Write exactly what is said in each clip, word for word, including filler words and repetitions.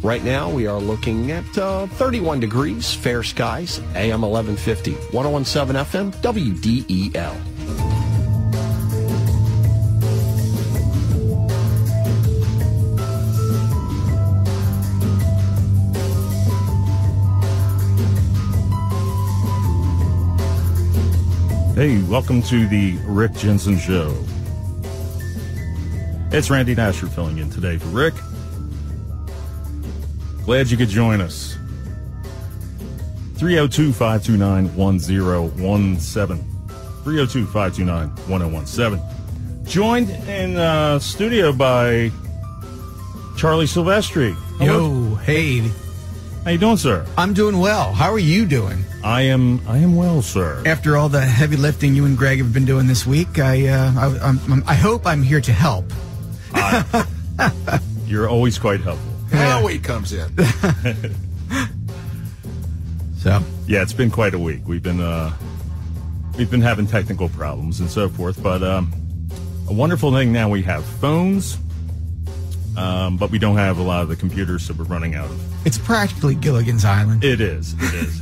Right now, we are looking at uh, thirty-one degrees, fair skies, A M eleven fifty, one oh one point seven F M, W D E L. Hey, welcome to the Rick Jensen Show. It's Randy Dasher filling in today for Rick. Glad you could join us. three oh two, five two nine, one oh one seven. three oh two, five two nine, one oh one seven. Joined in uh, studio by Charlie Silvestri. Yo, hey. How you doing, sir? I'm doing well. How are you doing? I am I am well, sir. After all the heavy lifting you and Greg have been doing this week, I uh, I, I'm, I'm, I hope I'm here to help. Uh, you're always quite helpful. Howie comes in. So yeah, it's been quite a week. We've been uh, we've been having technical problems and so forth, but um, a wonderful thing now we have phones, um, but we don't have a lot of the computers, so we're running out of. It's practically Gilligan's Island. It is. It is.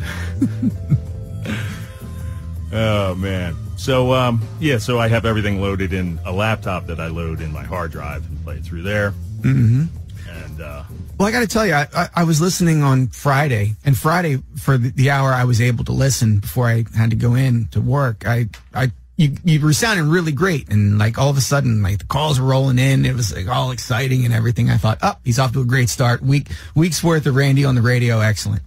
Oh man. So um, yeah, so I have everything loaded in a laptop that I load in my hard drive and play it through there. Mm-hmm. And uh, well, I got to tell you, I, I, I was listening on Friday, and Friday for the, the hour I was able to listen before I had to go in to work. I, I, you, you were sounding really great, and like all of a sudden, like the calls were rolling in. It was like all exciting and everything. I thought, oh, he's off to a great start. Week, week's worth of Randy on the radio, excellent.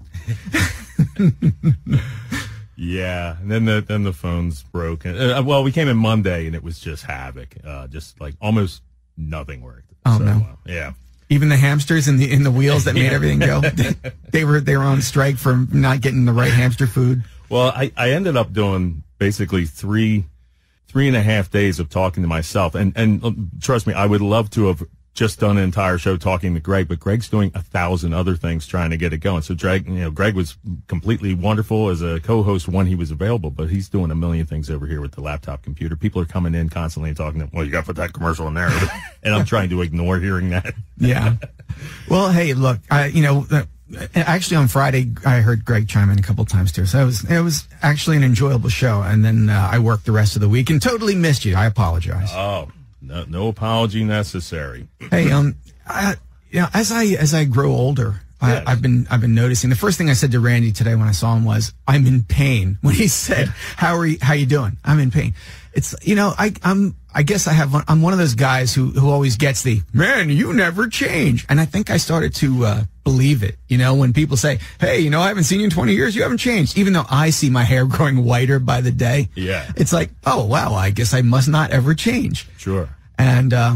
Yeah, and then the then the phones broke. Uh, well, we came in Monday, and it was just havoc. Uh, just like almost nothing worked. Oh so, no! Uh, yeah. Even the hamsters in the in the wheels that made yeah. everything go, they, they were they were on strike for not getting the right hamster food. Well, I, I ended up doing basically three three and a half days of talking to myself, and and uh, trust me, I would love to have just done an entire show talking to Greg, but Greg's doing a thousand other things trying to get it going. So Greg, you know, Greg was completely wonderful as a co-host when he was available, but he's doing a million things over here with the laptop computer. People are coming in constantly and talking to him, well, you got to put that commercial in there. And I'm trying to ignore hearing that. Yeah. Well, hey, look, I, you know, uh, actually on Friday, I heard Greg chime in a couple times too. So it was, it was actually an enjoyable show. And then uh, I worked the rest of the week and totally missed you. I apologize. Oh, no, no apology necessary. Hey, um, I, you know, as I as I grow older, Yes. I, I've been I've been noticing. The first thing I said to Randy today when I saw him was, "I'm in pain." When he said, "How are you? How you doing?" I'm in pain. It's you know I I'm I guess I have one, I'm one of those guys who who always gets the man. You never change, and I think I started to uh, believe it. You know, when people say, "Hey, you know, I haven't seen you in twenty years. You haven't changed," even though I see my hair growing whiter by the day. Yeah, it's like, oh wow, I guess I must not ever change. Sure. And uh,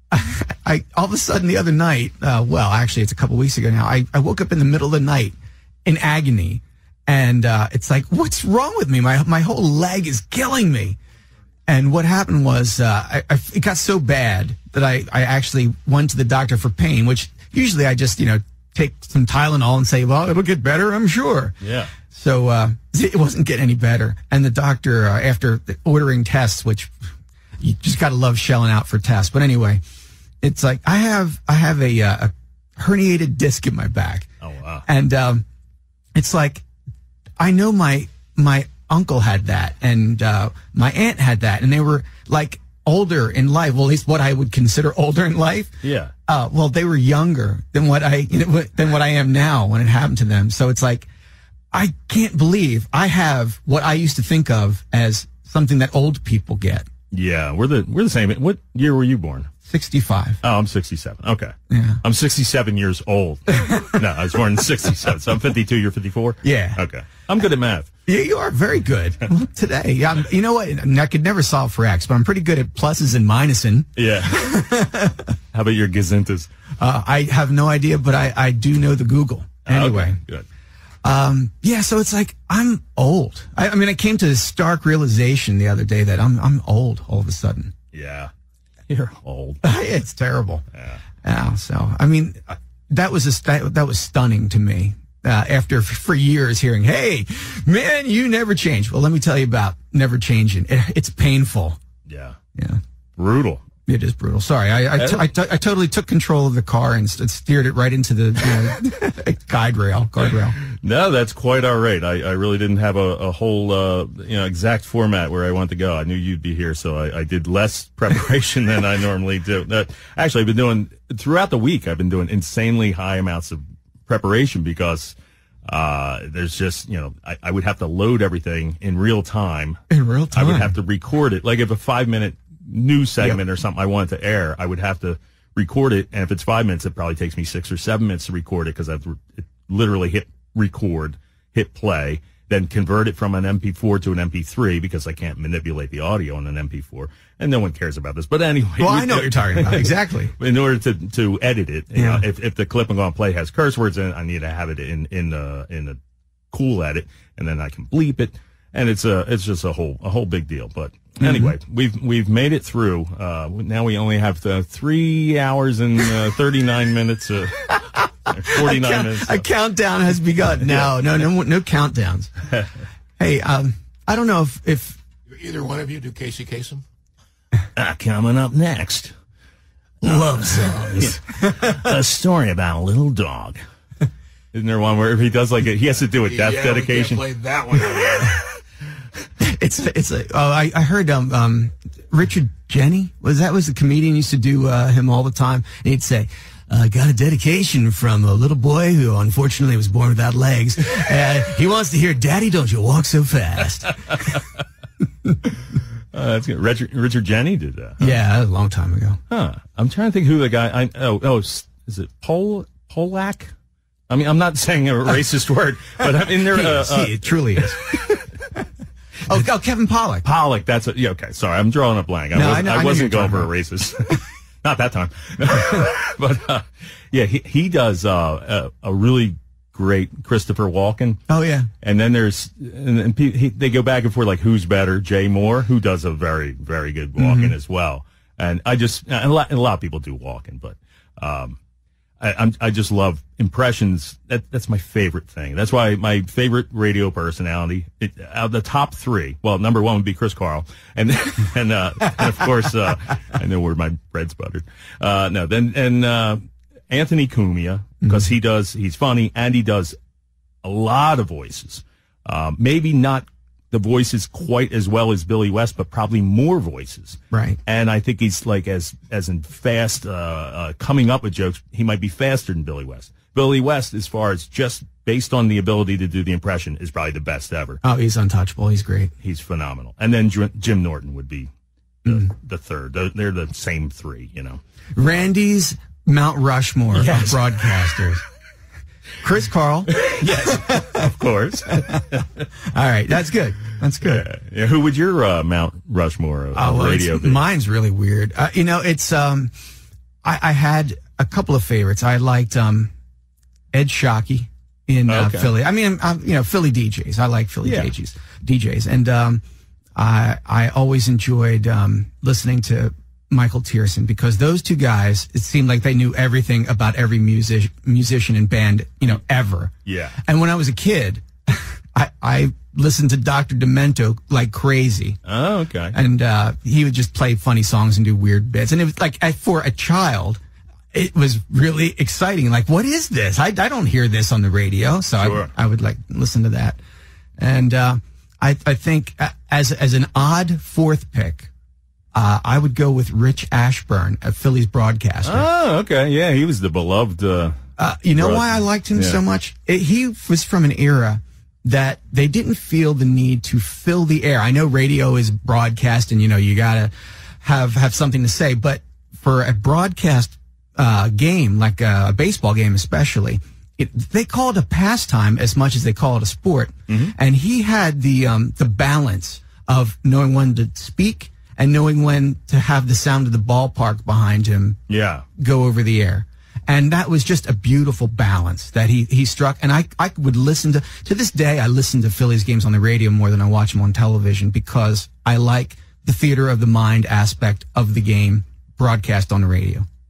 I all of a sudden the other night, uh, well, actually, it's a couple weeks ago now. I, I woke up in the middle of the night in agony, and uh, it's like, what's wrong with me? My my whole leg is killing me. And what happened was, uh, I, I, it got so bad that I I actually went to the doctor for pain, which usually I just you know take some Tylenol and say, well, it'll get better, I'm sure. Yeah. So uh, it wasn't getting any better, and the doctor, uh, after ordering tests, which you just got to love shelling out for tests. But anyway, it's like I have I have a, uh, a herniated disc in my back. Oh wow! And um, it's like I know my my uncle had that, and uh, my aunt had that, and they were like older in life. Well, at least what I would consider older in life. Yeah. Uh, well, they were younger than what I you know, than what I am now when it happened to them. So it's like I can't believe I have what I used to think of as something that old people get. Yeah, we're the we're the same. What year were you born? sixty-five. Oh, I'm sixty-seven. Okay. Yeah. I'm sixty-seven years old. No, I was born in sixty-seven. So I'm fifty-two. You're fifty-four? Yeah. Okay. I'm good at math. Yeah, you are very good. Well, today, yeah, I'm- you know what? I could never solve for X, but I'm pretty good at pluses and minusing. Yeah. How about your gazintas? Uh, I have no idea, but I, I do know the Google. Anyway. Okay, good. Um, yeah, so it's like I'm old. I, I mean, I came to this stark realization the other day that I'm I'm old all of a sudden. Yeah. You're old. It's terrible. Yeah. Yeah. So I mean, that was a that, that was stunning to me. Uh, after for years hearing, "Hey, man, you never change." Well, let me tell you about never changing. It, it's painful. Yeah. Yeah. Brutal. It is brutal. Sorry, I I, t- I, t- I totally took control of the car and st- steered it right into the you know, guide rail, guardrail. No, that's quite all right. I, I really didn't have a, a whole uh, you know exact format where I wanted to go. I knew you'd be here, so I, I did less preparation than I normally do. Uh, actually, I've been doing throughout the week. I've been doing insanely high amounts of preparation because uh, there's just you know I, I would have to load everything in real time. In real time, I would have to record it. Like if a five minute news segment yep. or something I wanted to air, I would have to record it, and if it's five minutes, it probably takes me six or seven minutes to record it because I've it literally hit record, hit play, then convert it from an M P four to an M P three because I can't manipulate the audio on an M P four, and no one cares about this. But anyway, well, I know what you're talking about exactly. In order to to edit it, you yeah. know, if if the clip I'm going to play has curse words in it, I need to have it in in the in a cool edit, and then I can bleep it, and it's a it's just a whole a whole big deal, but. Anyway, mm-hmm. we've we've made it through. Uh, now we only have the three hours and uh, thirty nine minutes, uh, forty nine count, minutes. A countdown has begun. No, no, no, no countdowns. Hey, um, I don't know if if either one of you do Casey Kasem. Uh, coming up next, love songs. A story about a little dog. Isn't there one where if he does like it, he has to do a death yeah, dedication? We can't play that one. It's it's a, oh I, I heard um, um Richard Jenny was that was the comedian used to do uh, him all the time, and he'd say uh, got a dedication from a little boy who unfortunately was born without legs. Uh, he wants to hear "Daddy, don't you walk so fast." uh, that's good. Richard Richard Jenny did that. Huh? Yeah, that was a long time ago. Huh. I'm trying to think who the guy. I oh oh is it Pol Polak? I mean, I'm not saying a racist word, but I'm in there. He uh, is, uh, he, it truly is. Oh, oh, Kevin Pollak. Pollak, that's a, yeah, okay, sorry, I'm drawing a blank. I, no, was, I, know, I, I wasn't going for a about. racist. Not that time. But, uh, yeah, he, he does uh, a, a really great Christopher Walken. Oh, yeah. And then there's, and, and he, they go back and forth like, who's better? Jay Moore, who does a very, very good Walken mm-hmm. as well. And I just, and a lot, and a lot of people do Walken, but, um, I, I'm, I just love impressions. That, that's my favorite thing. That's why my favorite radio personality, it, out of the top three, well, number one would be Chris Carl. And, and, uh, and of course, uh, I know where my bread's buttered. Uh, no, then, and, uh, Anthony Cumia, because mm-hmm. he does, he's funny and he does a lot of voices. Um, maybe not the voices quite as well as Billy West, but probably more voices. Right. And I think he's like as as in fast uh, uh, coming up with jokes. He might be faster than Billy West. Billy West, as far as just based on the ability to do the impression, is probably the best ever. Oh, he's untouchable. He's great. He's phenomenal. And then Jim Norton would be the, mm. the third. They're, they're the same three, you know. Randy's Mount Rushmore yes. of broadcasters. Chris Carl. Yes, of course. All right, that's good. That's good. Yeah. Yeah. Who would your uh, Mount Rushmore of oh, well, radio be? Mine's really weird. Uh, you know, it's um, I, I had a couple of favorites. I liked um, Ed Shockey in uh, okay. Philly. I mean, I'm, you know, Philly D Js. I like Philly yeah. D Js. D Js, and um, I I always enjoyed um, listening to Michael Tierson, because those two guys, it seemed like they knew everything about every music, musician and band, you know, ever. Yeah. And when I was a kid, I, I listened to Doctor Demento like crazy. Oh, okay. And uh, he would just play funny songs and do weird bits. And it was like, I, for a child, it was really exciting. Like, what is this? I, I don't hear this on the radio. So sure. I, I would like listen to that. And uh, I, I think as as an odd fourth pick, Uh, I would go with Rich Ashburn, a Phillies broadcaster. Oh, okay. Yeah, he was the beloved. Uh, uh, you know broad- why I liked him yeah. so much? It, he was from an era that they didn't feel the need to fill the air. I know radio is broadcast and, you know, you got to have, have something to say. But for a broadcast uh, game, like a baseball game especially, it, they call it a pastime as much as they call it a sport. Mm-hmm. And he had the um, the balance of knowing when to speak and knowing when to have the sound of the ballpark behind him yeah. go over the air. And that was just a beautiful balance that he, he struck. And I, I would listen to, to this day, I listen to Phillies games on the radio more than I watch them on television, because I like the theater of the mind aspect of the game broadcast on the radio.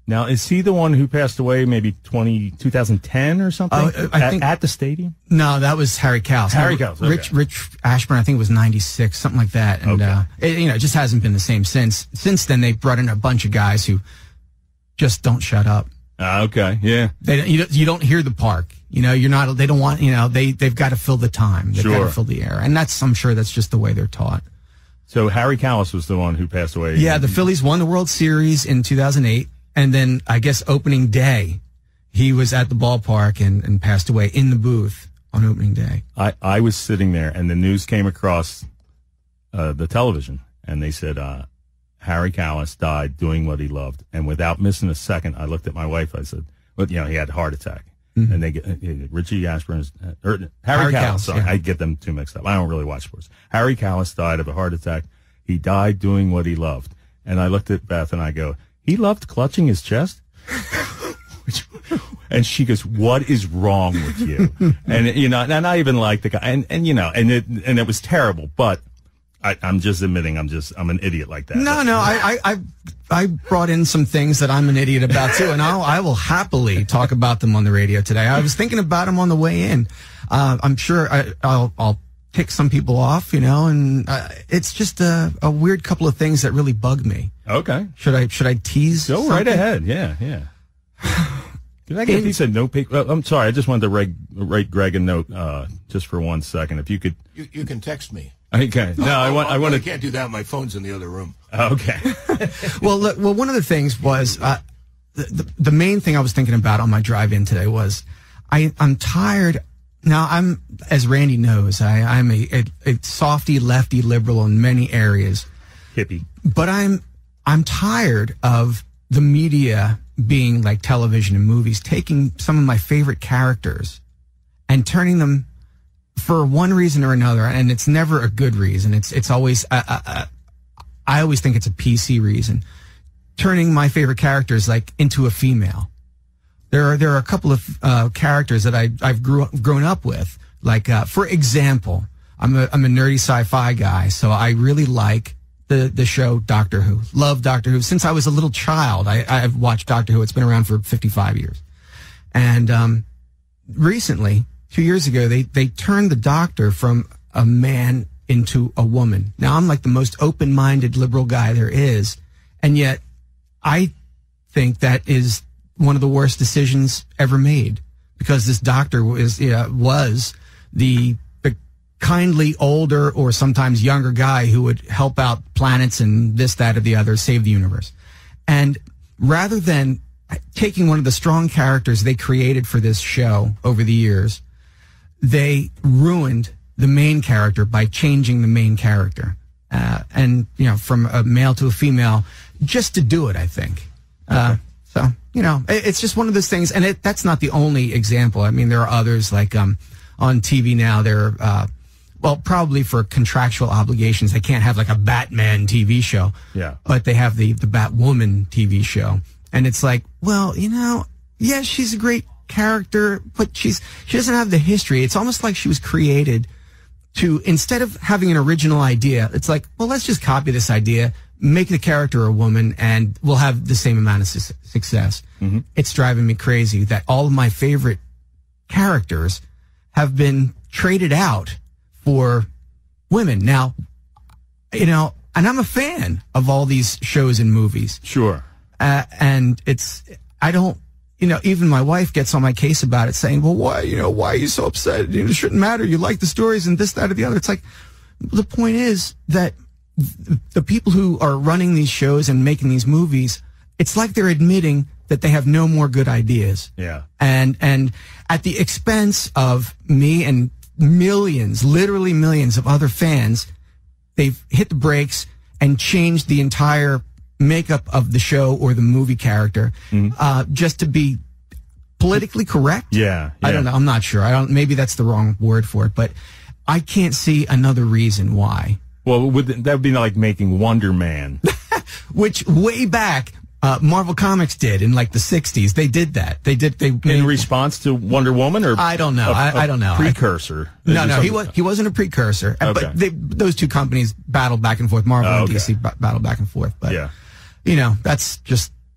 Now, is he the one who passed away maybe twenty, twenty ten or something? Uh, I at, think, at the stadium? No, that was Harry Cowles. Harry Cowles, okay. Rich, Rich Ashburn, I think, was ninety-six, something like that. And, Okay. uh, it, you know, it just hasn't been the same since. Since then, they brought in a bunch of guys who just don't shut up. Uh, okay, yeah. They don't, you, don't, you don't hear the park. You know, you're not, they don't want, you know, they, they've got to fill the time. They've got Sure. to fill the air. And that's, I'm sure that's just the way they're taught. So Harry Cowles was the one who passed away. Yeah, the Phillies won the World Series in two thousand eight. And then, I guess, opening day, he was at the ballpark and, and passed away in the booth on opening day. I, I was sitting there, and the news came across uh, the television, and they said uh, Harry Cowles died doing what he loved. And without missing a second, I looked at my wife. I said, well, you know, he had a heart attack. Mm-hmm. And they get uh, Richie Ashburn's, uh, or Harry, Harry Cowles. Cowles, Sorry, yeah. I get them too mixed up. I don't really watch sports. Harry Cowles died of a heart attack. He died doing what he loved. And I looked at Beth and I go, he loved clutching his chest? Which, and she goes, what is wrong with you? And, you know, and I even like the guy, and, and you know, and it, and it was terrible, but I, I'm just admitting I'm just, I'm an idiot like that. No, but, no, I, I, I, I brought in some things that I'm an idiot about too, and I'll, I will happily talk about them on the radio today. I was thinking about them on the way in. Uh, I'm sure I, I'll, I'll pick some people off, you know, and uh, it's just a, a weird couple of things that really bug me. Okay. Should I, should I tease? Go something? right ahead. Yeah, yeah. Can I get a piece of note paper? Well, I'm sorry. I just wanted to write, write Greg a note uh, just for one second. If you could. You, you can text me. Okay. No, I want. I want I to. can't do that. My phone's in the other room. Okay. well, look, well, one of the things was uh, the, the the main thing I was thinking about on my drive in today was I I'm tired. Now I'm, as Randy knows, I I'm a, a, a softy lefty liberal in many areas, Hippie. but I'm I'm tired of the media being like television and movies, taking some of my favorite characters and turning them for one reason or another, and it's never a good reason. It's it's always uh, uh, uh, I always think it's a P C reason. Turning my favorite characters like into a female. There are there are a couple of uh, characters that I I've grew grown up with. Like uh, for example, I'm a I'm a nerdy sci-fi guy, so I really like the the show Doctor Who. Love Doctor Who since I was a little child. I I've watched Doctor Who. It's been around for fifty-five years, and um, recently. Two years ago, they, they turned the Doctor from a man into a woman. Now, I'm like the most open-minded liberal guy there is, and yet I think that is one of the worst decisions ever made, because this Doctor was, yeah, was the, the kindly older or sometimes younger guy who would help out planets and this, that, or the other, save the universe. And rather than taking one of the strong characters they created for this show over the years, they ruined the main character by changing the main character. Uh, and, you know, from a male to a female, just to do it, I think. Uh, so, you know, it, it's just one of those things. And it, that's not the only example. I mean, there are others like um, on T V now, they're, uh, well, probably for contractual obligations, they can't have like a Batman T V show. Yeah. But they have the, the Batwoman T V show. And it's like, well, you know, yeah, she's a great character, but she's she doesn't have the history. It's almost like she was created to, instead of having an original idea, it's like, well, let's just copy this idea, make the character a woman, and we'll have the same amount of su- success. Mm-hmm. It's driving me crazy that all of my favorite characters have been traded out for women. Now, you know, and I'm a fan of all these shows and movies. Sure. Uh, and it's, I don't, you know, even my wife gets on my case about it, saying, well, why, you know, why are you so upset? You know, it shouldn't matter. You like the stories and this, that, or the other. It's like, the point is that the people who are running these shows and making these movies, it's like they're admitting that they have no more good ideas. Yeah. And, and at the expense of me and millions, literally millions of other fans, they've hit the brakes and changed the entire makeup of the show or the movie character, mm-hmm. uh, just to be politically correct. Yeah, yeah. I don't know. I'm not sure. I don't, maybe that's the wrong word for it, but I can't see another reason why. Well, would, that would be like making Wonder Man. Which way back, uh, Marvel Comics did in like the sixties. They did that. They did, they In made, response to Wonder Woman, or? I don't know. A, I, a I don't know. Precursor. I, no, no, he was, he wasn't a precursor, Okay. but they, those two companies battled back and forth. Marvel Oh, and okay. D C b- battled back and forth, but. Yeah. You know, that's just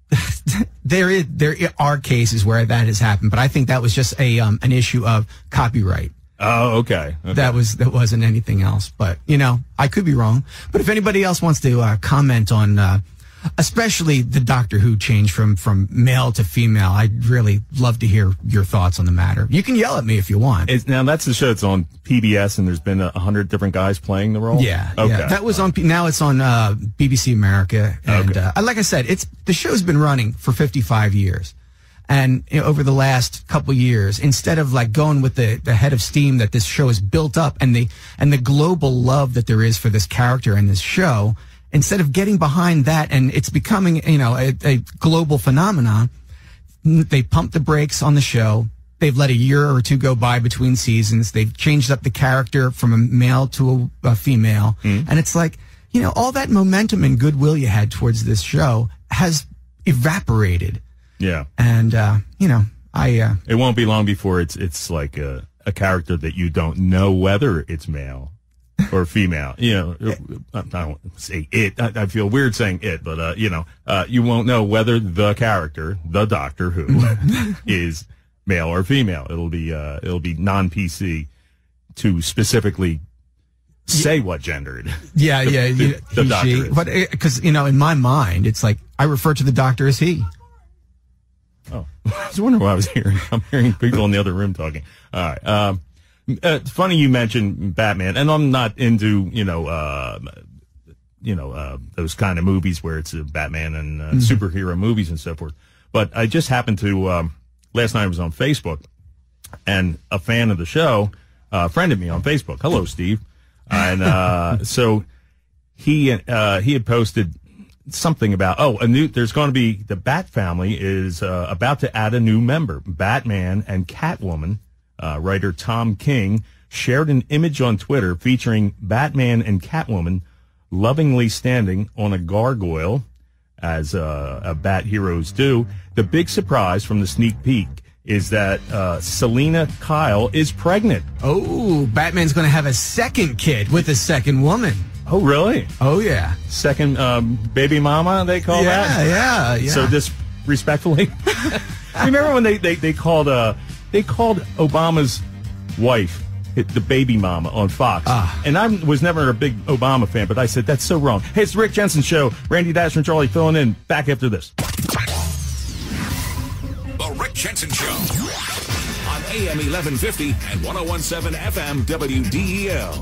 there is there are cases where that has happened, but I think that was just a um, an issue of copyright. Oh, okay. okay. That was that wasn't anything else. But you know, I could be wrong. But if anybody else wants to uh, comment on, uh, especially the Doctor Who change from from male to female, I'd really love to hear your thoughts on the matter. You can yell at me if you want. It's, now that's the show. It's on P B S, and there's been a hundred different guys playing the role. Yeah, okay. yeah. That was on. Now it's on uh, B B C America, and Okay. uh, like I said, it's the show's been running for fifty-five years, and you know, over the last couple years, instead of like going with the, the head of steam that this show has built up, and the and the global love that there is for this character and this show, instead of getting behind that, and it's becoming you know a, a global phenomenon, they pumped the brakes on the show. They've let a year or two go by between seasons. They've changed up the character from a male to a, a female. Mm. And it's like, you know, all that momentum and goodwill you had towards this show has evaporated. Yeah. And, uh, you know, I... Uh, it won't be long before it's it's like a, a character that you don't know whether it's male or female. You know, I don't say it. I, I feel weird saying it, but, uh, you know, uh, you won't know whether the character, the Doctor Who, is... male or female. It'll be uh, it'll be non-P C to specifically say yeah. what gender it is. Yeah, the, yeah. The, you, the he, doctor she, is. But because you know, in my mind, it's like I refer to the Doctor as he. Oh, I was wondering what I was hearing. I'm hearing people in the other room talking. All right. Um, uh, it's funny you mentioned Batman, and I'm not into you know uh, you know uh, those kind of movies where it's uh, Batman and uh, mm-hmm. superhero movies and so forth. But I just happened to. Um, Last night I was on Facebook, and a fan of the show uh, friended me on Facebook. Hello, Steve. And uh, so he uh, he had posted something about, oh, a new. There's going to be, the Bat family is uh, about to add a new member. Batman and Catwoman, uh, writer Tom King, shared an image on Twitter featuring Batman and Catwoman lovingly standing on a gargoyle, as uh, uh, Bat heroes do. The big surprise from the sneak peek is that uh, Selena Kyle is pregnant. Oh, Batman's going to have a second kid with a second woman. Oh, really? Oh, yeah. Second um, baby mama, they call yeah, that? Yeah, yeah. So just respectfully. Remember when they, they, they called uh, they called Obama's wife the baby mama on Fox. Ah. And I was never a big Obama fan, but I said, that's so wrong. Hey, it's the Rick Jensen Show. Randy Dasher and Charlie filling in. Back after this. The Rick Jensen Show on A M eleven fifty and one oh one point seven F M W D E L.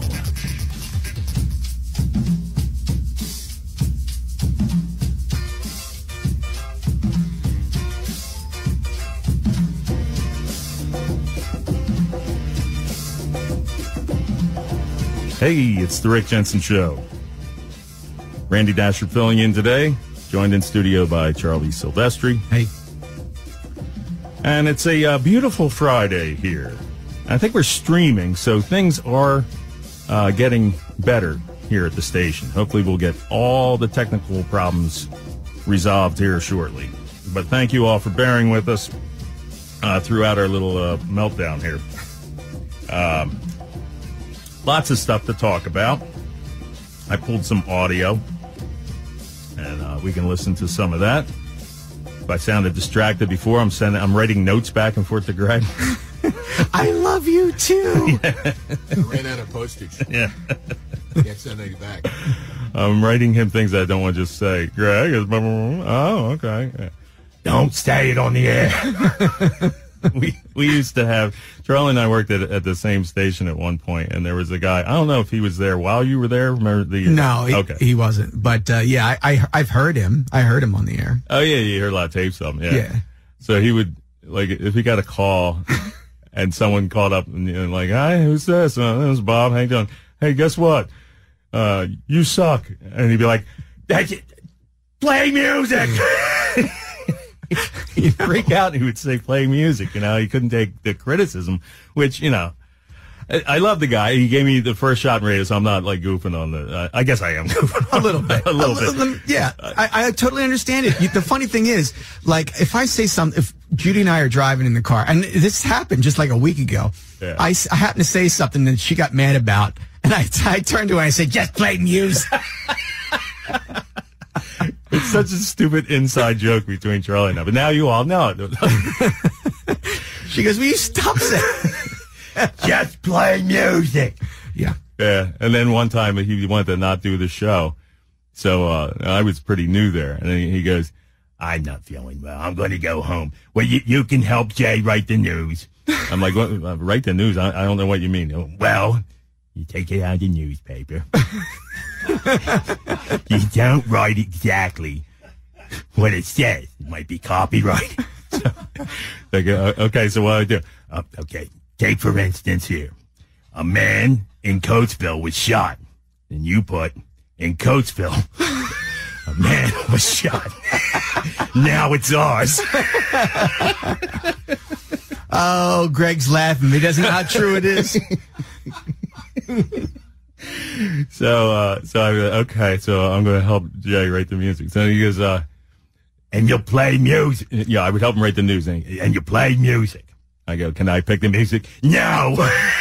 Hey, it's the Rick Jensen Show. Randy Dasher filling in today, joined in studio by Charlie Silvestri. Hey. And it's a uh, beautiful Friday here. I think we're streaming, so things are uh, getting better here at the station. Hopefully we'll get all the technical problems resolved here shortly. But thank you all for bearing with us uh, throughout our little uh, meltdown here. Um, lots of stuff to talk about. I pulled some audio, and uh, we can listen to some of that. If I sounded distracted before, I'm sending, I'm writing notes back and forth to Greg. I love you too. Yeah. I ran out of postage. Yeah. Can't send any back. I'm writing him things I don't want to just say. Greg is, oh, okay. Yeah. Don't say it on the air. we we used to have, Charlie and I worked at at the same station at one point, and there was a guy, I don't know if he was there while you were there. Remember the No, he, okay. he wasn't. But uh, yeah, I, I I've heard him. I heard him on the air. Oh yeah, you heard a lot of tapes of him. Yeah. Yeah. So he would, like, if he got a call and someone called up and, and like, hi, who's this? Uh, this is Bob. How you doing? Hey, guess what? Uh, you suck. And he'd be like, play music. He'd freak out and he would say, play music. You know, he couldn't take the criticism, which, you know, I, I love the guy. He gave me the first shot in radio, so I'm not like goofing on the, uh, I guess I am goofing a little bit. a little a, bit. Yeah. I, I totally understand it. The funny thing is, like, if I say something, if Judy and I are driving in the car, and this happened just like a week ago, yeah. I, I happened to say something that she got mad about, and I, I turned to her and I said, just play music. It's such a stupid inside joke between Charlie and I, but now you all know it. She goes, will you stop saying just play music? Yeah. Yeah, and then one time he wanted to not do the show, so uh, I was pretty new there, and then he goes, I'm not feeling well. I'm going to go home. Well, you, you can help Jay write the news. I'm like, what, uh, write the news? I, I don't know what you mean. Well, you take it out of the newspaper. You don't write exactly what it says. It might be copyright. So, like, uh, okay, so what do I do? Uh, okay, take for instance here. A man in Coatesville was shot. And you put, in Coatesville, a man was shot. Now it's ours. Oh, Greg's laughing. He doesn't know how true it is. So, uh, so I okay, so I'm going to help Jay write the music. So he goes, uh, and you'll play music. Yeah, I would help him write the news. And, and you play music. I go, can I pick the music? No.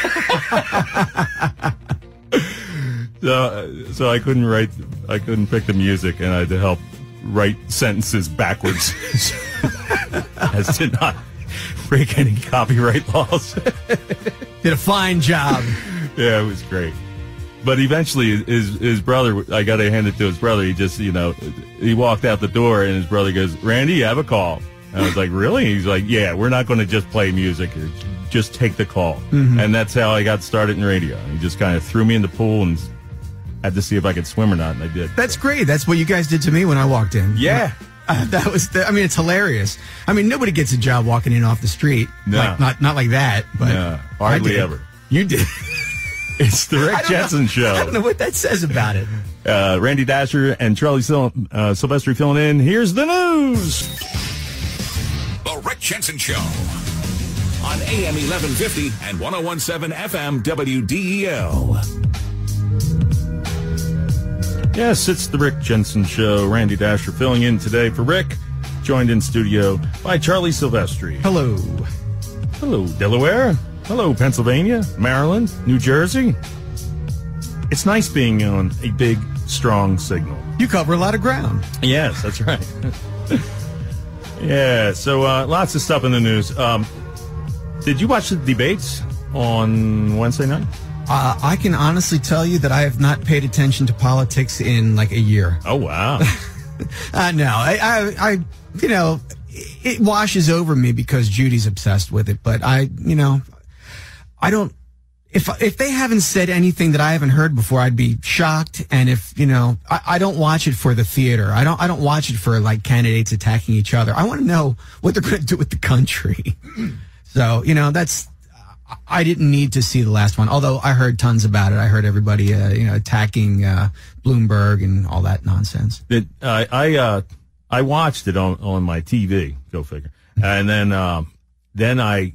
so, so I couldn't write, I couldn't pick the music, and I had to help write sentences backwards as to not break any copyright laws. Did a fine job. Yeah, it was great. But eventually, his his brother, I got to hand it to his brother. He just, you know, he walked out the door, and his brother goes, Randy, you have a call. And I was like, really? He's like, yeah, we're not going to just play music. Just take the call. Mm-hmm. And that's how I got started in radio. He just kind of threw me in the pool and had to see if I could swim or not, and I did. That's great. That's what you guys did to me when I walked in. Yeah. Uh, that was, the, I mean, it's hilarious. I mean, nobody gets a job walking in off the street. No. Like, not, not like that, but. No, hardly I ever. You did. It's the Rick Jensen Show. I don't know what that says about it. Uh, Randy Dascher and Charlie Sil- uh, Silvestri filling in. Here's the news. The Rick Jensen Show on A M eleven fifty and one oh one point seven F M W D E L. Yes, it's the Rick Jensen Show. Randy Dascher filling in today for Rick, joined in studio by Charlie Silvestri. Hello. Hello, Delaware. Hello, Pennsylvania, Maryland, New Jersey. It's nice being on a big, strong signal. You cover a lot of ground. Yes, that's right. Yeah, so uh, lots of stuff in the news. Um, did you watch the debates on Wednesday night? Uh, I can honestly tell you that I have not paid attention to politics in like a year. Oh, wow. uh, no, I, I, I, you know, it washes over me because Judy's obsessed with it. But I, you know, I don't, if if they haven't said anything that I haven't heard before, I'd be shocked. And if, you know, I, I don't watch it for the theater. I don't I don't watch it for like candidates attacking each other. I want to know what they're going to do with the country. So, you know, that's, I didn't need to see the last one, although I heard tons about it. I heard everybody, uh, you know, attacking uh, Bloomberg and all that nonsense. It, uh, I uh, I watched it on, on my T V. Go figure. And then um, then I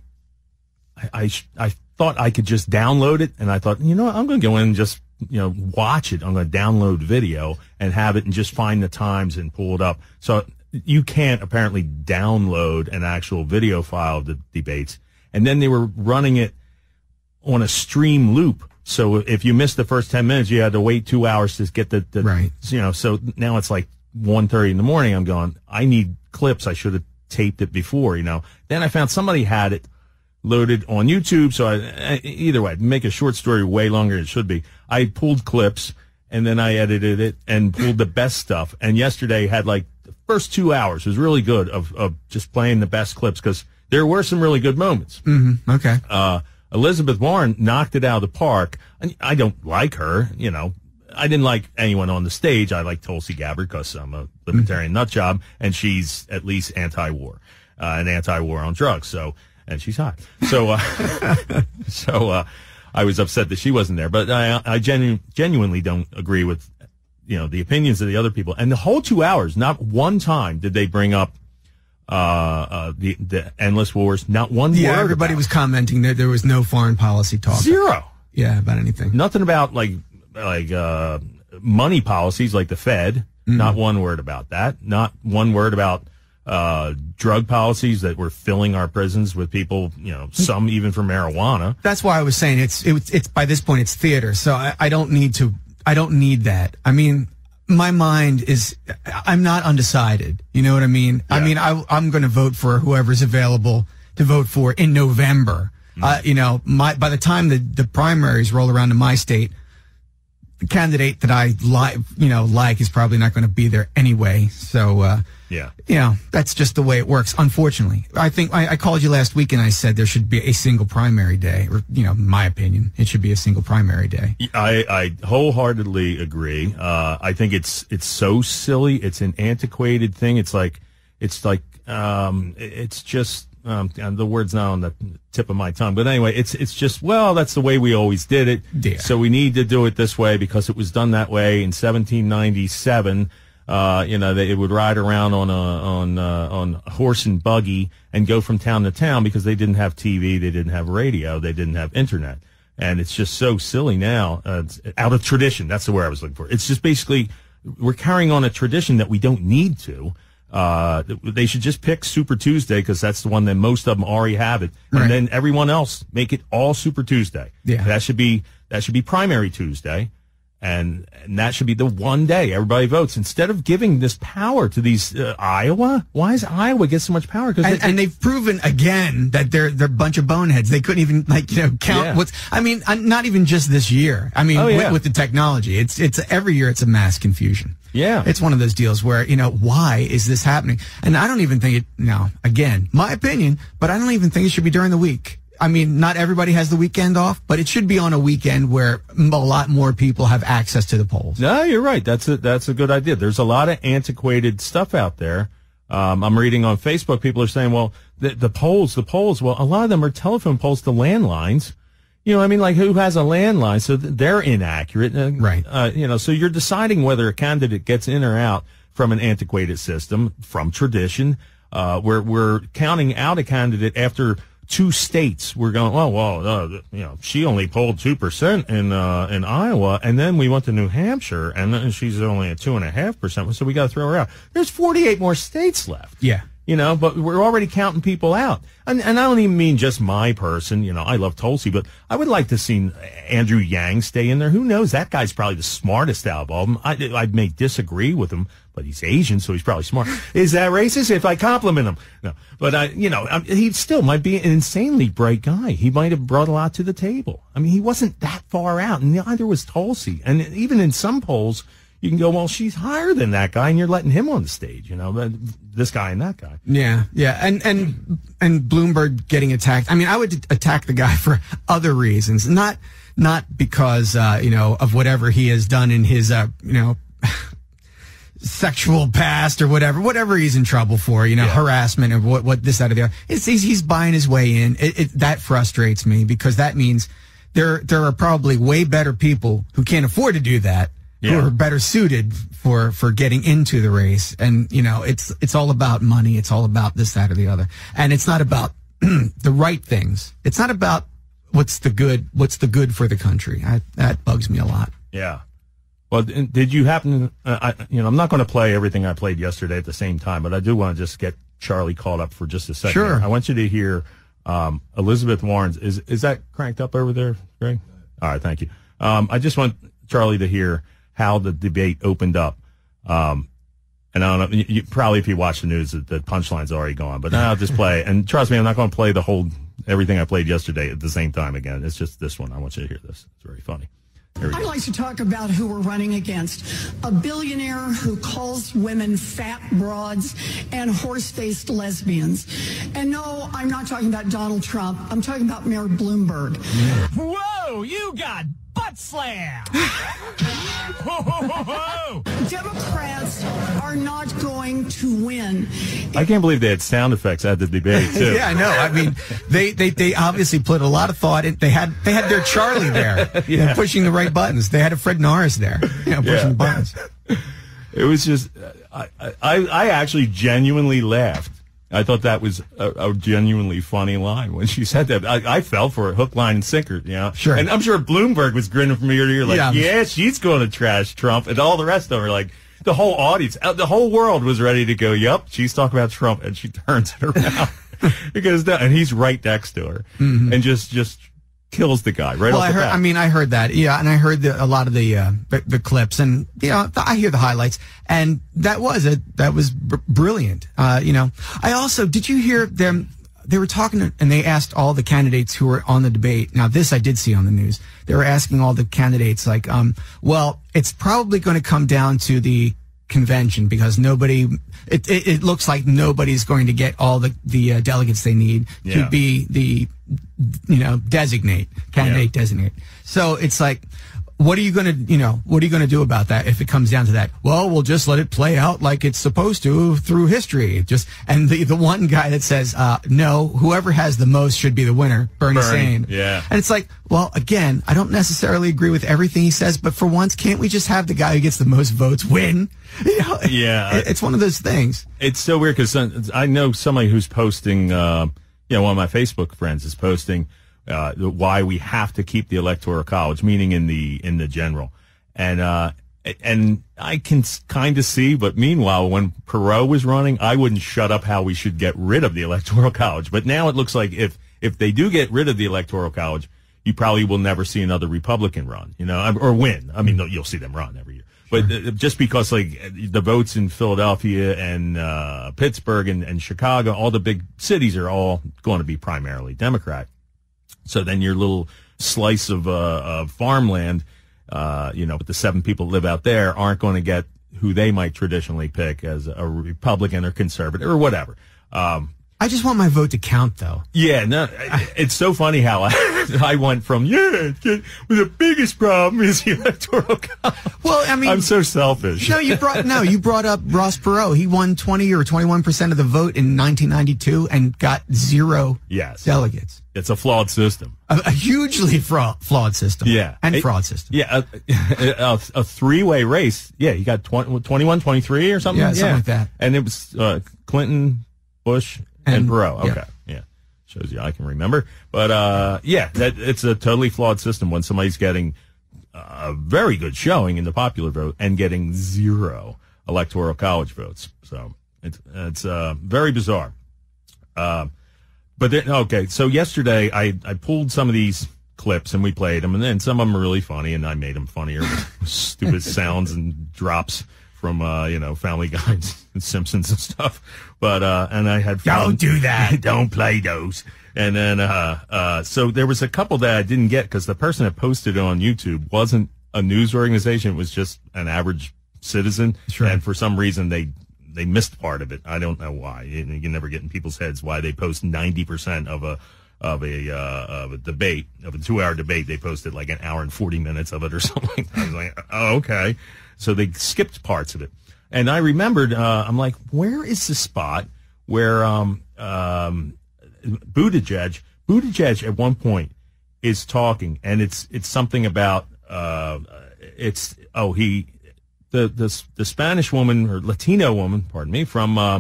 I I, I thought I could just download it, and I thought, you know what, I'm going to go in and just, you know, watch it. I'm going to download video and have it and just find the times and pull it up. So you can't apparently download an actual video file of the debates. And then they were running it on a stream loop. So if you missed the first ten minutes, you had to wait two hours to get the, the right. You know, so now it's like one thirty in the morning. I'm going, I need clips. I should have taped it before, you know. Then I found somebody had it loaded on YouTube. So I, either way, make a short story way longer than it should be. I pulled clips and then I edited it and pulled the best stuff. And yesterday had like the first two hours was really good of, of just playing the best clips because there were some really good moments. Mm-hmm. Okay. Uh, Elizabeth Warren knocked it out of the park. I don't like her, you know. I didn't like anyone on the stage. I like Tulsi Gabbard because I'm a libertarian mm-hmm. nut job, and she's at least anti-war, uh, and anti-war on drugs. So, and she's hot. So, uh, so uh, I was upset that she wasn't there. But I, I genu- genuinely don't agree with, you know, the opinions of the other people. And the whole two hours, not one time did they bring up Uh, uh, the, the endless wars, not one yeah, word. Everybody about. was commenting that there was no foreign policy talk. Zero. Yeah, about anything. Nothing about like, like, uh, money policies like the Fed. Mm-hmm. Not one word about that. Not one word about, uh, drug policies that were filling our prisons with people, you know, some even for marijuana. That's why I was saying it's, it, it's, by this point, it's theater. So I, I don't need to, I don't need that. I mean, my mind is, I'm not undecided. You know what I mean? Yeah. I mean, I, I'm going to vote for whoever's available to vote for in November. Mm-hmm. Uh, you know, my, by the time the, the primaries roll around in my state, the candidate that I like, you know, like is probably not going to be there anyway. So, uh, yeah, you know, that's just the way it works. Unfortunately, I think I, I called you last week and I said there should be a single primary day, or, you know, my opinion, it should be a single primary day. I, I wholeheartedly agree. Uh, I think it's, it's so silly. It's an antiquated thing. It's like, it's like, um, it's just, Um, and the word's not on the tip of my tongue, but anyway, it's it's just, well, that's the way we always did it. Yeah. So we need to do it this way because it was done that way in seventeen ninety-seven. Uh, you know, they, it would ride around on a on uh, on a horse and buggy and go from town to town because they didn't have T V, they didn't have radio, they didn't have internet, and it's just so silly now. Uh, it's out of tradition. That's the word I was looking for. It's just basically we're carrying on a tradition that we don't need to. Uh, they should just pick Super Tuesday because that's the one that most of them already have it, and right. then everyone else make it all Super Tuesday. Yeah, that should be that should be primary Tuesday, and and that should be the one day everybody votes instead of giving this power to these uh, Iowa. Why does Iowa get so much power? Because and, and they've proven again that they're they're a bunch of boneheads. They couldn't even like you know count yeah. what's. I mean, not even just this year. I mean, oh, yeah. with, with the technology, it's it's every year it's a mass confusion. Yeah. It's one of those deals where, you know, why is this happening? And I don't even think it, now, again, my opinion, but I don't even think it should be during the week. I mean, not everybody has the weekend off, but it should be on a weekend where a lot more people have access to the polls. No, you're right. That's a, that's a good idea. There's a lot of antiquated stuff out there. Um, I'm reading on Facebook, people are saying, well, the, the polls, the polls, well, a lot of them are telephone polls to landlines. You know, I mean, like, who has a landline? So they're inaccurate. Right. Uh, you know, so you're deciding whether a candidate gets in or out from an antiquated system, from tradition. Uh, we're, we're counting out a candidate after two states. We're going, oh, well, uh, you know, she only polled two percent in, uh, in Iowa. And then we went to New Hampshire and then she's only at two and a half percent. So we got to throw her out. There's forty-eight more states left. Yeah. You know, but we're already counting people out. And, and I don't even mean just my person. You know, I love Tulsi, but I would like to see Andrew Yang stay in there. Who knows? That guy's probably the smartest out of all of them. I, I may disagree with him, but he's Asian, so he's probably smart. Is that racist if I compliment him? No. But, I, you know, I, he still might be an insanely bright guy. He might have brought a lot to the table. I mean, he wasn't that far out, and neither was Tulsi. And even in some polls, you can go, well, she's higher than that guy, and you're letting him on the stage, you know, this guy and that guy. Yeah, yeah, and and and Bloomberg getting attacked. I mean, I would attack the guy for other reasons, not not because uh, you know of whatever he has done in his uh, you know sexual past or whatever, whatever he's in trouble for, you know, yeah. harassment or what what this that or the other. It's he's, he's buying his way in. It, it, that frustrates me because that means there there are probably way better people who can't afford to do that. Yeah. Who are better suited for, for getting into the race. And, you know, it's, it's all about money. It's all about this, that, or the other. And it's not about the right things. It's not about what's the good, what's the good for the country. I, that bugs me a lot. Yeah. Well, did you happen to, uh, I, you know, I'm not going to play everything I played yesterday at the same time, but I do want to just get Charlie caught up for just a second. Sure. I want you to hear, um, Elizabeth Warren's, is, is that cranked up over there, Greg? All right. Thank you. Um, I just want Charlie to hear how the debate opened up. Um, and I don't know, you, you, probably if you watch the news, the, the punchline's already gone, but I'll just play. And trust me, I'm not going to play the whole, everything I played yesterday at the same time again. It's just this one. I want you to hear this. It's very funny. Here we I'd go. like to talk about who we're running against. A billionaire who calls women fat broads and horse-faced lesbians. And no, I'm not talking about Donald Trump. I'm talking about Mayor Bloomberg. Yeah. Whoa, you got butt slam. Whoa, whoa, whoa, whoa. Democrats are not going to win. I can't believe they had sound effects at the debate too. Yeah, I know. I mean, they, they, they obviously put a lot of thought in. They had they had their Charlie there, yeah. you know, pushing the right buttons. They had a Fred Norris there, you know, pushing yeah. the buttons. It was just, I, I, I actually genuinely laughed. I thought that was a, a genuinely funny line when she said that. I, I fell for it, hook, line, and sinker, you know. Sure. And I'm sure Bloomberg was grinning from ear to ear like, yeah, yeah she's going to trash Trump. And all the rest of them were like, the whole audience, the whole world was ready to go, yep, she's talking about Trump. And she turns it around. It goes down, and he's right next to her. Mm-hmm. And just, just kills the guy right well, off I the heard. bat. I mean, I heard that. Yeah, and I heard the, a lot of the, uh, the the clips, and you know, I hear the highlights, and that was it. That was br- brilliant. Uh, you know, I also did you hear them? They were talking, to, and they asked all the candidates who were on the debate. Now, this I did see on the news. They were asking all the candidates, like, um, well, it's probably going to come down to the convention because nobody. It, it, it looks like nobody's going to get all the the uh, delegates they need Yeah. to be the, you know, designate candidate Yeah. designate. So it's like, what are you going to, you know, what are you going to do about that if it comes down to that? Well, we'll just let it play out like it's supposed to through history. Just and the the one guy that says, uh, no, whoever has the most should be the winner, Bernie, Bernie, Sanders. yeah. And it's like, well, again, I don't necessarily agree with everything he says, but for once, can't we just have the guy who gets the most votes win? You know, Yeah. it, it's one of those things. It's so weird because I know somebody who's posting, uh, you know, one of my Facebook friends is posting uh, why we have to keep the Electoral College, meaning in the in the general, and uh, and I can kind of see. But meanwhile, when Perot was running, I wouldn't shut up how we should get rid of the Electoral College. But now it looks like if if they do get rid of the Electoral College, you probably will never see another Republican run, you know, or win. I mean, you'll see them run every year. But uh, just because, like, the votes in Philadelphia and uh, Pittsburgh and, and Chicago, all the big cities are all going to be primarily Democrat. So then your little slice of, uh, of farmland, uh, you know, with the seven people that live out there aren't going to get who they might traditionally pick as a Republican or conservative or whatever. Um, I just want my vote to count, though. Yeah, no, it's so funny how I, I went from, yeah, the biggest problem is the Electoral College. Well, I mean, I'm so selfish. No, you brought no, you brought up Ross Perot. He won twenty or twenty-one percent of the vote in nineteen ninety-two and got zero Yes. delegates. It's a flawed system. A, a hugely fra- flawed system. Yeah. And It- fraud system. Yeah, a, a, a three-way race. Yeah, you got twenty, twenty-one, twenty-three or something? Yeah, something like that. And it was uh, Clinton, Bush, and, And- Perot. yeah. Okay, yeah. Shows you I can remember. But, uh, yeah, that it's a totally flawed system when somebody's getting a very good showing in the popular vote and getting zero Electoral College votes. So it's, it's uh, very bizarre. Uh, but then, okay, so yesterday I, I pulled some of these clips and we played them, and then some of them are really funny, and I made them funnier with stupid sounds and drops from, uh, you know, Family Guy and Simpsons and stuff. But, uh, and I had fun. Don't do that. Don't play those. And then, uh, uh, so there was a couple that I didn't get because the person that posted it on YouTube wasn't a news organization. It was just an average citizen. That's right. And for some reason they, they missed part of it. I don't know why. You, you can never get in people's heads why they post ninety percent of a, of a, uh, of a debate, of a two hour debate. They posted like an hour and forty minutes of it or something. I was like, oh, okay. So they skipped parts of it. And I remembered, uh, I'm like, where is the spot where, um, um, Buttigieg, Buttigieg at one point is talking, and it's, it's something about, uh, it's, oh, he, the, the, the Spanish woman or Latino woman, pardon me, from, uh,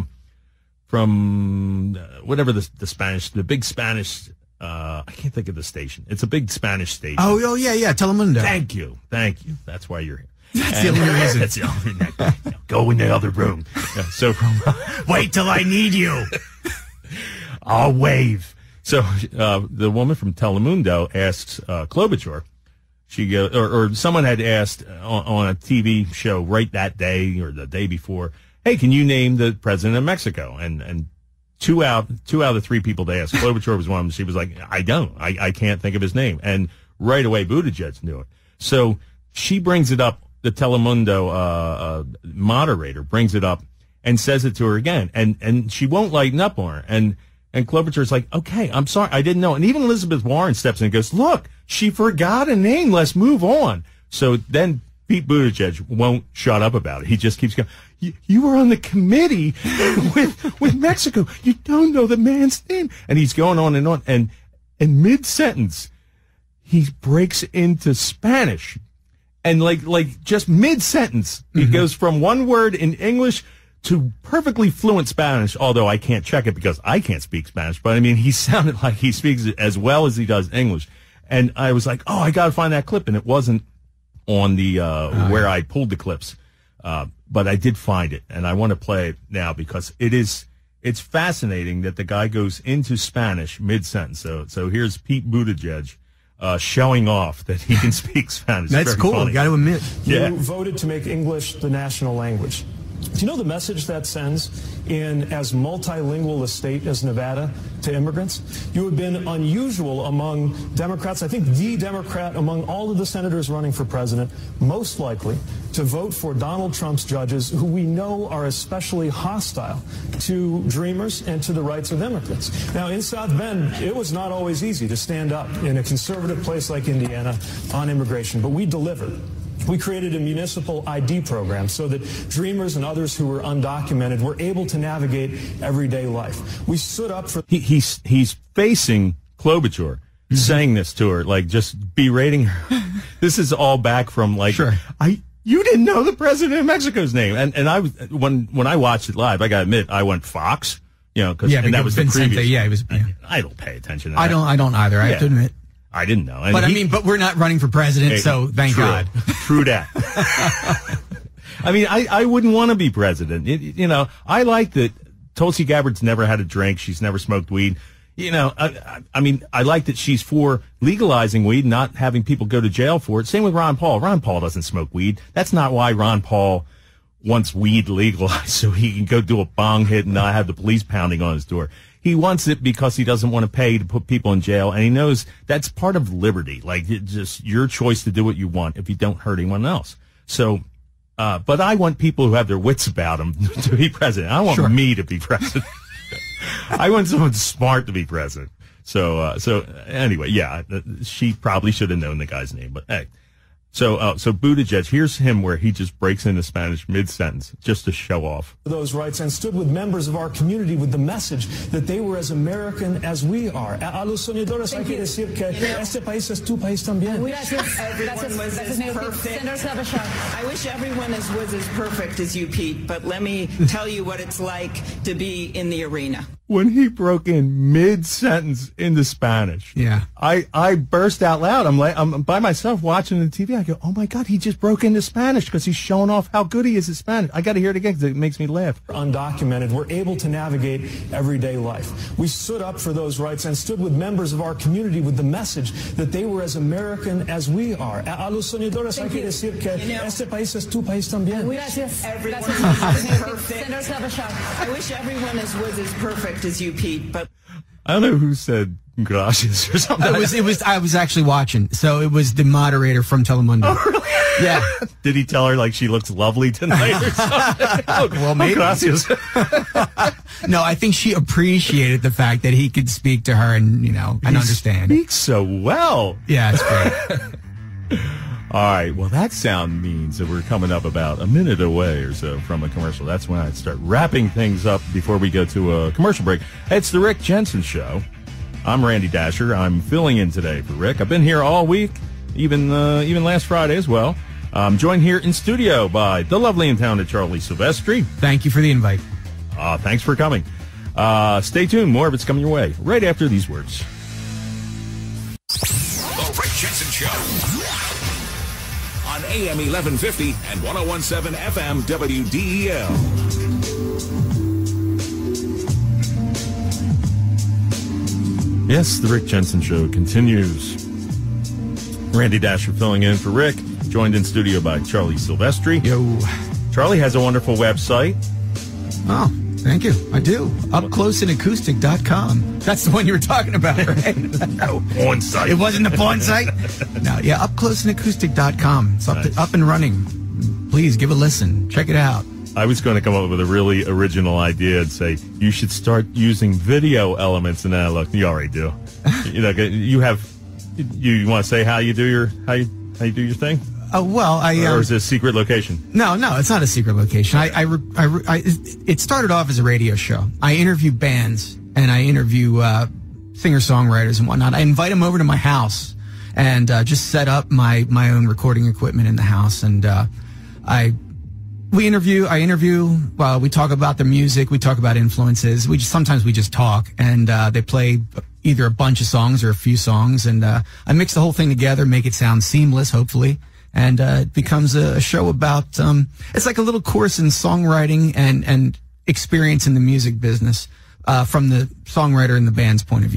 from uh, whatever the, the Spanish, the big Spanish, uh, I can't think of the station. It's a big Spanish station. Oh, oh yeah, yeah. Telemundo. Thank you. Thank you. That's why you're here. That's the only reason. That's the only reason. Go in the other room. Yeah, so from, Wait till I need you. I'll wave. So uh, the woman from Telemundo asks uh, Klobuchar, she go, or, or someone had asked on, on a T V show right that day or the day before, hey, can you name the president of Mexico? And and two out two out of the three people they asked, Klobuchar was one of them. She was like, I don't. I, I can't think of his name. And right away, Buttigieg knew it. So she brings it up. The Telemundo uh, uh, moderator brings it up and says it to her again, and and she won't lighten up on her. And and Klobuchar's like, okay, I'm sorry, I didn't know. And even Elizabeth Warren steps in and goes, look, she forgot a name. Let's move on. So then Pete Buttigieg won't shut up about it. He just keeps going. You, you were on the committee with with Mexico. You don't know the man's name. And he's going on and on. And in mid sentence, he breaks into Spanish. And like, like just mid-sentence, mm-hmm. It goes from one word in English to perfectly fluent Spanish, although I can't check it because I can't speak Spanish. But, I mean, he sounded like he speaks it as well as he does English. And I was like, oh, I got to find that clip. And it wasn't on the uh, oh, where yeah. I pulled the clips. Uh, but I did find it, and I want to play it now because it is it's fascinating that the guy goes into Spanish mid-sentence. So, so here's Pete Buttigieg uh, showing off that he can speak Spanish. That's Very cool. funny. Got to admit. Yeah. You voted to make English the national language. Do you know the message that sends in as multilingual a state as Nevada to immigrants? You have been unusual among Democrats, I think the Democrat among all of the senators running for president, most likely to vote for Donald Trump's judges, who we know are especially hostile to dreamers and to the rights of immigrants. Now, in South Bend, it was not always easy to stand up in a conservative place like Indiana on immigration, but we delivered. We created a municipal I D program so that dreamers and others who were undocumented were able to navigate everyday life. We stood up for... He, he's, he's facing Klobuchar, mm-hmm. saying this to her, like just berating her. This is all back from like, sure. I you didn't know the president of Mexico's name. And and I when when I watched it live, I got to admit, I went Fox, you know, cause, yeah, and that was Vincente, the previous. Yeah, he was. Yeah. I, I don't pay attention to I that. don't. I don't either. I yeah. have to admit. I didn't know. And but he, I mean, but we're not running for president, hey, so thank true, God. True that. I mean, I, I wouldn't want to be president. It, you know, I like that Tulsi Gabbard's never had a drink. She's never smoked weed. You know, I, I, I mean, I like that she's for legalizing weed, not having people go to jail for it. Same with Ron Paul. Ron Paul doesn't smoke weed. That's not why Ron Paul wants weed legalized, so he can go do a bong hit and not have the police pounding on his door. He wants it because he doesn't want to pay to put people in jail, and he knows that's part of liberty. Like, it's just your choice to do what you want if you don't hurt anyone else. So, uh, but I want people who have their wits about them to be president. I don't want sure. me to be president. I want someone smart to be president. So, uh, so anyway, yeah, she probably should have known the guy's name, but hey. So, uh, so Buttigieg, here's him where he just breaks into Spanish mid-sentence just to show off. Those rights and stood with members of our community with the message that they were as American as we are. A los soñadores hay que decir que este país es tu país también. Everyone was as perfect. I wish everyone was as perfect as you, Pete, but let me tell you what it's like to be in the arena. When he broke in mid-sentence into Spanish, yeah, I, I burst out loud. I'm like, I'm by myself watching the T V. I go, oh my God, he just broke into Spanish because he's showing off how good he is at Spanish. I got to hear it again because it makes me laugh. Undocumented, we're able to navigate everyday life. We stood up for those rights and stood with members of our community with the message that they were as American as we are. A los soñadores hay que decir que este país es tu país también. Everyone was as perfect. I wish everyone was as perfect as you, Pete, but I don't know who said gracias or something. It was, it was, I was actually watching. So it was the moderator from Telemundo. Oh, really? Yeah. Did he tell her like she looks lovely tonight or something? Oh, well, maybe. Oh, gracias. No, I think she appreciated the fact that he could speak to her and, you know, and he understand. He speaks so well. Yeah, it's great. All right, well, that sound means that we're coming up about a minute away or so from a commercial. That's when I start wrapping things up before we go to a commercial break. It's the Rick Jensen Show. I'm Randy Dasher. I'm filling in today for Rick. I've been here all week, even uh, even last Friday as well. I'm joined here in studio by the lovely and talented Charlie Silvestri. Thank you for the invite. Uh, thanks for coming. Uh, stay tuned. More of it's coming your way right after these words. The Rick Jensen Show. On A M eleven fifty and ten seventeen F M W D E L. Yes, the Rick Jensen Show continues. Randy Dasher filling in for Rick, joined in studio by Charlie Silvestri. Yo. Charlie has a wonderful website. Oh, thank you. I do. up close and acoustic dot com. That's the one you were talking about, right? No, porn site. It wasn't the porn site? No, yeah, up close and acoustic dot com. It's up, nice. to, up and running. Please give a listen. Check it out. I was going to come up with a really original idea and say, you should start using video elements. And then I looked, you already do. You know, you have, you, you want to say how you do your, how you, how you do your thing? Oh, uh, well, I... Or um, is it a secret location? No, no, it's not a secret location. I, I, I, I, it started off as a radio show. I interview bands, and I interview uh, singer-songwriters and whatnot. I invite them over to my house and uh, just set up my, my own recording equipment in the house. And uh, I... We interview, I interview, well, we talk about the music, we talk about influences, we just, sometimes we just talk, and uh, they play either a bunch of songs or a few songs, and uh, I mix the whole thing together, make it sound seamless, hopefully, and uh, it becomes a, a show about, um, it's like a little course in songwriting and, and experience in the music business uh, from the songwriter and the band's point of view.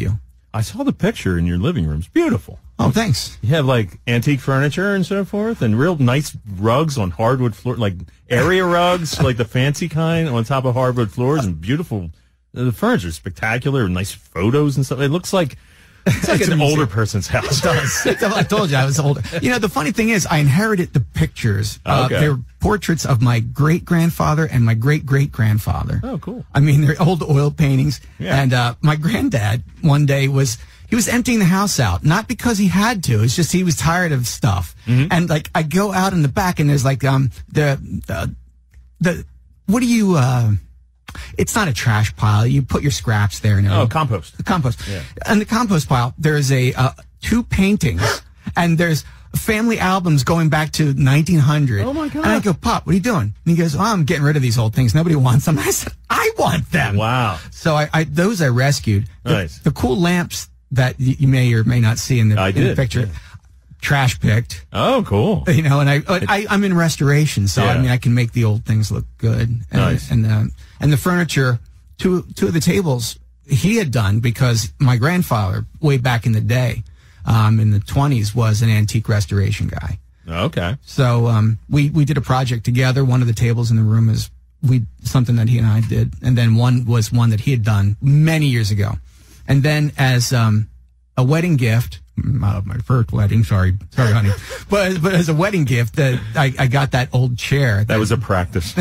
I saw the picture in your living room. It's beautiful. Oh, thanks. You have like antique furniture and so forth, and real nice rugs on hardwood floor, like area rugs, like the fancy kind on top of hardwood floors, and beautiful. The furniture is spectacular, nice photos and stuff. It looks like it's like an older person's house. It does. I told you I was older. You know, the funny thing is, I inherited the pictures. Uh, Okay. They're portraits of my great grandfather and my great great grandfather. Oh, cool. I mean, they're old oil paintings. Yeah. And uh, my granddad one day was. He was emptying the house out, not because he had to. It's just he was tired of stuff. Mm-hmm. And like I go out in the back, and there's like um the uh, the what do you? Uh, it's not a trash pile. You put your scraps there. And Oh, compost. The compost. Yeah. And the compost pile, there's a uh, two paintings, and there's family albums going back to nineteen hundred. Oh, my God. And I go, Pop, what are you doing? And he goes, oh, I'm getting rid of these old things. Nobody wants them. I said, I want them. Wow. So I, I those I rescued. The, Nice. The cool lamps that y- you may or may not see in the, I in the did, picture, yeah. trash picked. Oh, cool. You know, and I, I I'm in restoration, so Yeah. I mean I can make the old things look good. And, Nice. And uh, and the furniture, two two of the tables he had done because my grandfather, way back in the day, um, in the twenties, was an antique restoration guy. Okay. So um, we we did a project together. One of the tables in the room is we something that he and I did, and then one was one that he had done many years ago. And then as um, a wedding gift, uh, my first wedding, sorry, sorry, honey, but but as a wedding gift, that I, I got that old chair. That was a practice.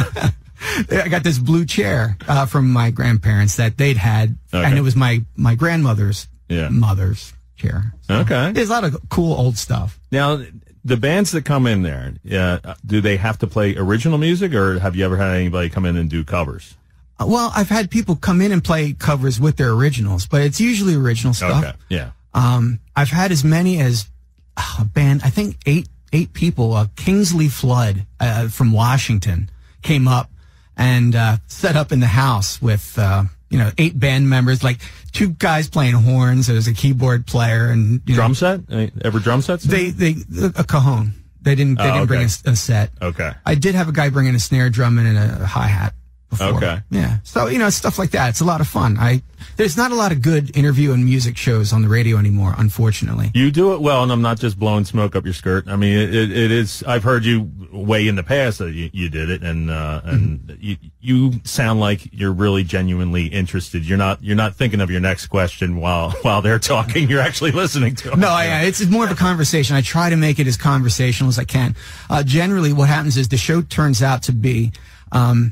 I got this blue chair uh, from my grandparents that they'd had, Okay. and it was my my grandmother's Yeah. mother's chair. So Okay. there's a lot of cool old stuff. Now, the bands that come in there, uh, do they have to play original music, or have you ever had anybody come in and do covers? Uh, Well, I've had people come in and play covers with their originals, but it's usually original stuff. Okay. Yeah. Um, I've had as many as uh, a band, I think eight eight people. Uh, Kingsley Flood uh, from Washington came up and uh, set up in the house with uh, you know eight band members, like two guys playing horns. There was a keyboard player and you know, Drum set? Any- Ever drum sets? They they a cajon. They didn't they Oh, didn't bring a, okay. a set. Okay. I did have a guy bring in a snare drum and a hi hat. Before. Okay. Yeah. So, you know, stuff like that. It's a lot of fun. I There's not a lot of good interview and music shows on the radio anymore, unfortunately. You do it well, and I'm not just blowing smoke up your skirt. I mean, it, it, it is. I've heard you way in the past that you, you did it, and uh, and mm-hmm. you you sound like you're really genuinely interested. You're not you're not thinking of your next question while while they're talking. You're actually listening to them. No, I, it's more of a conversation. I try to make it as conversational as I can. Uh, generally, what happens is the show turns out to be um,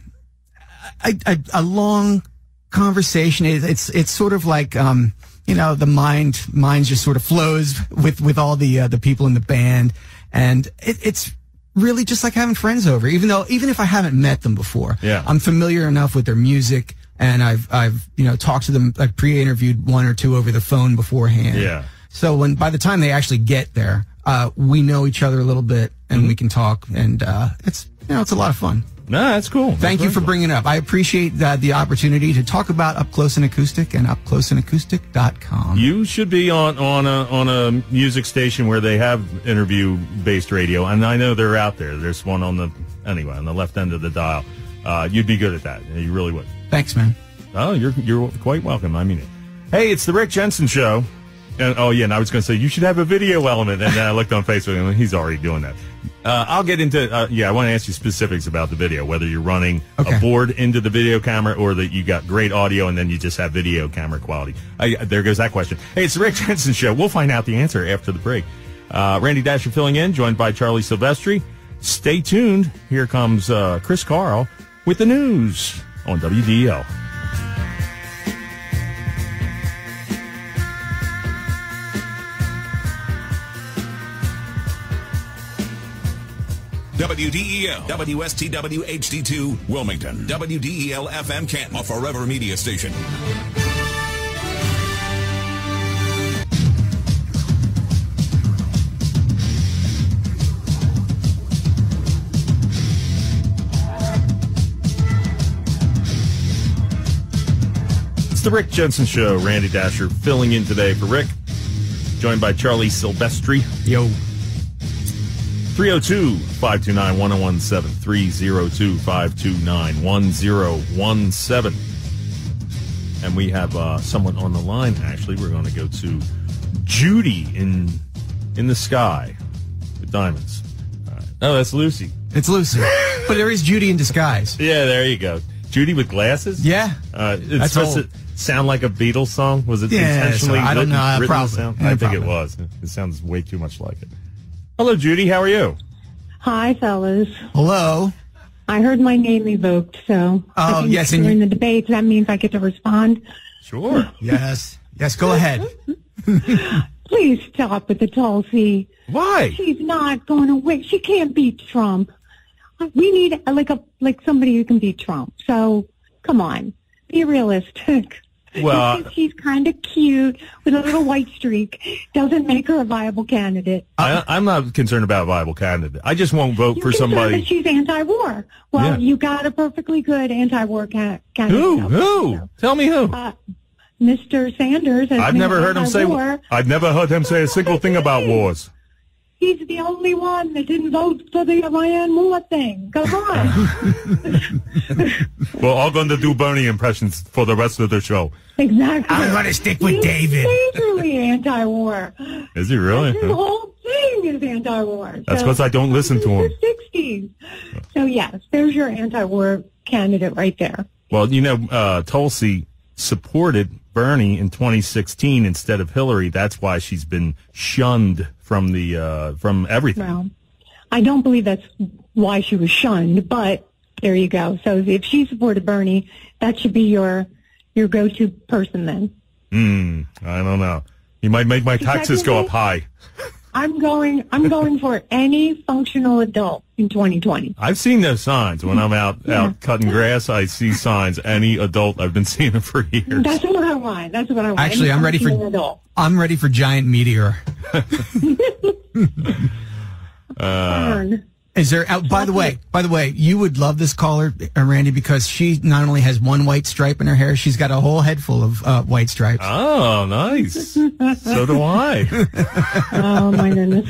a, a, a long conversation. It, it's it's sort of like um, you know the mind mind just sort of flows with with all the uh, the people in the band, and it, it's really just like having friends over. Even though even if I haven't met them before, Yeah. I'm familiar enough with their music, and I've I've you know talked to them. I've pre-interviewed one or two over the phone beforehand. Yeah. So when by the time they actually get there, uh, we know each other a little bit, and Mm-hmm. we can talk, and uh, it's you know it's a lot of fun. No, that's cool. That's Thank you very for cool. bringing it up. I appreciate uh, the opportunity to talk about Up Close and Acoustic and up close and acoustic dot com. You should be on, on a on a music station where they have interview based radio, and I know they're out there. There's one on the anyway on the left end of the dial. Uh, you'd be good at that. You really would. Thanks, man. Oh, you're you're quite welcome. I mean it. Hey, it's the Rick Jensen Show. And oh yeah, and I was going to say you should have a video element, and then I looked on Facebook and he's already doing that. Uh, I'll get into uh, yeah. I want to ask you specifics about the video, whether you're running Okay. a board into the video camera or that you got great audio and then you just have video camera quality. I, there goes that question. Hey, it's the Rick Jensen Show. We'll find out the answer after the break. Uh, Randy Dasher filling in, joined by Charlie Silvestri. Stay tuned. Here comes uh, Chris Carl with the news on W D E L. W D E L, W S T W H D two, Wilmington, W D E L F M Canton, a Forever Media station. It's the Rick Jensen Show. Randy Dasher filling in today for Rick, joined by Charlie Silvestri. Yo. three oh two, five two nine, one oh one seven, three oh two, five two nine, one oh one seven. and we have uh, someone on the line. Actually, we're going to go to Judy in in the sky with diamonds. All right. Oh, that's Lucy. It's Lucy, but there is Judy in disguise. Yeah, there you go. Judy with glasses. Yeah, uh, it's that's supposed old. to sound like a Beatles song. Was it Yeah, intentionally? so I don't written, know. Uh, written probably. Sound? Yeah, I think probably. it was. It sounds way too much like it. Hello, Judy. How are you? Hi, fellas. Hello. I heard my name evoked, so Oh, I think yes, and we're you- in the debate. That means I get to respond. Sure. Yes. Yes. Go ahead. Please stop with the Tulsi. Why? She's not going to win. She can't beat Trump. We need uh, like a like somebody who can beat Trump. So come on, be realistic. Well, Just 'cause she's kind of cute with a little white streak doesn't make her a viable candidate. I, I'm not concerned about a viable candidate. I just won't vote You're for concerned somebody. that she's anti-war. Well, Yeah. you got a perfectly good anti-war ca- candidate. Who? So- Who? Tell me who. Uh, Mister Sanders. Has I've been never heard him say. anti-war. I've never heard him say a single thing about wars. He's the only one that didn't vote for the Iran war thing. Come on. Well, I'm going to do Bernie impressions for the rest of the show. Exactly. I'm going to stick with He's David. majorly anti-war. Is he really? His whole thing is anti-war. That's So- because I don't listen to him. sixties. So, yes, there's your anti-war candidate right there. Well, you know, uh, Tulsi supported Bernie in twenty sixteen instead of Hillary. That's why she's been shunned from the uh, from everything. Well, I don't believe that's why she was shunned, but there you go. So if she supported Bernie, that should be your your go-to person then. Hmm. I don't know. You might make my taxes go up high. I'm going. I'm going for any functional adult in twenty twenty. I've seen those signs when I'm out Yeah. out cutting grass. I see signs. Any adult, I've been seeing them for years. That's what I want. That's what I want. Actually, Any I'm ready functional for. adult. I'm ready for giant meteor. Uh, Is there? Uh, by the way, by the way, you would love this caller, uh, Randy, because she not only has one white stripe in her hair, she's got a whole head full of uh, white stripes. Oh, nice. So do I. Oh my goodness.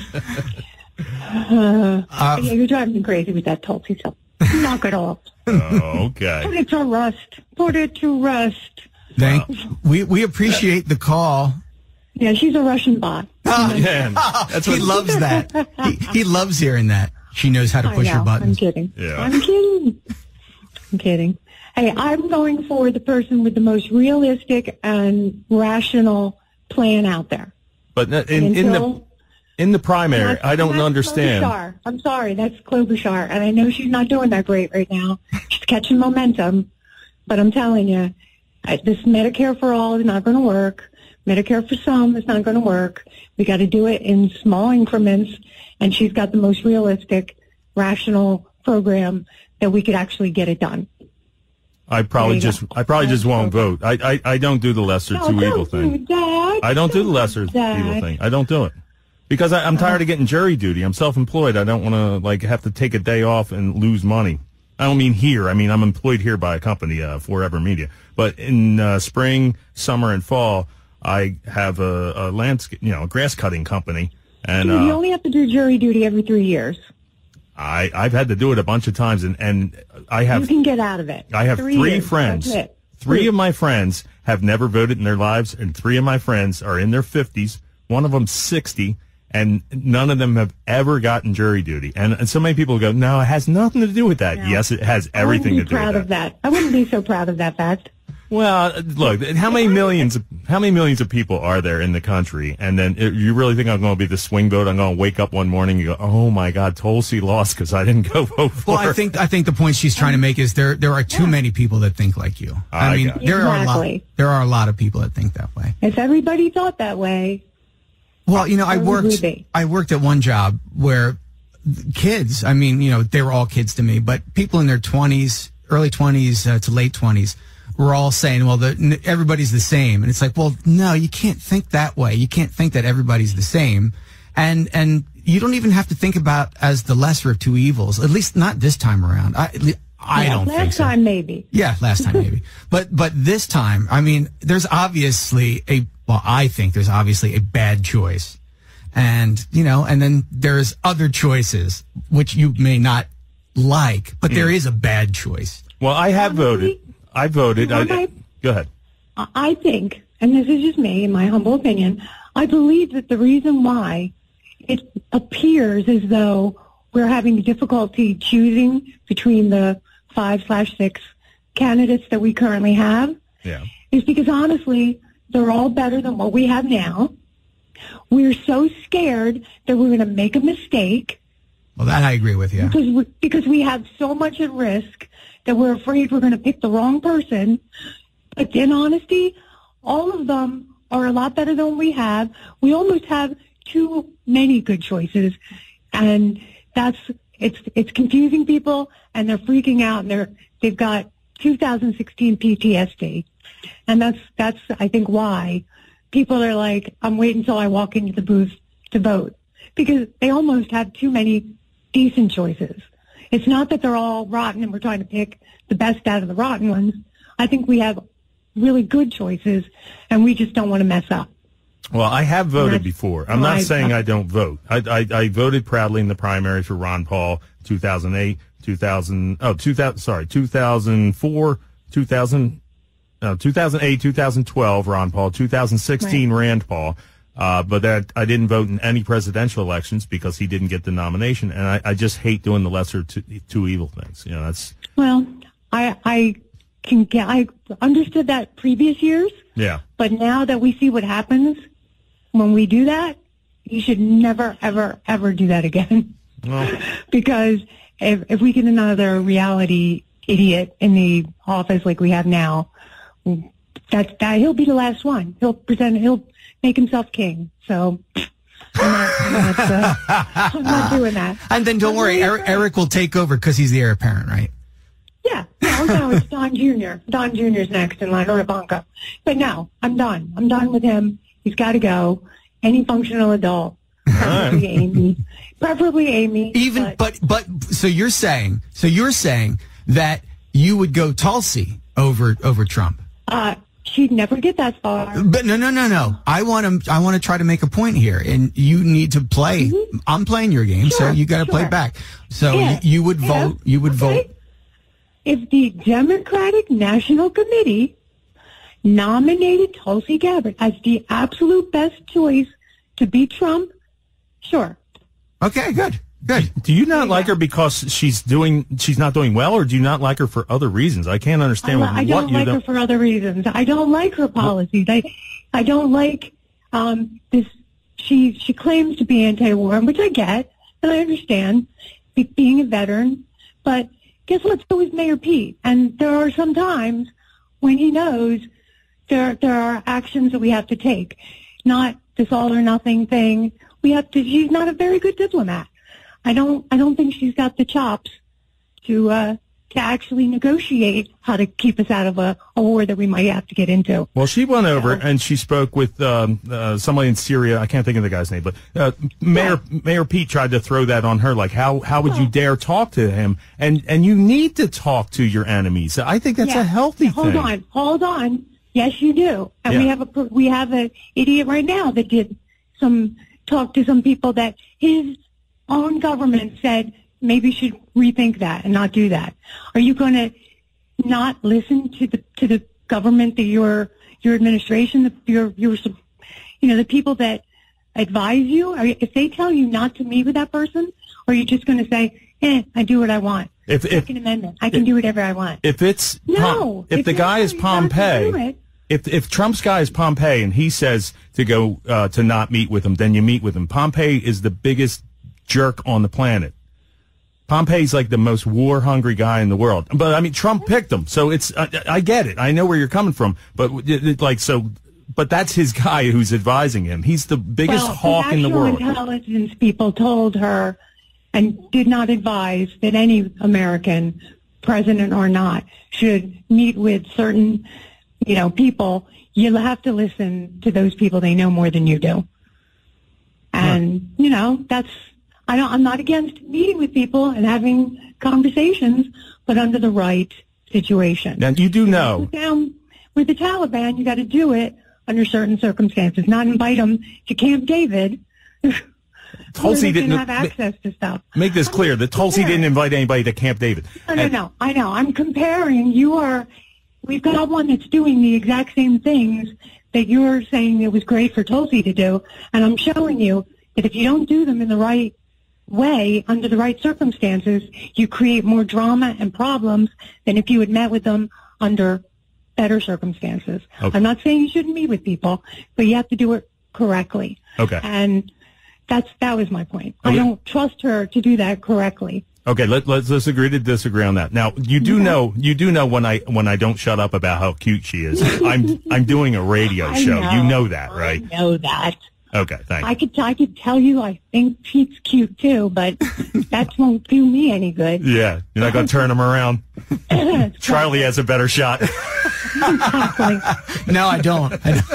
Uh, Uh, yeah, you're driving me crazy with that Tulsi stuff. Knock it off. Oh, okay. Put it to rest. Put it to rest. Thank. We we appreciate the call. Yeah, she's a Russian bot. Man, that's he what- loves that. He, he loves hearing that. She knows how to I push know. her I'm buttons. kidding. Yeah. I'm kidding. I'm kidding. Hey, I'm going for the person with the most realistic and rational plan out there. But in, in the in the primary, That's- I don't that's understand. Klobuchar. I'm sorry, that's Klobuchar, and I know she's not doing that great right now. She's catching momentum, but I'm telling you, I, this Medicare for all is not going to work. Medicare for some is not going to work. We got to do it in small increments, and she's got the most realistic, rational program that we could actually get it done. I probably There you just go. I probably just won't vote. I, I, I don't do the lesser No, two don't evil do thing. that. I don't do the lesser that. evil thing. I don't do it. Because I, I'm tired of getting jury duty. I'm self-employed. I don't want to like have to take a day off and lose money. I don't mean here. I mean I'm employed here by a company, uh, Forever Media. But in uh, spring, summer, and fall, I have a, a landscape, you know, a grass cutting company, and Dude, you uh, only have to do jury duty every three years. I I've had to do it a bunch of times, and and I have You can get out of it. I have three, three years. friends. That's it. Three of my friends have never voted in their lives, and three of my friends are in their fifties. One of them's sixty, and none of them have ever gotten jury duty. And, and so many people go, no, it has nothing to do with that. No. Yes, it has I wouldn't everything be to do proud with of that. that. I wouldn't be so proud of that fact. Well, look, how many millions, how many millions of people are there in the country? And then it, you really think I'm going to be the swing vote? I'm going to wake up one morning and go, oh my God, Tulsi lost because I didn't go vote for Well, her. I think I think the point she's trying to make is there there are too many people that think like you. I, I mean, got it. there are a lot Exactly. there are a lot of people that think that way. If everybody thought that way, Well, you know, I Where would worked we be? I worked at one job where kids, I mean, you know, they were all kids to me, but people in their twenties, early twenties uh, to late twenties were all saying, well, the, n- everybody's the same. And it's like, well, no, you can't think that way. You can't think that everybody's the same. And and you don't even have to think about as the lesser of two evils, at least not this time around. I, at least, I yeah, don't last think so. time maybe. Yeah, last time maybe. But but this time, I mean, there's obviously a well, I think there's obviously a bad choice. And, you know, and then there's other choices which you may not like, but there is a bad choice. Well, I have voted. I voted. I, want my- go ahead. I think, and this is just me, in my humble opinion, I believe that the reason why it appears as though we're having difficulty choosing between the five slash six candidates that we currently have yeah. is because, honestly, they're all better than what we have now. We're so scared that we're going to make a mistake. Well, that I agree with you. Because we, because we have so much at risk that we're afraid we're going to pick the wrong person. But in honesty, all of them are a lot better than what we have. We almost have too many good choices. And that's, it's, it's confusing people, and they're freaking out, and they're, they've got two thousand sixteen P T S D. And that's, that's, I think, why people are like, I'm waiting until I walk into the booth to vote. Because they almost have too many decent choices. It's not that they're all rotten and we're trying to pick the best out of the rotten ones. I think we have really good choices, and we just don't want to mess up. Well, I have voted before. I'm not I, saying I don't vote. I, I, I voted proudly in the primary for Ron Paul, two thousand eight, two thousand, oh, two thousand, sorry, two thousand four, two thousand, no, two thousand eight, two thousand twelve, Ron Paul, two thousand sixteen, right. Rand Paul. Uh, but that I didn't vote in any presidential elections because he didn't get the nomination, and I, I just hate doing the lesser two, two evil things. You know, that's well, I I can get I understood that previous years. Yeah. But now that we see what happens when we do that, you should never, ever, ever do that again. Well. Because if if we get another reality idiot in the office like we have now, that that he'll be the last one. He'll present. He'll make himself king. So I'm not, I'm not, uh, I'm not doing that. And then don't worry, Eric, Eric will take over because he's the heir apparent, right? Yeah. No, no, it's Don Junior Don Junior's next in line, or Ivanka. But no, I'm done. I'm done with him. He's got to go. Any functional adult. Preferably Right. Amy. Preferably Amy. Even, but, but, so you're saying, so you're saying that you would go Tulsi over, over Trump? Uh, she'd never get that far. But no, no, no, no. I want to. I want to try to make a point here, and you need to play. Mm-hmm. I'm playing your game, sure, so you got to sure. play back. So yeah. you, you would yeah. vote. You would okay. vote. If the Democratic National Committee nominated Tulsi Gabbard as the absolute best choice to beat Trump, sure. Okay, good. Good. Do you not like her because she's doing she's not doing well, or do you not like her for other reasons? I can't understand I, I what don't you like don't. her for other reasons. I don't like her policies. I I don't like um, this. She she claims to be anti-war, which I get and I understand, be, being a veteran. But guess what? So is Mayor Pete, and there are some times when he knows there there are actions that we have to take, not this all or nothing thing. We have to. She's not a very good diplomat. I don't. I don't think she's got the chops to uh, to actually negotiate how to keep us out of a, a war that we might have to get into. Well, she went over and she spoke with um, uh, somebody in Syria. I can't think of the guy's name, but uh, Mayor yeah. Mayor Pete tried to throw that on her. Like, how how would well, you dare talk to him? And and you need to talk to your enemies. I think that's yeah. a healthy hold thing. Hold on, hold on. Yes, you do. And yeah. we have a we have an idiot right now that did some talk to some people that his own government said maybe you should rethink that and not do that. Are you going to not listen to the to the government, that your your administration, the, your your you know the people that advise you? Are, if they tell you not to meet with that person, or are you just going to say, "Eh, I do what I want"? If, if Second Amendment, I can if, do whatever I want. If it's no, if, if the guy is Pompeo. If if Trump's guy is Pompeo and he says to go uh, to not meet with him, then you meet with him. Pompeo is the biggest jerk on the planet. Pompeo's like the most war-hungry guy in the world. But I mean, Trump picked him, so it's I, I get it. I know where you're coming from, but it, it, like so, but that's his guy who's advising him. He's the biggest well, hawk in the world. Intelligence people told her and did not advise that any American, president or not, should meet with certain, you know, people. You'll have to listen to those people. They know more than you do. And, right. you know, that's, I don't, I'm not against meeting with people and having conversations, but under the right situation. Now, you do you know. Sit down with the Taliban, you got to do it under certain circumstances, not invite them to Camp David. Tulsi didn't have access to stuff. Make this clear that Tulsi didn't invite anybody to Camp David. No, no, and, no. I know. I'm comparing. You are we've got one that's doing the exact same things that you're saying it was great for Tulsi to do, and I'm showing you that if you don't do them in the right way, under the right circumstances, you create more drama and problems than if you had met with them under better circumstances. Okay. I'm not saying you shouldn't meet with people, but you have to do it correctly. Okay. And that's that was my point. Okay. I don't trust her to do that correctly. Okay, let, let's let's agree to disagree on that. Now, you do Yeah. know you do know when I when I don't shut up about how cute she is. I'm I'm doing a radio I show. know. You know that, right? I know that. Okay, thanks. I could I could tell you I think Pete's cute too, but that won't do me any good. Yeah, you're not going to turn him around. Charlie has a better shot. Exactly. No, I don't. I don't.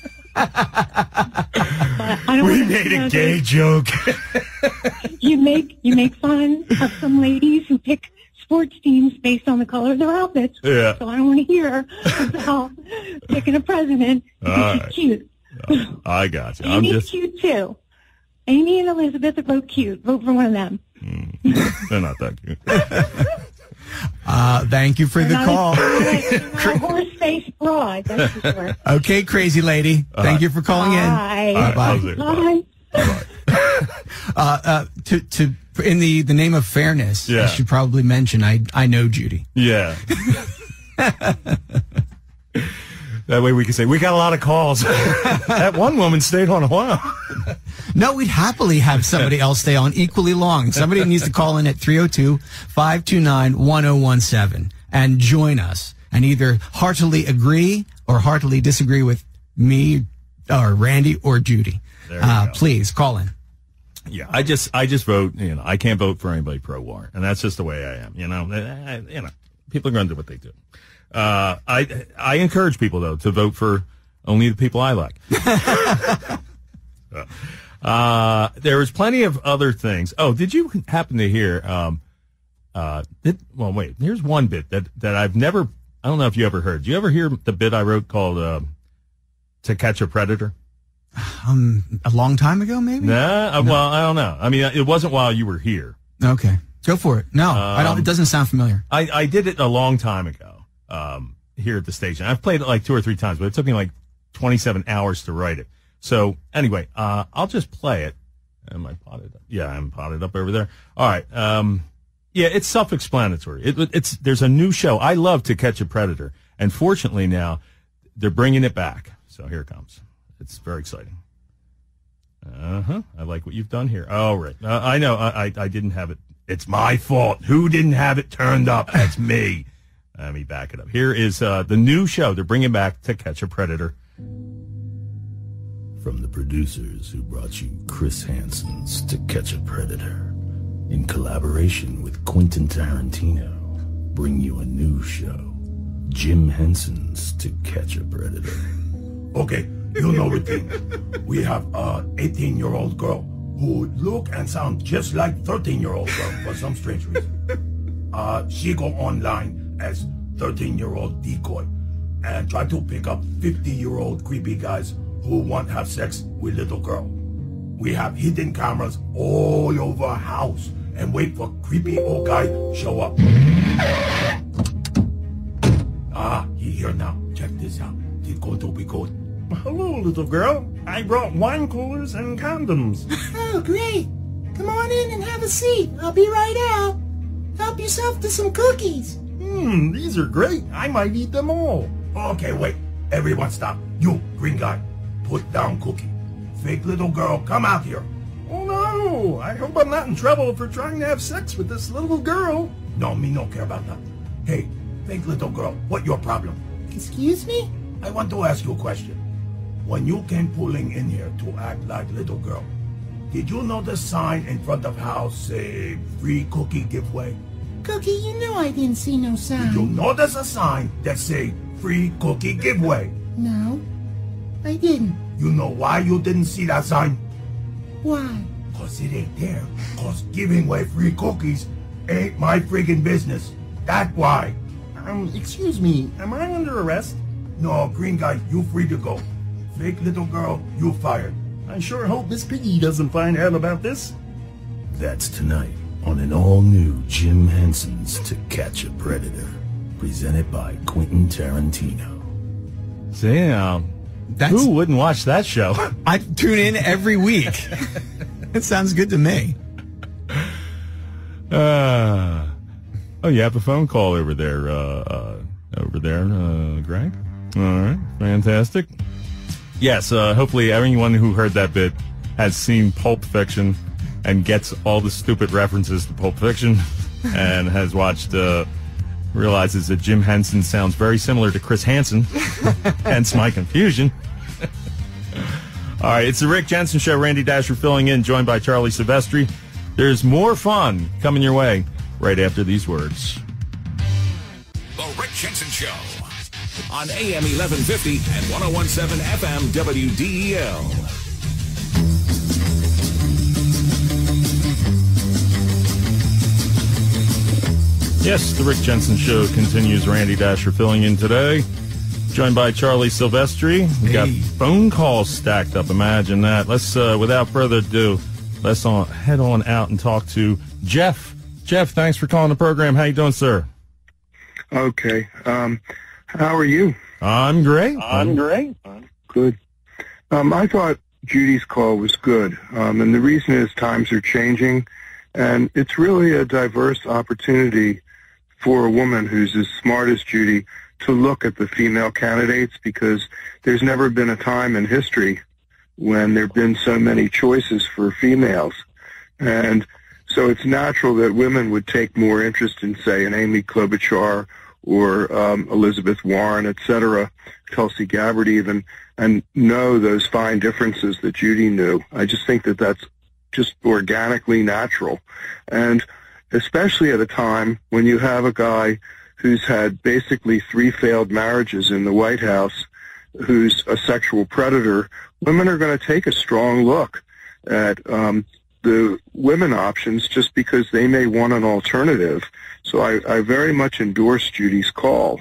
But I don't We wanna- made you know, a gay joke. You make you make fun of some ladies who pick sports teams based on the color of their outfits. Yeah. So I don't want to hear about picking a president because All she's right. cute. I got you. I'm Amy's just cute too. Amy and Elizabeth are both cute. Vote for one of them. they're not that cute. Uh, thank you for the They're not call. A, they're not a horse-faced broad, that's for sure. Okay, crazy lady. Thank you for calling Bye. All right, Bye. how's it? Bye. in. Uh, uh, to to in the the name of fairness, Yeah. I should probably mention I I know Judy. Yeah. That way we can say, we got a lot of calls. That one woman stayed on a while. No, we'd happily have somebody else stay on equally long. Somebody needs to call in at three oh two, five two nine, one oh one seven and join us and either heartily agree or heartily disagree with me or Randy or Judy. There you Uh, go. please call in. Yeah, I just, I just vote. You know, I can't vote for anybody pro-war, and that's just the way I am. You know, I, I- you know, people are going to do what they do. Uh, I, I encourage people though to vote for only the people I like. uh, there was plenty of other things. Oh, did you happen to hear? Um, uh, did, well, wait. Here's one bit that that I've never. I don't know if you ever heard. Did you ever hear the bit I wrote called uh, "To Catch a Predator"? Um, a long time ago, maybe. Nah, uh, well, I don't know. I mean, it wasn't while you were here. Okay, go for it. No, I don't. Um, It doesn't sound familiar. I, I did it a long time ago um, here at the station. I've played it like two or three times, but it took me like twenty-seven hours to write it. So anyway, uh, I'll just play it. Am I potted up? Yeah, I'm potted up over there. All right. Um, yeah, it's self-explanatory. It, it's there's a new show. I love To Catch a Predator, and fortunately now they're bringing it back. So here it comes. It's very exciting. Uh huh. I like what you've done here. Oh, right. Uh, I know. I, I I didn't have it. It's my fault. Who didn't have it turned up? That's me. Let me back it up. Here is uh, the new show. They're bringing back To Catch a Predator. From the producers who brought you Chris Hansen's To Catch a Predator, in collaboration with Quentin Tarantino, bring you a new show, Jim Henson's To Catch a Predator. Okay, you know the thing. We have a eighteen-year-old girl who look and sound just like thirteen-year-old girl for some strange reason. Uh, she go online as thirteen-year-old decoy and try to pick up fifty-year-old creepy guys who want to have sex with little girl. We have hidden cameras all over our house and wait for creepy old guy show up. Ah, he here now. Check this out. It's going to be good. Hello, little girl. I brought wine coolers and condoms. Oh, great. Come on in and have a seat. I'll be right out. Help yourself to some cookies. Hmm, these are great. I might eat them all. Okay, wait. Everyone stop. You, green guy, put down cookie. Fake little girl, come out here. Oh, no. I hope I'm not in trouble for trying to have sex with this little girl. No, me no care about that. Hey, fake little girl, what your problem? Excuse me? I want to ask you a question. When you came pulling in here to act like little girl, did you know the sign in front of house say free cookie giveaway? Cookie, you know I didn't see no sign. Did you know there's a sign that say free cookie giveaway? No, I didn't. You know why you didn't see that sign? Why? Cause it ain't there. Cause giving away free cookies ain't my friggin' business. That's why. Um, excuse me, am I under arrest? No, green guy, you free to go. Fake little girl, you fired. I sure hope Miss Piggy doesn't find out about this. That's tonight on an all-new Jim Henson's To Catch a Predator. presented by Quentin Tarantino. See, um, who wouldn't watch that show? I tune in every week. It sounds good to me. Uh, oh, you have a phone call over there, uh, uh, over there, uh, Greg. All right, fantastic. Yes, uh, hopefully everyone who heard that bit has seen Pulp Fiction and gets all the stupid references to Pulp Fiction and has watched, uh, realizes that Jim Henson sounds very similar to Chris Hansen, hence my confusion. All right, it's the Rick Jensen Show. Randy Dasher filling in, joined by Charlie Silvestri. There's more fun coming your way right after these words. The Rick Jensen Show on A M eleven fifty and one oh one point seven F M W D E L. Yes, the Rick Jensen Show continues. Randy Dasher filling in today, joined by Charlie Silvestri. We got hey. phone calls stacked up. Imagine that. Let's, uh, without further ado, let's on, head on out and talk to Jeff. Jeff, thanks for calling the program. How you doing, sir? Okay. Um, how are you? I'm great. I'm great. Good. Um, I thought Judy's call was good, um, and the reason is times are changing, and it's really a diverse opportunity for a woman who's as smart as Judy to look at the female candidates, because there's never been a time in history when there have been so many choices for females. And so it's natural that women would take more interest in, say, an Amy Klobuchar or um, Elizabeth Warren, et cetera, Tulsi Gabbard even, and know those fine differences that Judy knew. I just think that that's just organically natural. And especially at a time when you have a guy who's had basically three failed marriages in the White House, who's a sexual predator, women are going to take a strong look at um, the women options just because they may want an alternative. So I, I very much endorse Judy's call.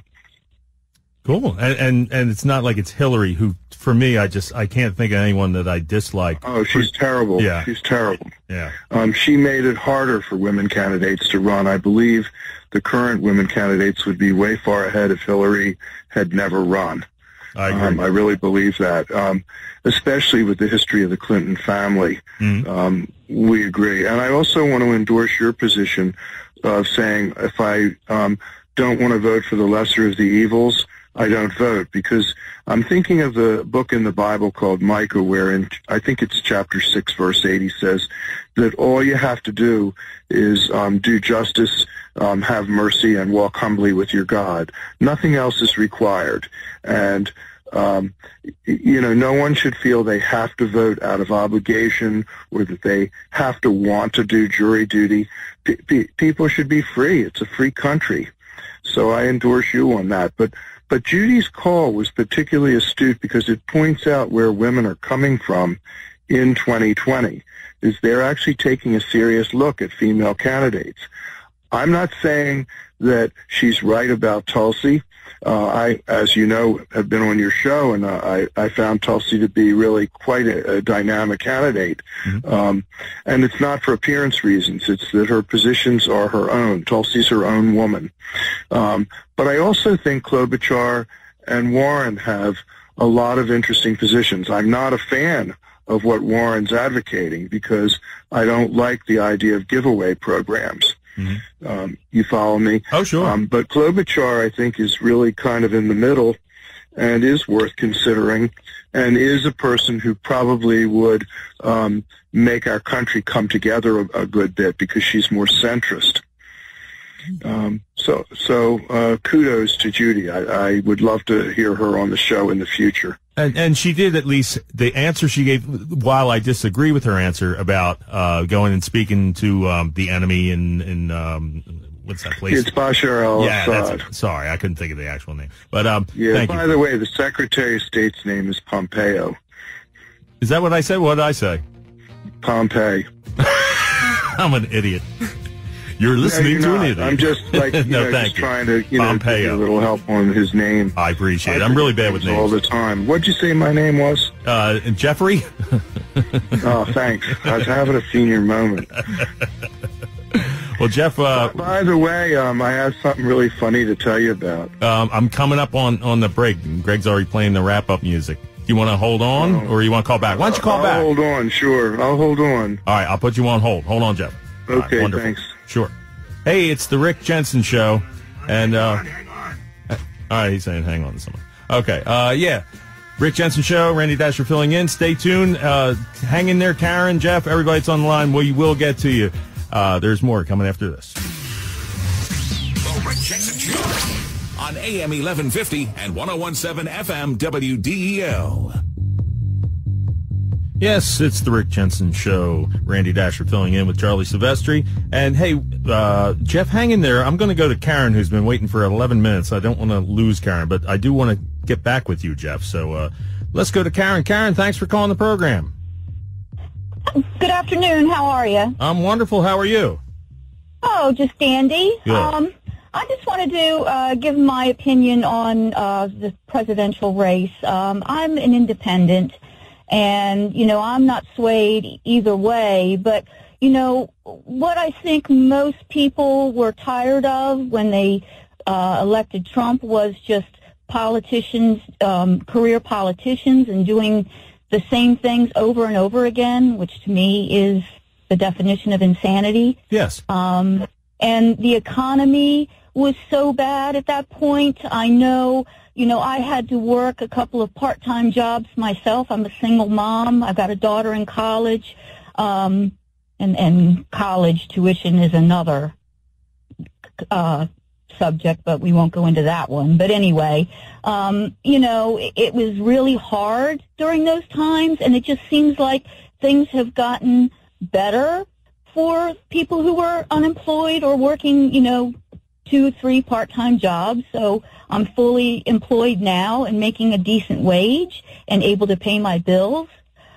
Cool. And, and and it's not like it's Hillary, who, for me, I just, I can't think of anyone that I dislike. Oh, she's for, terrible. Yeah. She's terrible. Yeah. Um, she made it harder for women candidates to run. I believe the current women candidates would be way far ahead if Hillary had never run. I agree. Um, I really believe that, um, especially with the history of the Clinton family. Mm-hmm. Um, we agree. And I also want to endorse your position of saying if I um, don't want to vote for the lesser of the evils, I don't vote, because I'm thinking of the book in the Bible called Micah, where in, I think it's chapter six, verse eight, he says that all you have to do is um, do justice, um, have mercy, and walk humbly with your God. Nothing else is required. And, um, you know, no one should feel they have to vote out of obligation or that they have to want to do jury duty. P- p- people should be free. It's a free country. So I endorse you on that. But But Judy's call was particularly astute because it points out where women are coming from in twenty twenty, is they're actually taking a serious look at female candidates. I'm not saying that she's right about Tulsi. Uh, I, as you know, have been on your show, and uh, I, I found Tulsi to be really quite a, a dynamic candidate. Mm-hmm. Um, and it's not for appearance reasons. It's that her positions are her own. Tulsi's her own woman. Um, but I also think Klobuchar and Warren have a lot of interesting positions. I'm not a fan of what Warren's advocating because I don't like the idea of giveaway programs. Mm-hmm. Um, you follow me? Oh, sure. Um, but Klobuchar, I think, is really kind of in the middle and is worth considering and is a person who probably would um, make our country come together a, a good bit because she's more centrist. Um, so so uh, kudos to Judy. I, I would love to hear her on the show in the future. And, and she did, at least the answer she gave, while I disagree with her answer about uh, going and speaking to um, the enemy in, in um, what's that place? It's Bashar al-Assad. Yeah, sorry, I couldn't think of the actual name. But um, yeah, thank by you. the way, the Secretary of State's name is Pompeo. Is that what I said? What did I say? Pompey. I'm an idiot. You're listening no, you're to an not. idiot. I'm just like you no, know, thank just you. trying to you know give you a little help on his name. I appreciate it. I I'm really bad with names all the time. What'd you say my name was? Uh, Jeffrey. Oh, thanks. I was having a senior moment. Well, Jeff. Uh, By the way, um, I have something really funny to tell you about. Um, I'm coming up on, on the break. Greg's already playing the wrap-up music. Do you want to hold on, oh. or you want to call back? Why don't you call I'll back? hold on, sure. I'll hold on. All right, I'll put you on hold. Hold on, Jeff. Okay, right, thanks. Sure. Hey, it's the Rick Jensen Show. And, uh, hang on, hang on. All right, he's saying hang on to someone. Okay, uh, yeah. Rick Jensen Show, Randy Dasher filling in. Stay tuned. Uh, hang in there, Karen, Jeff, everybody that's on the line. We will get to you. Uh, there's more coming after this. The Rick Jensen Show on A M eleven fifty and one oh one point seven F M W D E L. Yes, it's the Rick Jensen Show. Randy Dasher filling in with Charlie Silvestri. And, hey, uh, Jeff, hang in there. I'm going to go to Karen, who's been waiting for eleven minutes. I don't want to lose Karen, but I do want to get back with you, Jeff. So uh, let's go to Karen. Karen, thanks for calling the program. Good afternoon. How are you? I'm wonderful. How are you? Oh, just dandy. Good. Um, I just wanted to uh, give my opinion on uh, the presidential race. Um, I'm an independent. And, you know, I'm not swayed either way, but, you know, what I think most people were tired of when they uh, elected Trump was just politicians, um, career politicians, and doing the same things over and over again, which to me is the definition of insanity. Yes. Um, and the economy was so bad at that point. I know... You know, I had to work a couple of part-time jobs myself. I'm a single mom. I've got a daughter in college, um, and, and college tuition is another uh, subject, but we won't go into that one. But anyway, um, you know, it, it was really hard during those times, and it just seems like things have gotten better for people who were unemployed or working, you know, two, three part-time jobs. So I'm fully employed now and making a decent wage and able to pay my bills.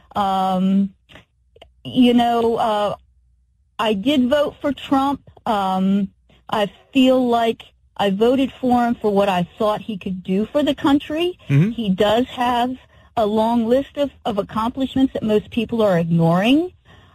Um, you know, uh, I did vote for Trump. Um, I feel like I voted for him for what I thought he could do for the country. Mm-hmm. He does have a long list of, of accomplishments that most people are ignoring.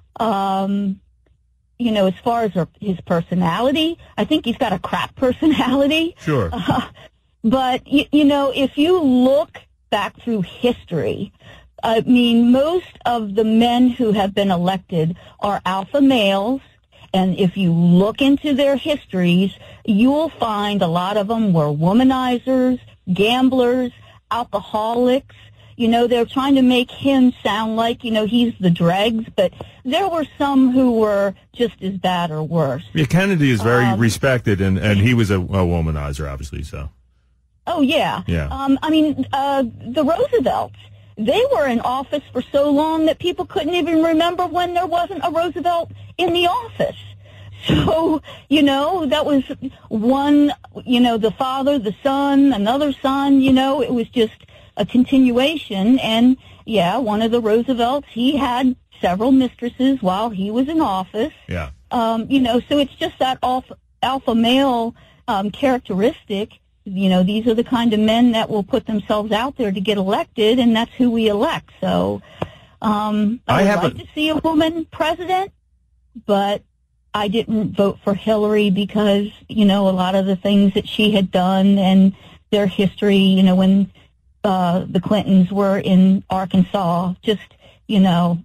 Um, You know, as far as her, his personality, I think he's got a crap personality. Sure. Uh, but, you, you know, if you look back through history, I mean, most of the men who have been elected are alpha males. And if you look into their histories, you'll find a lot of them were womanizers, gamblers, alcoholics. You know, they're trying to make him sound like, you know, he's the dregs, but there were some who were just as bad or worse. Yeah, Kennedy is very um, respected, and, and he was a, a womanizer, obviously, so. Oh, yeah. Yeah. Um, I mean, uh, the Roosevelts, they were in office for so long that people couldn't even remember when there wasn't a Roosevelt in the office. So, you know, that was one, you know, the father, the son, another son, you know, it was just a continuation. And yeah, one of the Roosevelts, he had several mistresses while he was in office. Yeah. Um, you know, so it's just that alpha, alpha male um, characteristic. You know, these are the kind of men that will put themselves out there to get elected, and that's who we elect. So um, I, I would like a... to see a woman president, but I didn't vote for Hillary because, you know, a lot of the things that she had done and their history, you know, when uh, the Clintons were in Arkansas, just, you know,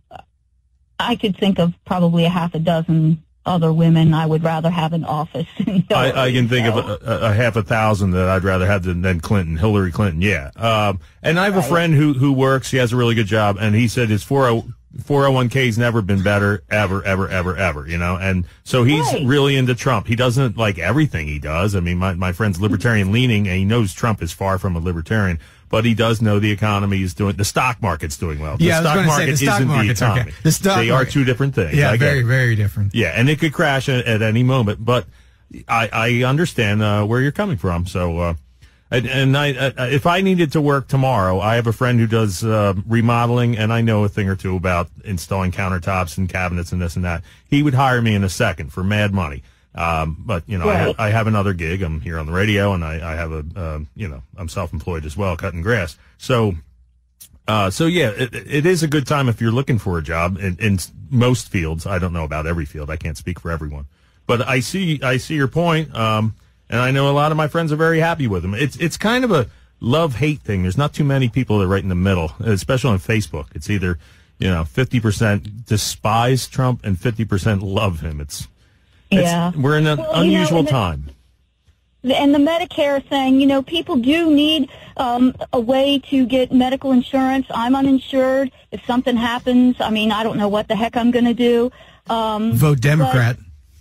I could think of probably a half a dozen other women I would rather have in office. Than Hillary, I, I can think so. of a, a, a half a thousand that I'd rather have than, than Clinton, Hillary Clinton, yeah. Um, and I have right. a friend who, who works, he has a really good job, and he said his four oh one k's never been better, ever, ever, ever, ever, you know? And so he's right. really into Trump. He doesn't like everything he does. I mean, my, my friend's libertarian leaning, and he knows Trump is far from a libertarian, but he does know the economy is doing, the stock market's doing well. Yeah, the stock market say, the stock isn't the economy. Okay. The stock they market. are two different things. Yeah, I very, very different. Yeah, and it could crash at, at any moment, but I, I understand uh, where you're coming from. So, uh, and, and I, uh, if I needed to work tomorrow, I have a friend who does uh, remodeling, and I know a thing or two about installing countertops and cabinets and this and that. He would hire me in a second for mad money. Um, but, you know, right. I, ha- I have another gig. I'm here on the radio, and I, I have a, uh, you know, I'm self-employed as well, cutting grass. So, uh, so yeah, it, it is a good time if you're looking for a job in, in most fields. I don't know about every field. I can't speak for everyone. but I see I see your point, um, and I know a lot of my friends are very happy with him. It's it's kind of a love-hate thing. There's not too many people that are right in the middle, especially on Facebook. It's either, you know, fifty percent despise Trump and fifty percent love him. It's, it's Yeah. we're in an Well, unusual you know, time. And the Medicare thing, you know, people do need um, a way to get medical insurance. I'm uninsured. If something happens, I mean, I don't know what the heck I'm going to do. Um, Vote Democrat.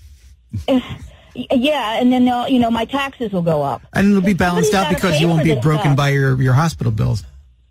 But, yeah, and then, uh, you know, my taxes will go up. And it'll be balanced out Somebody's because gotta you pay won't for be this broken stuff. by your, your hospital bills.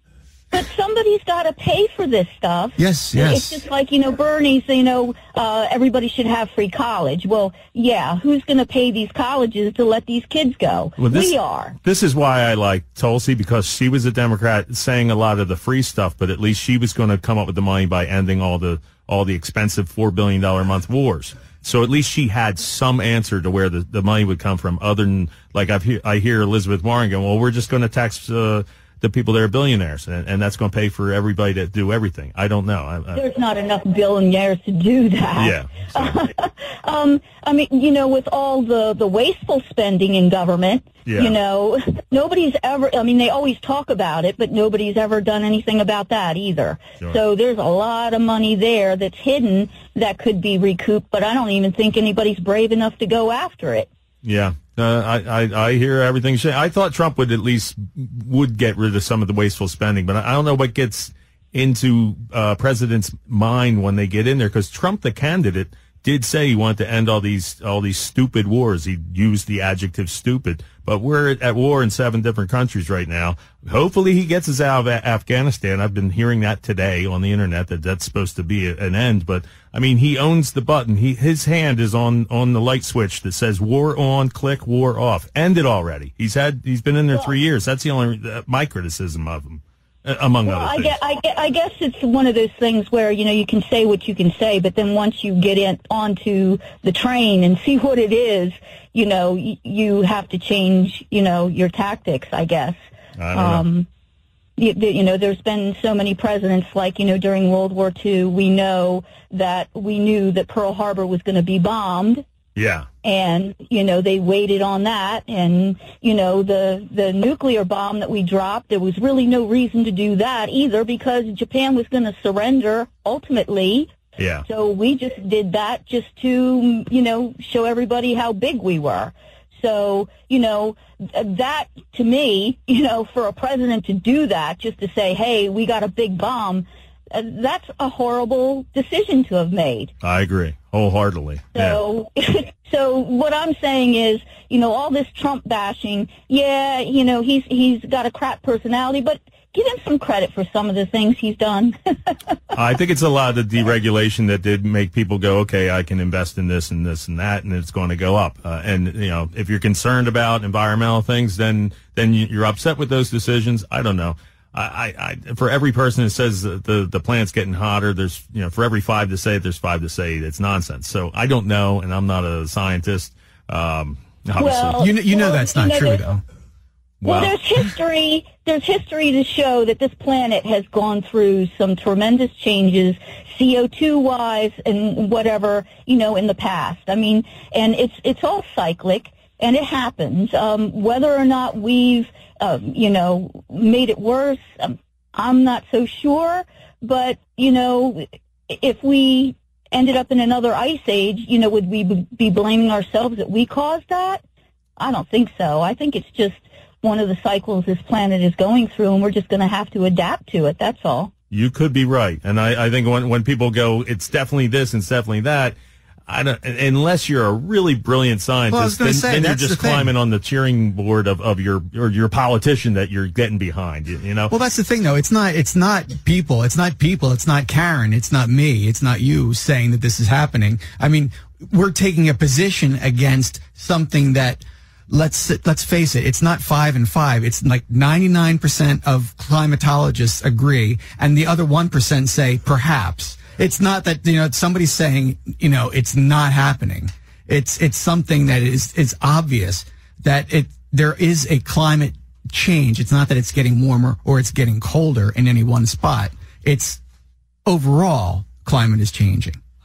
But somebody's got to pay for this stuff. Yes, yes. It's just like, you know, Bernie's, you know, uh, everybody should have free college. Well, yeah, who's going to pay these colleges to let these kids go? Well, this, we are. This is why I like Tulsi, because she was a Democrat saying a lot of the free stuff, but at least she was going to come up with the money by ending all the all the expensive four billion dollars a month wars. So at least she had some answer to where the, the money would come from, other than, like, I've he- I hear Elizabeth Warren going, well, we're just going to tax uh, the people that are billionaires, and, and that's going to pay for everybody to do everything. I don't know. I, I, There's not enough billionaires to do that. yeah. So, um, I mean, you know, with all the, the wasteful spending in government, Yeah. you know, nobody's ever, I mean, they always talk about it, but nobody's ever done anything about that either. Sure. So there's a lot of money there that's hidden that could be recouped, but I don't even think anybody's brave enough to go after it. yeah. Uh, I, I, I hear everything. She, I thought Trump would at least would get rid of some of the wasteful spending, but I don't know what gets into uh, president's mind when they get in there, because Trump, the candidate, did say he wanted to end all these all these stupid wars. He used the adjective stupid, but we're at war in seven different countries right now. Hopefully he gets us out of a- Afghanistan. I've been hearing that today on the internet, that that's supposed to be a, an end. But I mean, he owns the button. He his hand is on on the light switch that says war on, click war off. End it already. He's had he's been in there three years. That's the only uh, my criticism of him, uh, among Well, other I things. guess, I, guess, I guess it's one of those things where, you know, you can say what you can say, but then once you get in onto the train and see what it is, you know, y- you have to change, you know, your tactics, I guess. I don't know. Um, you, you know, there's been so many presidents, like, you know, during World War Two, we know that we knew that Pearl Harbor was going to be bombed. Yeah. And, you know, they waited on that. And, you know, the, the nuclear bomb that we dropped, there was really no reason to do that either, because Japan was going to surrender ultimately. Yeah. So we just did that just to, you know, show everybody how big we were. So, you know, that, to me, you know, for a president to do that, just to say, hey, we got a big bomb, uh, that's a horrible decision to have made. I agree wholeheartedly. So, so what I'm saying is, you know, all this Trump bashing, yeah, you know, he's he's got a crap personality, but give him some credit for some of the things he's done. I think it's a lot of the deregulation that did make people go, okay, I can invest in this and this and that, and it's going to go up. Uh, and, you know, if you're concerned about environmental things, then then you- you're upset with those decisions. I don't know. I, I, I for every person that says that the, the planet's getting hotter, there's, you know, for every five to say it, there's five to say it's nonsense. So I don't know, and I'm not a scientist. Um, obviously. Well, You know, you know well, that's you not know, true, there's- though. Well, Well, there's history. There's history to show that this planet has gone through some tremendous changes, C O two wise and whatever, you know, in the past. I mean, and it's it's all cyclic, and it happens. Um, whether or not we've, um, you know, made it worse, um, I'm not so sure. But you know, if we ended up in another ice age, you know, would we be blaming ourselves that we caused that? I don't think so. I think it's just one of the cycles this planet is going through, and we're just going to have to adapt to it. That's all. you could be right. And I, I think when, when people go, it's definitely this and it's definitely that, I don't, unless you're a really brilliant scientist, Well, I was gonna then, say, then you're that's just the thing. climbing on the cheering board of, of your or your politician that you're getting behind. You, you know. Well, that's the thing, though. It's not. It's not people. It's not people. It's not Karen. It's not me. It's not you saying that this is happening. I mean, we're taking a position against something that, let's let's face it, it's not five and five. It's like ninety-nine percent of climatologists agree, and the other one percent say perhaps. It's not that, you know, somebody's saying, you know, it's not happening. It's it's something that is is obvious that it there is a climate change. It's not that it's getting warmer or it's getting colder in any one spot. It's overall climate is changing.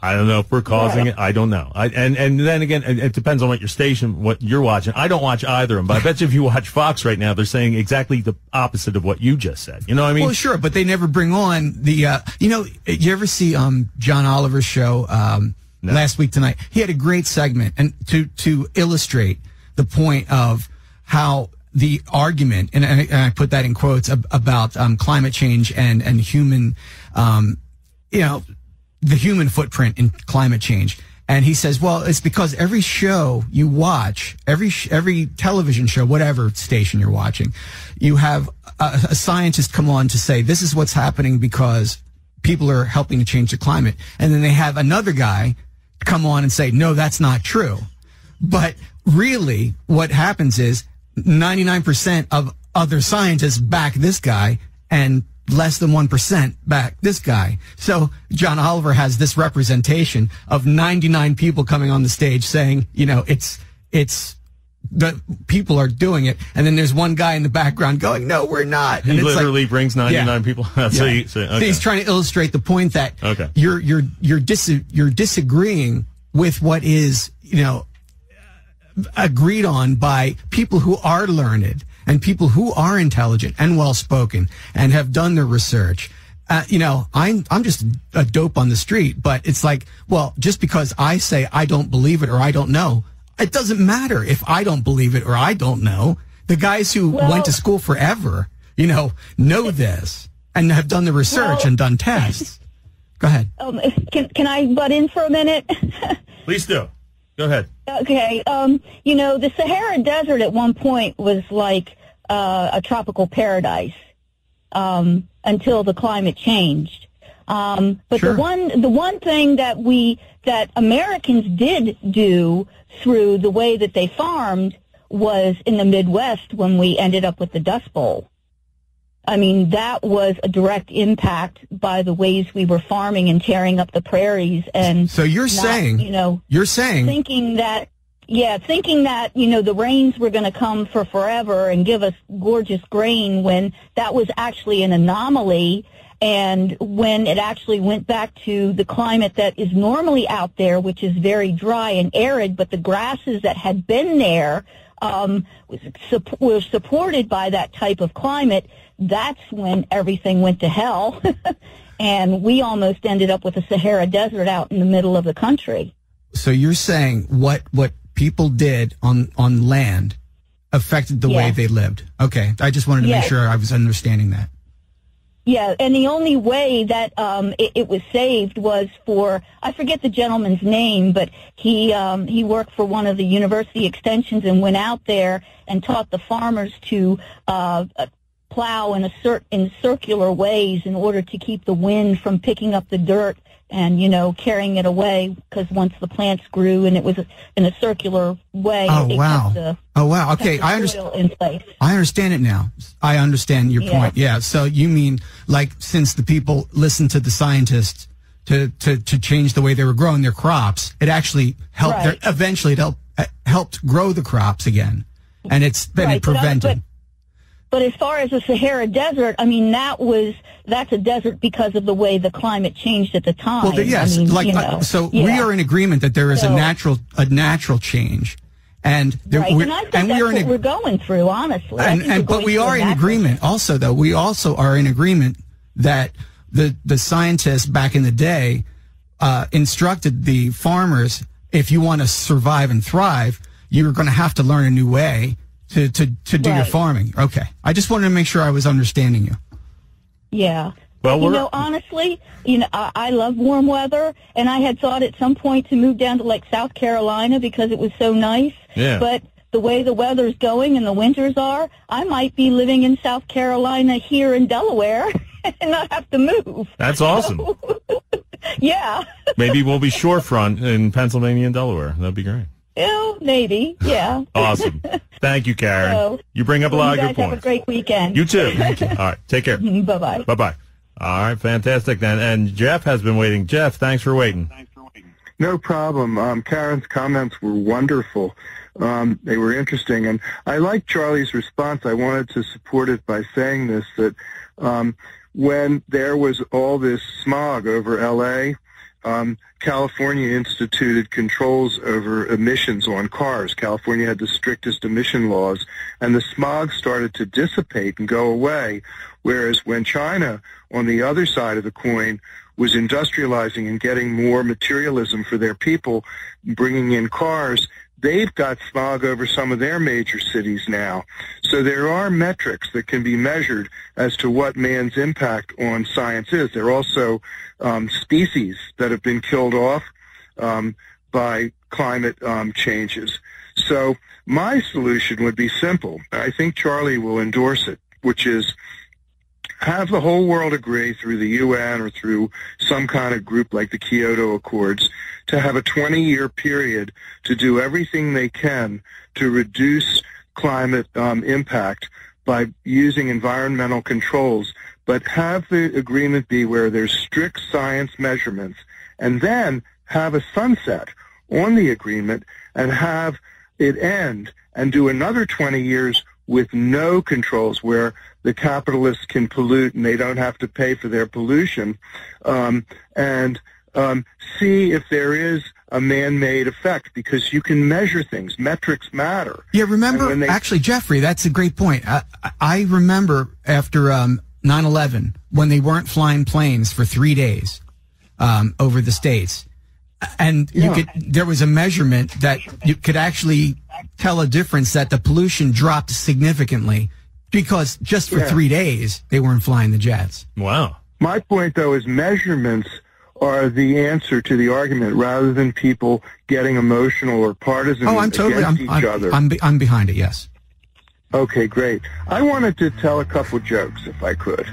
I don't know if we're causing it. I don't know. I, and, and then again, it, it depends on what your station, what you're watching. I don't watch either of them, but I bet you if you watch Fox right now, they're saying exactly the opposite of what you just said. You know what I mean? Well, sure, but they never bring on the, uh, you know, you ever see um, John Oliver's show um, no. last week tonight? He had a great segment and to, to illustrate the point of how the argument, and I, and I put that in quotes, ab- about um, climate change and, and human, um, you know, the human footprint in climate change. And he says, well, it's because every show you watch, every sh- every television show, whatever station you're watching, you have a, a scientist come on to say, this is what's happening because people are helping to change the climate. And then they have another guy come on and say, no, that's not true. But really what happens is ninety-nine percent of other scientists back this guy and less than one percent back this guy. So John Oliver has this representation of ninety-nine people coming on the stage saying, you know, it's, it's, the people are doing it. And then there's one guy in the background going, no, we're not. And he it's literally like, brings ninety-nine yeah. people. so, yeah. you, so, okay. so he's trying to illustrate the point that okay. you're, you're, you're, dis- you're disagreeing with what is, you know, agreed on by people who are learned and people who are intelligent and well-spoken and have done their research. Uh, you know, I'm, I'm just a dope on the street, but it's like, well, just because I say I don't believe it or I don't know, it doesn't matter if I don't believe it or I don't know. The guys who well, went to school forever, you know, know this and have done the research well, and done tests. Go ahead. Um, can, can I butt in for a minute? Please do. Go ahead. Okay. Um, you know, the Sahara Desert at one point was like uh, a tropical paradise um, until the climate changed. Um, but sure. the one, the one thing that we, that Americans did do through the way that they farmed was in the Midwest when we ended up with the Dust Bowl. I mean, that was a direct impact by the ways we were farming and tearing up the prairies. And so you're not, saying, you know, you're saying, thinking that, yeah, thinking that, you know, the rains were going to come for forever and give us gorgeous grain when that was actually an anomaly. And when it actually went back to the climate that is normally out there, which is very dry and arid, but the grasses that had been there um, was, were supported by that type of climate, that's when everything went to hell. And we almost ended up with the Sahara Desert out in the middle of the country. So you're saying what what people did on, on land affected the yes. way they lived. Okay. I just wanted to yes. make sure I was understanding that. Yeah, and the only way that um, it, it was saved was for, I forget the gentleman's name, but he um, he worked for one of the university extensions and went out there and taught the farmers to uh, plow in a cir- in circular ways in order to keep the wind from picking up the dirt and, you know, carrying it away, because once the plants grew and it was in a circular way, oh, it wow. kept the, oh, wow. Okay, kept the I understand. in place. I understand it now. I understand your Yeah. point. Yeah. So you mean, like, since the people listened to the scientists to, to, to change the way they were growing their crops, it actually helped. Right. Their, eventually, it helped, uh, helped grow the crops again, and it's been Right, but, uh, prevented. but- But as far as the Sahara Desert, I mean, that was, that's a desert because of the way the climate changed at the time. Well, there, yes, I mean, like you know, uh, so yeah. we are in agreement that there is So- a natural a natural change, and there, Right, we're, and I think and that's we are in what ag- we're going through, honestly. I and, think and we're but going we through are a in natural- agreement also, though we also are in agreement that the the scientists back in the day uh, instructed the farmers, if you want to survive and thrive, you're going to have to learn a new way to to, to do your Right. farming. Okay, I just wanted to make sure I was understanding you. Yeah. Well, you we're- know, honestly, you know, I, I love warm weather, and I had thought at some point to move down to like South Carolina because it was so nice. Yeah. But the way the weather's going and the winters are, I might be living in South Carolina here in Delaware and not have to move. That's awesome. Yeah. Maybe we'll be shorefront in Pennsylvania and Delaware. That'd be great. Yeah, maybe. Yeah. Awesome. Thank you, Karen. So, you bring up a well, lot you of guys good have points. a great weekend. You too. All right. Take care. Bye-bye. Bye-bye. All right. Fantastic then. And Jeff has been waiting. Jeff, thanks for waiting. No problem. Um, Karen's comments were wonderful. Um, they were interesting. And I like Charlie's response. I wanted to support it by saying this, that um, when there was all this smog over L A, um, California instituted controls over emissions on cars. California had the strictest emission laws, and the smog started to dissipate and go away, whereas when China, on the other side of the coin, was industrializing and getting more materialism for their people, bringing in cars, they've got smog over some of their major cities now. So there are metrics that can be measured as to what man's impact on science is. There are also um, species that have been killed off um, by climate um, changes. So my solution would be simple. I think Charlie will endorse it, which is have the whole world agree through the U N or through some kind of group like the Kyoto Accords to have a twenty-year period to do everything they can to reduce climate um, impact by using environmental controls, but have the agreement be where there's strict science measurements, and then have a sunset on the agreement and have it end and do another twenty years with no controls where the capitalists can pollute and they don't have to pay for their pollution, um, and um, see if there is a man-made effect, because you can measure things. Metrics matter. Yeah, remember, they, actually, Jeffrey, that's a great point. I, I remember after um, nine eleven, when they weren't flying planes for three days um, over the states, and you yeah. could, there was a measurement that you could actually tell a difference, that the pollution dropped significantly because just for yeah. three days they weren't flying the jets. Wow. My point, though, is measurements are the answer to the argument, rather than people getting emotional or partisan oh, I'm totally, against I'm, each I'm, other. I'm, I'm behind it, yes. Okay, great. I wanted to tell a couple jokes, if I could.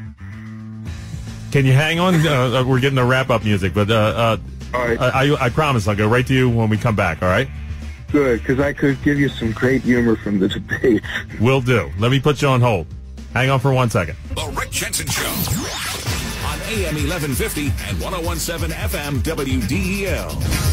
Can you hang on? Uh, we're getting the wrap-up music, but uh, uh, all right. I, I, I promise I'll go right to you when we come back, all right? Good, because I could give you some great humor from the debates. Will do. Let me put you on hold. Hang on for one second. The Rick Jensen Show on A M eleven fifty and one oh one point seven F M W D E L.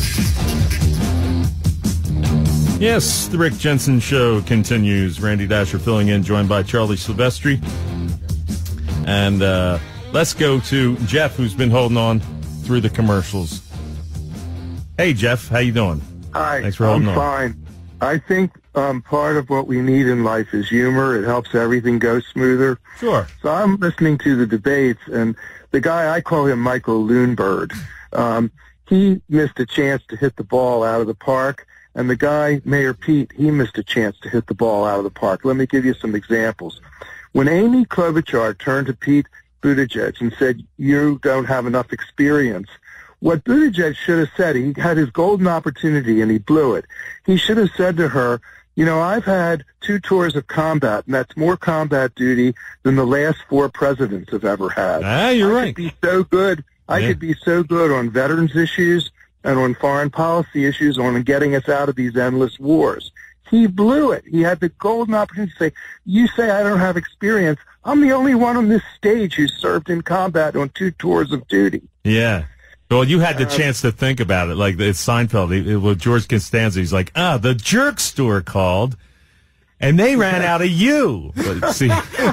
Yes, the Rick Jensen Show continues. Randy Dasher filling in, joined by Charlie Silvestri. And uh, let's go to Jeff, who's been holding on through the commercials. Hey, Jeff, how you doing? Hi, Thanks for holding I'm on. fine. I think um, part of what we need in life is humor. It helps everything go smoother. Sure. So I'm listening to the debates, and the guy, I call him Michael Loonbird, um, he missed a chance to hit the ball out of the park, and the guy, Mayor Pete, he missed a chance to hit the ball out of the park. Let me give you some examples. When Amy Klobuchar turned to Pete Buttigieg and said, you don't have enough experience, what Buttigieg should have said, he had his golden opportunity and he blew it. He should have said to her, you know, I've had two tours of combat, and that's more combat duty than the last four presidents have ever had. Ah, you're I right. could be so good. I Yeah. could be so good on veterans issues and on foreign policy issues, on getting us out of these endless wars. He blew it. He had the golden opportunity to say, you say I don't have experience. I'm the only one on this stage who served in combat on two tours of duty. Yeah. Well, you had the Um, chance to think about it. Like it's Seinfeld, he, with George Costanza, he's like, ah, the jerk store called, and they ran out of you. But, see,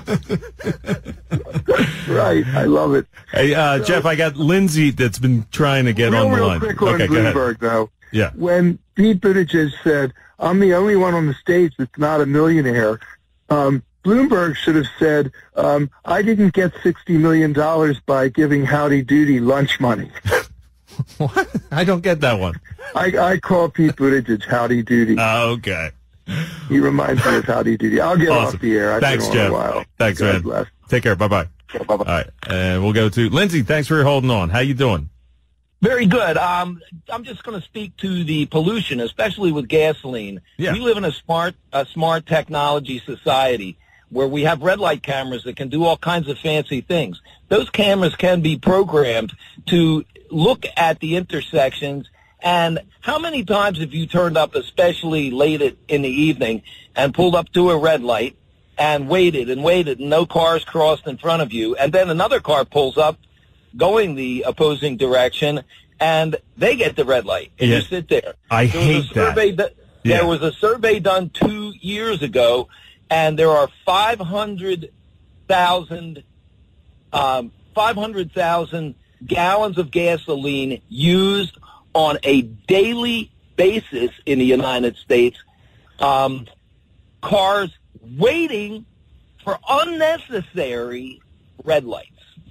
right. I love it. Hey, uh, So- Jeff, I got Lindsay that's been trying to get real, on the real line. quick on Okay, go ahead. Bloomberg, though. Yeah. When Pete Buttigieg said, I'm the only one on the stage that's not a millionaire, um, Bloomberg should have said, um, I didn't get sixty million dollars by giving Howdy Doody lunch money. What? I don't get that one. I, I call Pete Buttigieg Howdy Doody. Oh, okay. He reminds me of Howdy Doody. I'll get Awesome. off the air. I've Thanks, been on Jeff. a while. Thanks, God man. bless. Take care. Bye-bye. Bye-bye. All right. And we'll go to Lindsay. Thanks for holding on. How you doing? Very good. Um, I'm just going to speak to the pollution, especially with gasoline. Yeah. We live in a smart, a smart technology society where we have red light cameras that can do all kinds of fancy things. Those cameras can be programmed to look at the intersections. And how many times have you turned up, especially late at, in the evening, and pulled up to a red light and waited and waited, and no cars crossed in front of you, and then another car pulls up going the opposing direction, and they get the red light, and Yeah. you sit there. I There was hate a survey that. that. Yeah. There was a survey done two years ago, and there are five hundred thousand um, five hundred thousand gallons of gasoline used on a daily basis in the United States. Um, cars waiting for unnecessary red lights.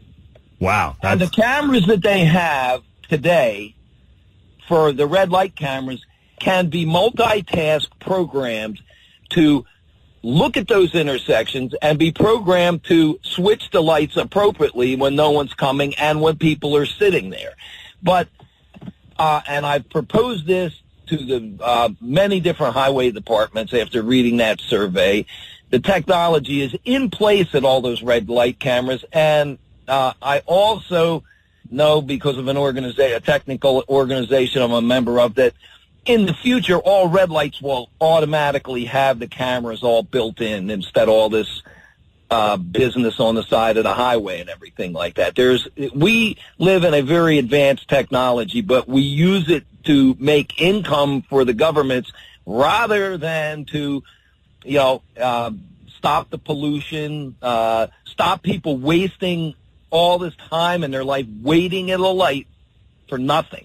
Wow. And the cameras that they have today for the red light cameras can be multitask programmed to look at those intersections and be programmed to switch the lights appropriately when no one's coming and when people are sitting there. But, uh, and I've proposed this to the uh, many different highway departments after reading that survey. The technology is in place at all those red light cameras, and uh, I also know, because of an organization, a technical organization I'm a member of, that in the future all red lights will automatically have the cameras all built in instead of all this uh, business on the side of the highway and everything like that. There's, we live in a very advanced technology, but we use it to make income for the governments rather than to, you know, uh, stop the pollution, uh, stop people wasting all this time in their life waiting at a light for nothing.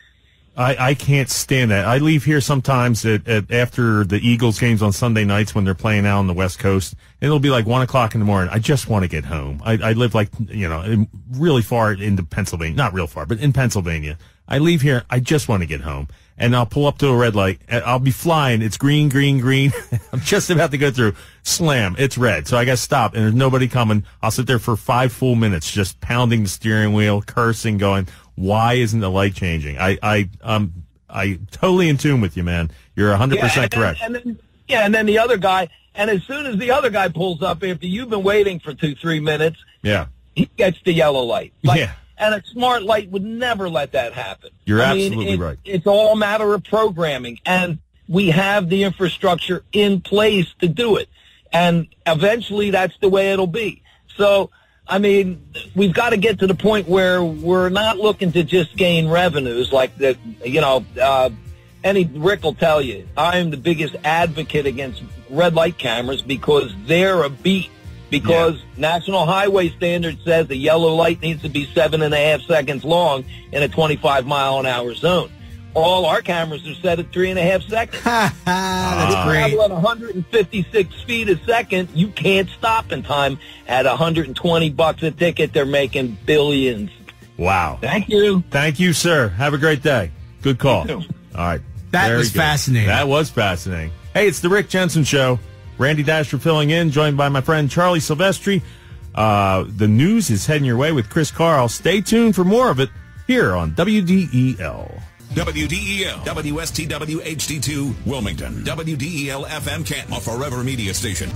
I, I can't stand that. I leave here sometimes at, at after the Eagles games on Sunday nights when they're playing out on the West Coast. And it'll be like one o'clock in the morning. I just want to get home. I, I live like, you know, really far into Pennsylvania. Not real far, but in Pennsylvania. I leave here. I just want to get home. And I'll pull up to a red light. And I'll be flying. It's green, green, green. I'm just about to go through. Slam. It's red. So I got to stop. And there's nobody coming. I'll sit there for five full minutes just pounding the steering wheel, cursing, going, why isn't the light changing? I, I, um, I totally in tune with you, man. You're one hundred percent yeah, and correct. Then, and then, yeah, and then the other guy, and as soon as the other guy pulls up, after you've been waiting for two, three minutes, yeah, he gets the yellow light. Like, yeah. And a smart light would never let that happen. You're I mean, absolutely it, right. It's all a matter of programming, and we have the infrastructure in place to do it. And eventually that's the way it'll be. So, I mean, we've got to get to the point where we're not looking to just gain revenues like that, you know, uh, any Rick will tell you, I'm the biggest advocate against red light cameras because they're a beat. Because yeah. National Highway Standard says the yellow light needs to be seven and a half seconds long in a twenty-five mile an hour zone. All our cameras are set at three and a half seconds. That's uh, great. Travel at one hundred fifty-six feet a second, you can't stop in time. At one hundred twenty bucks a ticket, they're making billions. Wow. Thank you. Thank you, sir. Have a great day. Good call. All right. That Very was good. fascinating. That was fascinating. Hey, it's the Rick Jensen Show. Randy Dasher filling in, joined by my friend Charlie Silvestri. Uh, the news is heading your way with Chris Carl. Stay tuned for more of it here on W D E L. W D E L, W S T W H D two, Wilmington. W D E L F M Canton, a Forever Media station.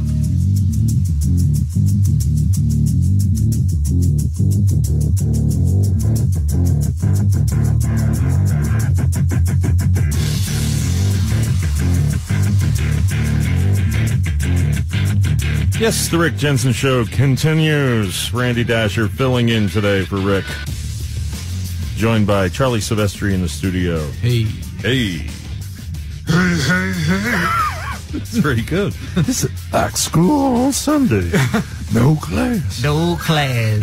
Yes, the Rick Jensen Show continues. Randy Dasher filling in today for Rick. Joined by Charlie Silvestri in the studio. Hey. Hey. Hey, hey, hey. It's pretty good. This is back school on Sunday. No class. No class.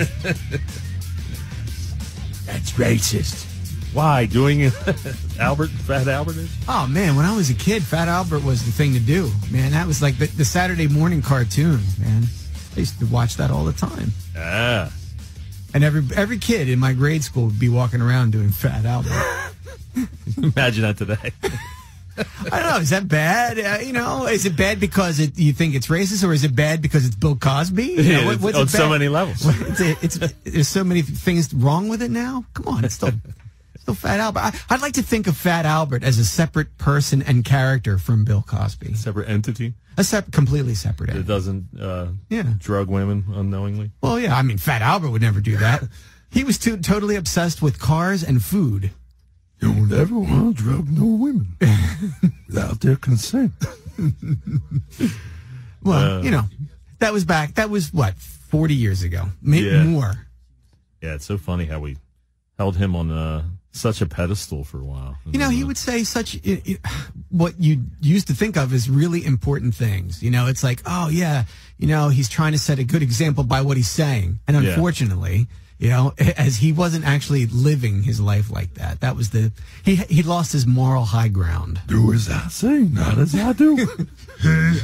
That's racist. Why? Doing it? Albert, Fat Albert is? Oh, man, when I was a kid, Fat Albert was the thing to do. Man, that was like the, the Saturday morning cartoon, man. I used to watch that all the time. Ah. And every every kid in my grade school would be walking around doing Fat Albert. Imagine that today. I don't know. Is that bad? Uh, you know, is it bad because it, you think it's racist, or is it bad because it's Bill Cosby? You know, Yeah, what, it's what's on it so bad? many levels. It's, it's, there's so many things wrong with it now. Come on, it's still still Fat Albert. I, I'd like to think of Fat Albert as a separate person and character from Bill Cosby. Separate entity? A separate, completely separate That entity. doesn't uh, Yeah. drug women unknowingly? Well, yeah. I mean, Fat Albert would never do that. He was too, totally obsessed with cars and food. You don't ever want to drug no women without their consent. Well, Uh, you know, that was back, that was what, forty years ago? Maybe Yeah. more. Yeah, it's so funny how we held him on uh, such a pedestal for a while. You know, he would say such, it, it, what you used to think of as really important things. You know, it's like, oh, yeah, you know, he's trying to set a good example by what he's saying. And Yeah. unfortunately, You know, as he wasn't actually living his life like that. That was the he he lost his moral high ground. Do as I say, not as I do. Hey,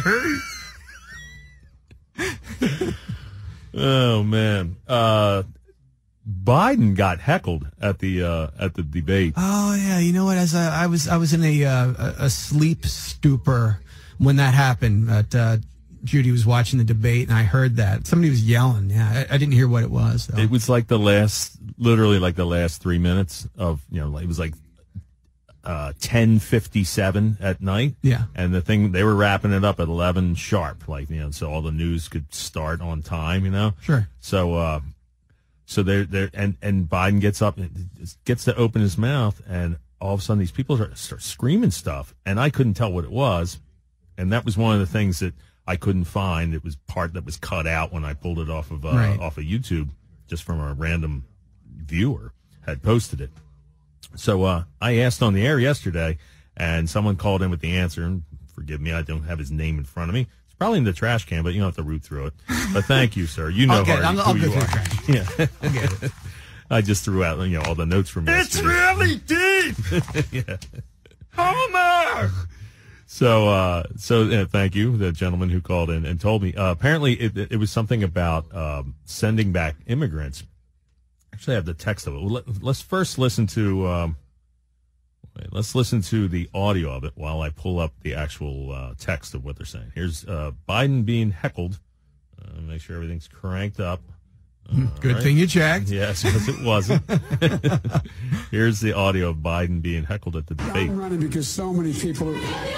hey, hey. Oh man, uh, Biden got heckled at the uh, at the debate. Oh yeah, you know what? As I, I was I was in a uh, a sleep stupor when that happened. But uh, Judy was watching the debate, and I heard that somebody was yelling. Yeah, I, I didn't hear what it was, though. It was like the last, literally like the last three minutes of, you know, it was like uh, ten fifty-seven at night. Yeah. And the thing, they were wrapping it up at eleven sharp, like, you know, so all the news could start on time, you know? Sure. So, uh, so they're, they're, and, and Biden gets up and gets to open his mouth, and all of a sudden these people start, start screaming stuff, and I couldn't tell what it was. And that was one of the things that I couldn't find. It was part that was cut out when I pulled it off of uh, Right. off of YouTube, just from a random viewer had posted it. So uh, I asked on the air yesterday, and someone called in with the answer. And forgive me, I don't have his name in front of me. It's probably in the trash can, but you don't have to root through it. But thank you, sir. You know Okay, Hardy, I'll- I'll who go you through are. the trash. Yeah, I'll get it. I just threw out, you know, all the notes from It's yesterday. really deep. Yeah. Homer. So, uh, so uh, thank you, the gentleman who called in and told me. Uh, apparently, it, it was something about um, sending back immigrants. Actually, I have the text of it. Well, let, let's first listen to. Um, wait, let's listen to the audio of it while I pull up the actual uh, text of what they're saying. Here's uh, Biden being heckled. Uh, make sure everything's cranked up. Uh, Good right. thing you checked. Yes, because it wasn't. Here's the audio of Biden being heckled at the debate. I'm running because so many people.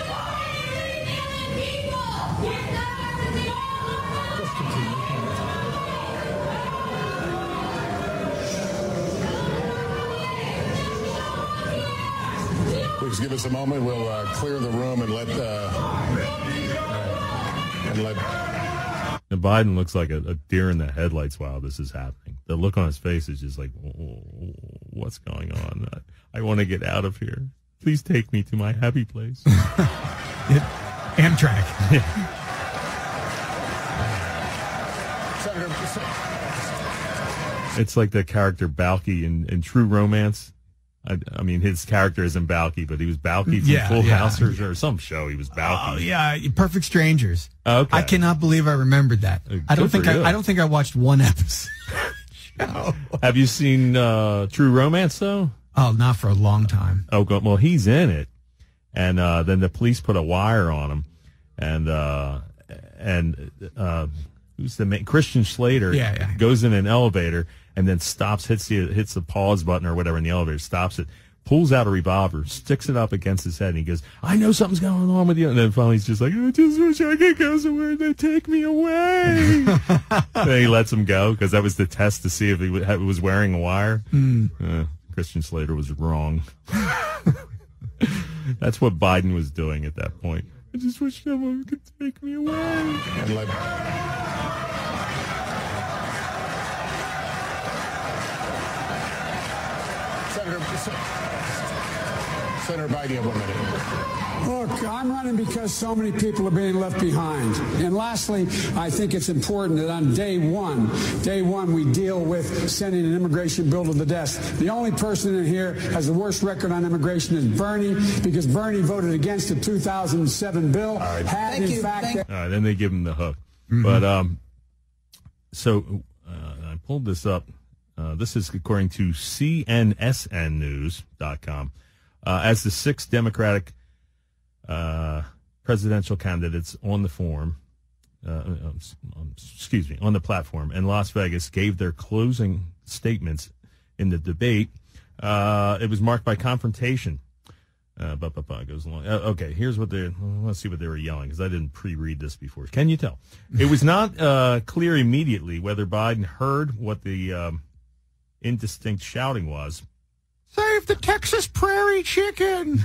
Please give us a moment. We'll uh, clear the room and let uh, and let. And Biden looks like a, a deer in the headlights while this is happening. The look on his face is just like, what's going on? I, I want to get out of here. Please take me to my happy place. Amtrak. It's like the character Balky in, in True Romance. I, I mean, his character isn't Balky, but he was Balky from Yeah, Full yeah. House or, or some show. He was Balky. Oh yeah, Perfect Strangers. Okay. I cannot believe I remembered that. I don't good think for I, you. I don't think I watched one episode. Have you seen uh, True Romance, though? Oh, not for a long time. Oh, go- well, he's in it. And uh, then the police put a wire on him. And uh, and uh, who's the main? Christian Slater Yeah, yeah. goes in an elevator and then stops, hits the hits the pause button or whatever in the elevator, stops it, pulls out a revolver, sticks it up against his head, and he goes, I know something's going on with you. And then finally he's just like, I just wish I could go somewhere. They take me away. And he lets him go because that was the test to see if he w- was wearing a wire. Mm. Uh, Christian Slater was wrong. That's what Biden was doing at that point. I just wish someone could take me away. And let. Senator, Senator Biden, you have one minute. Look, I'm running because so many people are being left behind. And lastly, I think it's important that on day one, day one, we deal with sending an immigration bill to the desk. The only person in here has the worst record on immigration is Bernie, because Bernie voted against the two thousand seven bill. Had Thank in you. fact. All right, then they give him the hook. Mm-hmm. But um, so uh, I pulled this up. Uh, this is according to C N S N news dot com. Uh, as the six Democratic uh, presidential candidates on the form, uh, um, um, excuse me, on the platform in Las Vegas gave their closing statements in the debate, uh, it was marked by confrontation. Uh, but, but, but it goes along. Uh, okay, here's what they. Let's see what they were yelling because I didn't pre-read this before. Can you tell? It was not uh, clear immediately whether Biden heard what the um, indistinct shouting was. Save the Texas prairie chicken.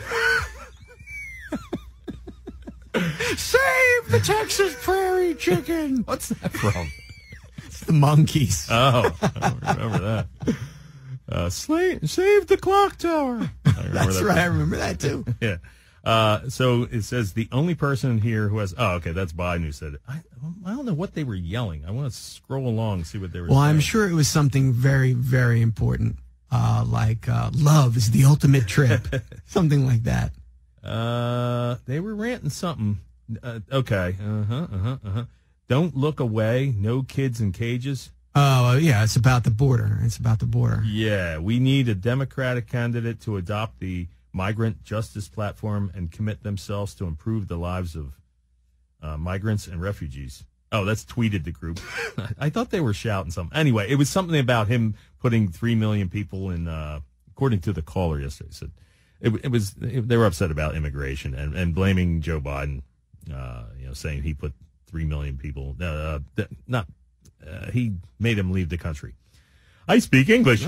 Save the Texas prairie chicken. What's that from? It's the Monkees. Oh, I don't remember that. Uh, slay, save the clock tower. I remember That's that right. I from- remember that too. Yeah. Uh, so it says the only person here who has. Oh, okay, that's Biden who said it. I, I don't know what they were yelling. I want to scroll along and see what they were. Well, saying. I'm sure it was something very, very important, uh, like uh, love is the ultimate trip, something like that. Uh, they were ranting something. Uh, okay. Uh huh. Uh huh. Uh huh. Don't look away. No kids in cages. Oh, yeah, it's about the border. It's about the border. Yeah, we need a Democratic candidate to adopt the migrant justice platform and commit themselves to improve the lives of uh, migrants and refugees. Oh, that's tweeted the group. I thought they were shouting something. Anyway, it was something about him putting three million people in, uh, according to the caller yesterday. Said it, it was it, they were upset about immigration and, and blaming Joe Biden, uh, you know, saying he put three million people, uh, not, uh, he made him leave the country. I speak English.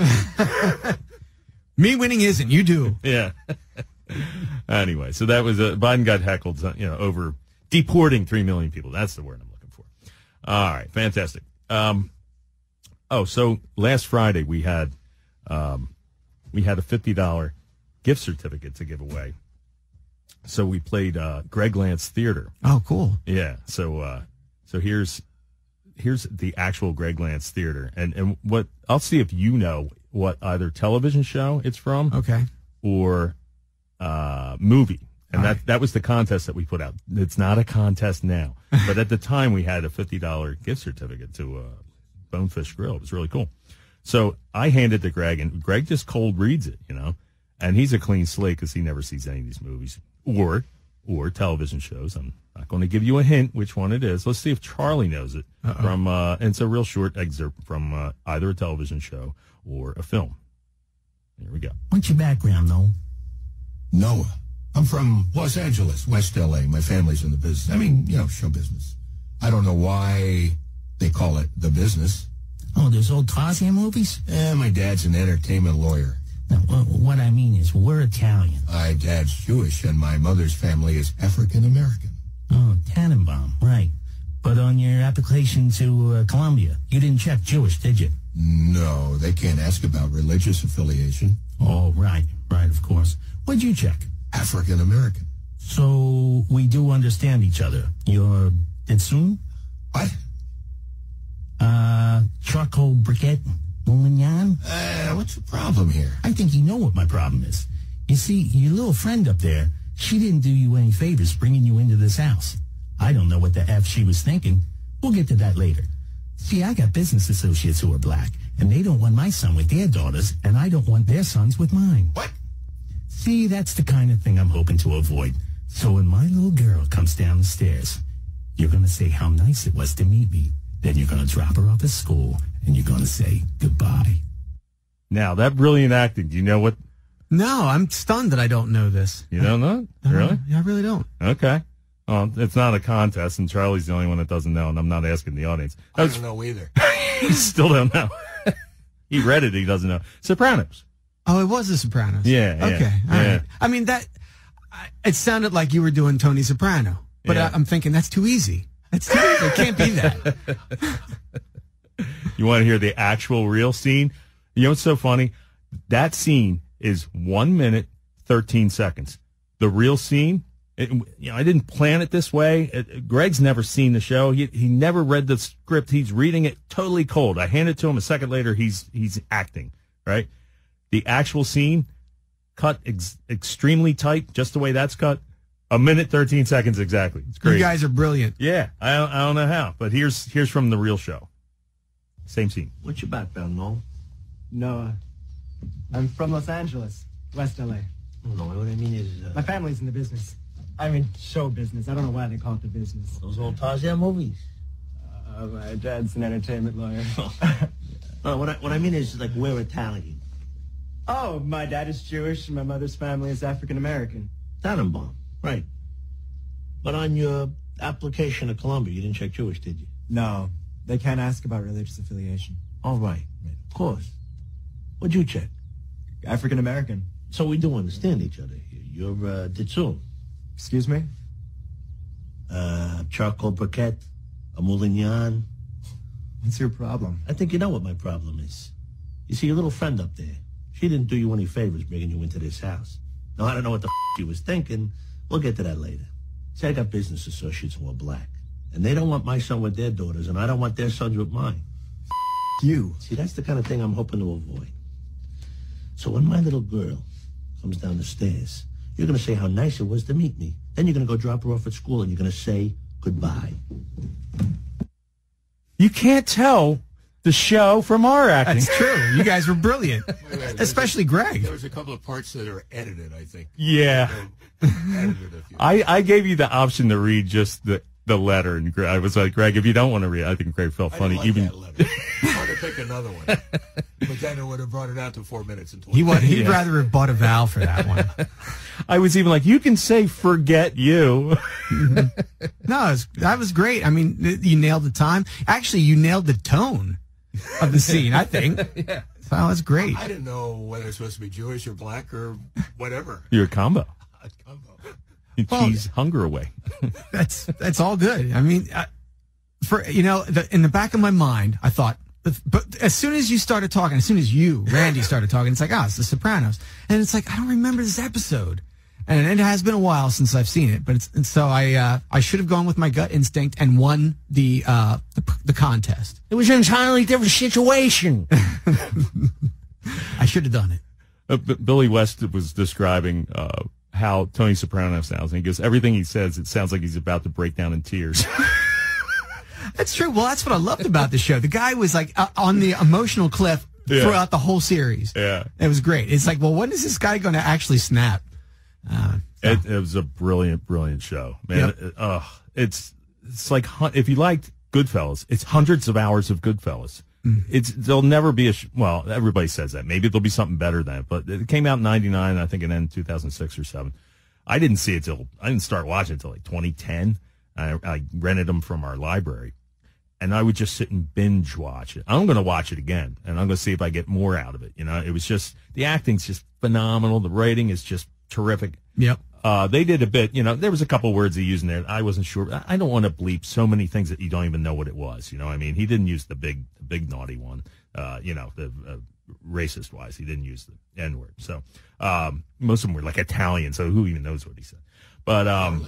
Me winning isn't, you do. Yeah. Anyway, so that was, uh, Biden got heckled, you know, over deporting three million people. That's the word I'm looking for. All right, fantastic. Um, oh, so last Friday we had, um, we had a fifty dollars gift certificate to give away. So we played uh, Greg Lance Theater. Oh, cool. Yeah. So uh, so here's here's the actual Greg Lance Theater, and and what I'll see if you know what either television show it's from, okay, or uh, movie. And All that right. that was the contest that we put out. It's not a contest now, but at the time we had a fifty dollars gift certificate to uh, Bonefish Grill. It was really cool. So I handed it to Greg, and Greg just cold reads it, you know, and he's a clean slate because he never sees any of these movies or or television shows. I'm not going to give you a hint which one it is. Let's see if Charlie knows it. Uh-oh. From uh, and it's a real short excerpt from uh, either a television show or a film. Here we go. What's your background, though? Noah. I'm from Los Angeles, West L A. My family's in the business. I mean, you know, show business. I don't know why they call it the business. Oh, there's old Tarzan movies? Eh, my dad's an entertainment lawyer. No, what I mean is we're Italian. My dad's Jewish, and my mother's family is African-American. Oh, Tannenbaum, right. But on your application to uh, Columbia, you didn't check Jewish, did you? No, they can't ask about religious affiliation. Oh, right, right, of course. What'd you check? African-American. So we do understand each other. You're Ditsun? What? Uh, charcoal briquette? Moulignon? Uh, what's the problem here? I think you know what my problem is. You see, your little friend up there, she didn't do you any favors bringing you into this house. I don't know what the F she was thinking. We'll get to that later. See, I got business associates who are black, and they don't want my son with their daughters, and I don't want their sons with mine. What? See, that's the kind of thing I'm hoping to avoid. So when my little girl comes down the stairs, you're going to say how nice it was to meet me. Then you're going to drop her off at school, and you're going to say goodbye. Now, that brilliant acting, do you know what? No, I'm stunned that I don't know this. You don't know? I don't Really? know. Yeah, I really don't. Okay. Well, it's not a contest, and Charlie's the only one that doesn't know, and I'm not asking the audience. I was, don't know either. He still don't know. He read it, he doesn't know. Sopranos. Oh, it was The Sopranos. Yeah, yeah, Okay, all yeah. right. I mean, that, I- it sounded like you were doing Tony Soprano, but Yeah. I, I'm thinking that's too easy. That's too easy. It can't be that. You want to hear the actual real scene? You know what's so funny? That scene is one minute, thirteen seconds. The real scene, it, you know, I didn't plan it this way. It, Greg's never seen the show. He he never read the script. He's reading it totally cold. I hand it to him a second later. He's he's acting, right? The actual scene, cut ex- extremely tight, just the way that's cut. A minute, thirteen seconds exactly. It's great. You guys are brilliant. Yeah, I don't, I don't know how, but here's here's from the real show. Same scene. What's your background, Noel? Noah. I'm from Los Angeles, West L A. No, what I mean is... Uh, My family's in the business. I mean, show business. I don't know why they call it the business. those old Tarzan movies. Uh, my dad's an entertainment lawyer. No, what I, what I mean is, like, we're Italian. Oh, my dad is Jewish and my mother's family is African American. Tannenbaum, right. But on your application to Columbia, you didn't check Jewish, did you? No, they can't ask about religious affiliation. All right, right. Of course. What'd you check? African American. So we do understand each other here. You're uh, Ditsun. Excuse me? Uh, charcoal briquette, a moulignon. What's your problem? I think you know what my problem is. You see, your little friend up there, she didn't do you any favors bringing you into this house. Now, I don't know what the f*** she was thinking, We'll get to that later. See, I got business associates who are black, and they don't want my son with their daughters, and I don't want their sons with mine. You. See, that's the kind of thing I'm hoping to avoid. So when my little girl comes down the stairs, you're going to say how nice it was to meet me. Then you're going to go drop her off at school, and you're going to say goodbye. You can't tell the show from our acting. That's true. You guys were brilliant, Wait, wait, there's especially a, Greg. There was a couple of parts that are edited, I think. Yeah. Edited a few. I, I gave you the option to read just the, the letter, and Greg, I was like, Greg, if you don't want to read, I think Greg felt I funny. like even that letter. I wanted to pick another one, but then it would have brought it out to four minutes and twenty. He would, he'd Yeah. rather have bought a vowel for that one. I was even like, you can say "forget you." No, it was, that was great. I mean, you nailed the time. Actually, you nailed the tone of the scene, I think. Yeah. So that was great. I didn't know whether it's supposed to be Jewish or black or whatever. You're a combo. A combo. You Well, cheese hunger away. That's that's all good. I mean, I, for you know, the, in the back of my mind, I thought, but as soon as you started talking, as soon as you, Randy, started talking, it's like, ah, oh, it's The Sopranos, and it's like I don't remember this episode, and it has been a while since I've seen it, but it's and so I uh, I should have gone with my gut instinct and won the uh, the, the contest. It was an entirely different situation. I should have done it. Uh, B- Billy West was describing uh, how Tony Soprano sounds, and he goes, everything he says, it sounds like he's about to break down in tears. That's true. Well, that's what I loved about the show. The guy was like uh, on the emotional cliff Yeah. throughout the whole series. Yeah. It was great. It's like, well, when is this guy going to actually snap? Uh, It, it was a brilliant, brilliant show, man. Yep. It- uh, it's it's like hun- if you liked Goodfellas, it's hundreds of hours of Goodfellas. Mm. It's there'll never be a sh- well. Everybody says that. Maybe there'll be something better than it, but it came out in ninety-nine. I think it ended in two thousand six or seven. I didn't see it till I didn't start watching it till like twenty ten. I, I rented them from our library, and I would just sit and binge watch it. I'm going to watch it again, and I'm going to see if I get more out of it. You know, it was just the acting's just phenomenal. The writing is just terrific. Yep. Uh, they did a bit, you know, there was a couple words he used in there. I wasn't sure. I- I don't want to bleep so many things that you don't even know what it was. You know, I mean, he didn't use the big, the big naughty one, uh, you know, the uh, racist wise. He didn't use the N word. So, um, most of them were like Italian. So who even knows what he said? But, um,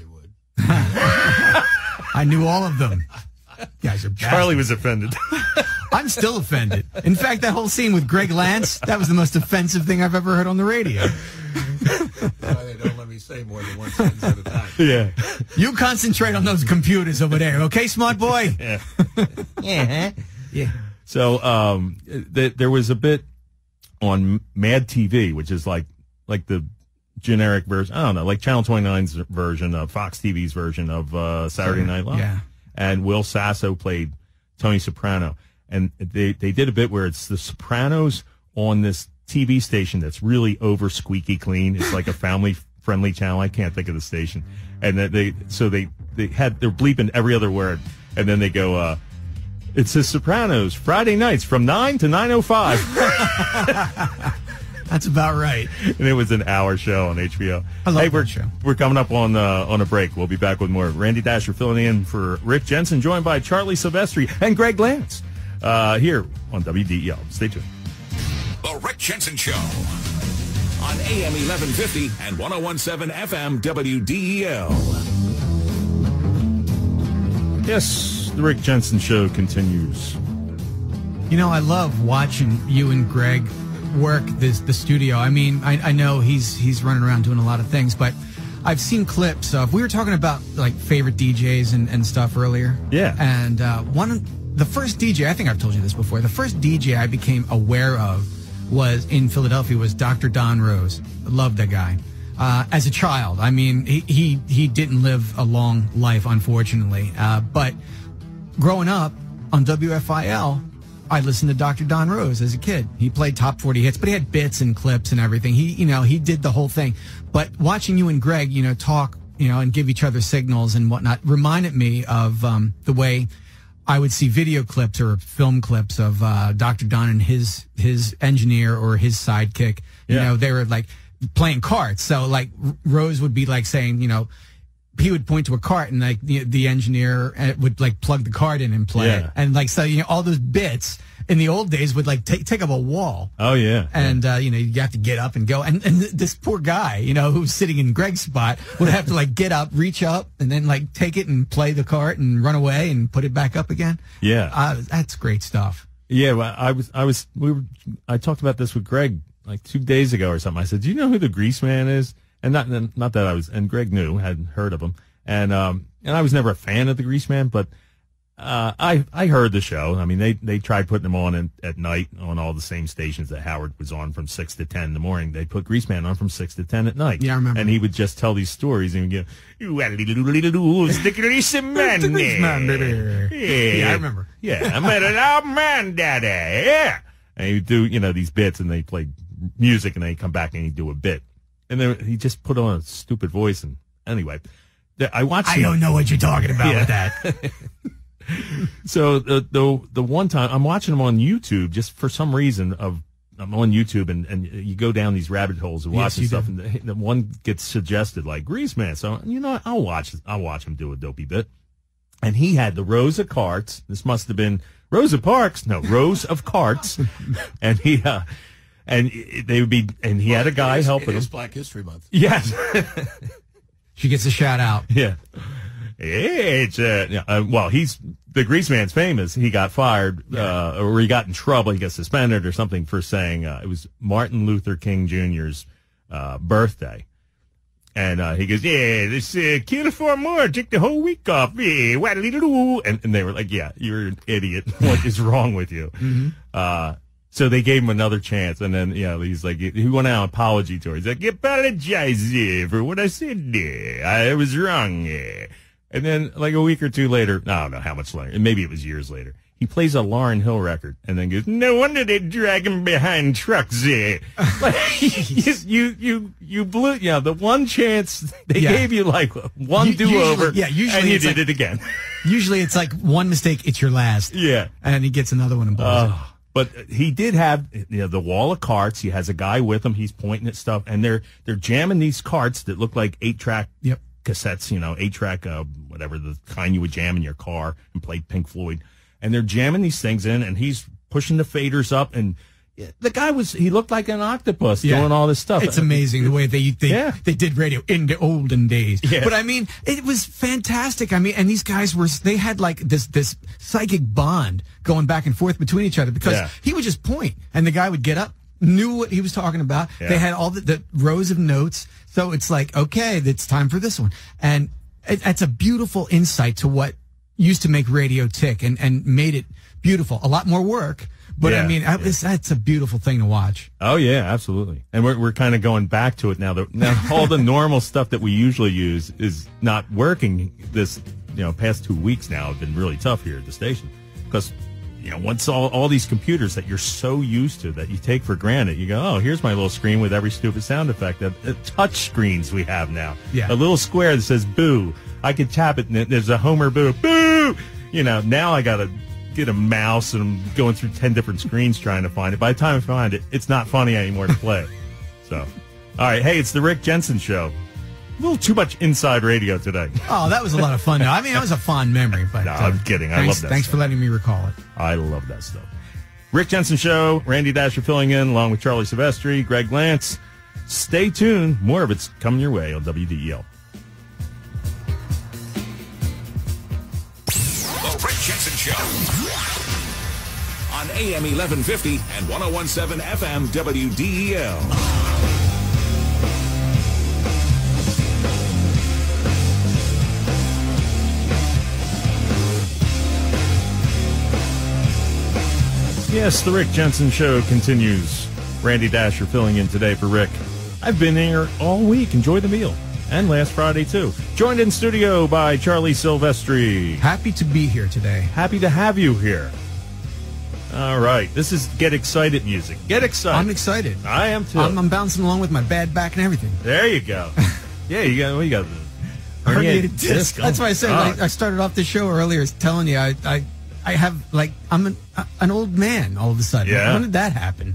I knew all of them. You guys are Charlie bastards. was offended. I'm still offended. In fact, that whole scene with Greg Lance, that was the most offensive thing I've ever heard on the radio. They don't let me say more than one sentence at a time. Yeah. You concentrate on those computers over there, okay, smart boy? Yeah. Yeah. Yeah. So um, th- there was a bit on Mad T V, which is like like the generic version. I don't know, like Channel twenty-nine's version of Fox T V's version of uh, Saturday Night Live. Yeah. And Will Sasso played Tony Soprano, and they they did a bit where it's the Sopranos on this T V station that's really over squeaky clean. It's like a family friendly channel. I can't think of the station, and that they so they they had they're bleeping every other word, and then they go. Uh, It says Sopranos Friday nights from nine to nine oh five. That's about right. And it was an hour show on H B O. I love hey, we're, that show. We're coming up on uh, on a break. We'll be back with more. Randy Dasher filling in for Rick Jensen, joined by Charlie Silvestri and Greg Lance uh, here on W D E L. Stay tuned. The Rick Jensen Show on A M eleven fifty and one oh one point seven F M W D E L. Yes, the Rick Jensen Show continues. You know, I love watching you and Greg work this the studio. I mean, I, I know he's he's running around doing a lot of things, but I've seen clips of, we were talking about like favorite D Js and, and stuff earlier. Yeah. And uh, one of the first D J, I think I've told you this before, the first D J I became aware of was in Philadelphia was Doctor Don Rose. I love that guy. Uh, as a child, I mean, he, he, he didn't live a long life, unfortunately. Uh, but growing up on W F I L, I listened to Doctor Don Rose as a kid. He played top forty hits, but he had bits and clips and everything. He, you know, he did the whole thing. But watching you and Greg, you know, talk, you know, and give each other signals and whatnot reminded me of um, the way I would see video clips or film clips of uh, Doctor Don and his his engineer or his sidekick. You Yeah. know, they were like playing cards. So like Rose would be like saying, you know, he would point to a cart, and like the, the engineer would like plug the cart in and play Yeah. it. And like, so, you know, all those bits in the old days would like take, take up a wall. Oh, yeah. And, uh, you know, you have to get up and go. And, and th- this poor guy, you know, who's sitting in Greg's spot would have to like get up, reach up, and then like take it and play the cart and run away and put it back up again. Yeah. Uh, that's great stuff. Yeah, well, I was, I was, we were, I talked about this with Greg like two days ago or something. I said, "Do you know who the Grease Man is?" And not, not that I was, and Greg knew, hadn't heard of him, and um, and I was never a fan of the Grease Man, but uh, I, I heard the show. I mean, they, they tried putting him on in, at night on all the same stations that Howard was on from six to ten in the morning. They put Grease Man on from six to ten at night. Yeah, I remember. And he would just tell these stories and he'd go, "You had a little little the Grease Man, The Grease Man, baby." yeah, Yeah, I remember. Yeah, I met an old man, daddy. Yeah, and he'd do you know these bits, and they play music, and then he'd come back and he'd do a bit, and then he just put on a stupid voice. And anyway, I watched. I him- don't know what you're talking about Yeah. with that. So the, the the one time I'm watching him on YouTube, just for some reason of I'm on YouTube and, and you go down these rabbit holes of Yes, watching you stuff, do. and the, the one gets suggested like Grease Man. So you know what? I'll watch I'll watch him do a dopey bit. And he had the rows of carts. This must have been Rosa Parks. No, rows of carts. And he uh, and they would be and he had a guy It is- helping it is him. Black History Month. Yes. She gets a shout out. Yeah. It's uh, yeah, uh, well, he's the Grease Man's famous. He got fired, uh, or he got in trouble. He got suspended or something for saying uh, it was Martin Luther King Junior's uh, birthday, and uh, he goes, "Yeah, this uh, kill four more, take the whole week off." Yeah, waddle-dee-doo. and and they were like, "Yeah, you're an idiot. What is wrong with you?" Mm-hmm. Uh, so they gave him another chance, and then yeah, he's like, he went out an apology tour. He's like, "Apologize yeah, for what I said. Yeah, I was wrong." Yeah. And then, like a week or two later, I don't know how much later, and maybe it was years later, he plays a Lauryn Hill record, and then goes, "No wonder they drag him behind trucks." Yeah. Like, you, you, you blew, you know, the one chance they Yeah. gave you, like one U- do over, usually- yeah, usually and you it's did like- it again. Usually it's like one mistake, it's your last. Yeah. And he gets another one and blows it. Uh, but he did have you know, the wall of carts. He has a guy with him. He's pointing at stuff, and they're they're jamming these carts that look like eight track Yep. cassettes. You know, eight track, uh, whatever the kind you would jam in your car and play Pink Floyd. And they're jamming these things in, and he's pushing the faders up. And the guy was he looked like an octopus Yeah. doing all this stuff. It's amazing the way they they, Yeah. they did radio in the olden days. Yeah. But I mean, it was fantastic. I mean, and these guys were they had like this this psychic bond going back and forth between each other because Yeah. he would just point and the guy would get up, knew what he was talking about. Yeah. They had all the, the rows of notes. So it's like, okay, it's time for this one. And it, it's a beautiful insight to what used to make radio tick and, and made it beautiful. A lot more work. But Yeah, I mean, I, it's, that's a beautiful thing to watch. Oh yeah, absolutely. And we're we're kind of going back to it now. That now all the normal stuff that we usually use is not working. This you know past two weeks now have been really tough here at the station because you know once all all these computers that you're so used to that you take for granted, you go, oh, here's my little screen with every stupid sound effect. The, the touch screens we have now. Yeah. A little square that says boo. I could tap it and there's a Homer boo. Boo. You know now I gotta get a mouse and I'm going through ten different screens trying to find it. By the time I find it, it's not funny anymore to play. So, all right. Hey, it's the Rick Jensen Show. A little too much inside radio today. Oh, that was a lot of fun. Though. I mean, it was a fond memory. But No, uh, I'm kidding. I thanks, love that Thanks stuff. for letting me recall it. I love that stuff. Rick Jensen Show. Randy Dasher filling in along with Charlie Silvestri, Greg Lance. Stay tuned. More of it's coming your way on W D E L. The Rick Jensen Show. On A M eleven fifty and one oh one point seven F M W D E L. Yes, the Rick Jensen Show continues. Randy Dasher filling in today for Rick. I've been here all week. Enjoy the meal. And last Friday, too. Joined in studio by Charlie Silvestri. Happy to be here today. Happy to have you here. All right. This is Get Excited music. Get excited. I'm excited. I am, too. I'm, I'm bouncing along with my bad back and everything. There you go. Yeah, you got, what you got? The Herniated disc. Oh, That's why I said, God. like, I started off the show earlier telling you I, I, I have, like, I'm an, an old man all of a sudden. Yeah. When did that happen?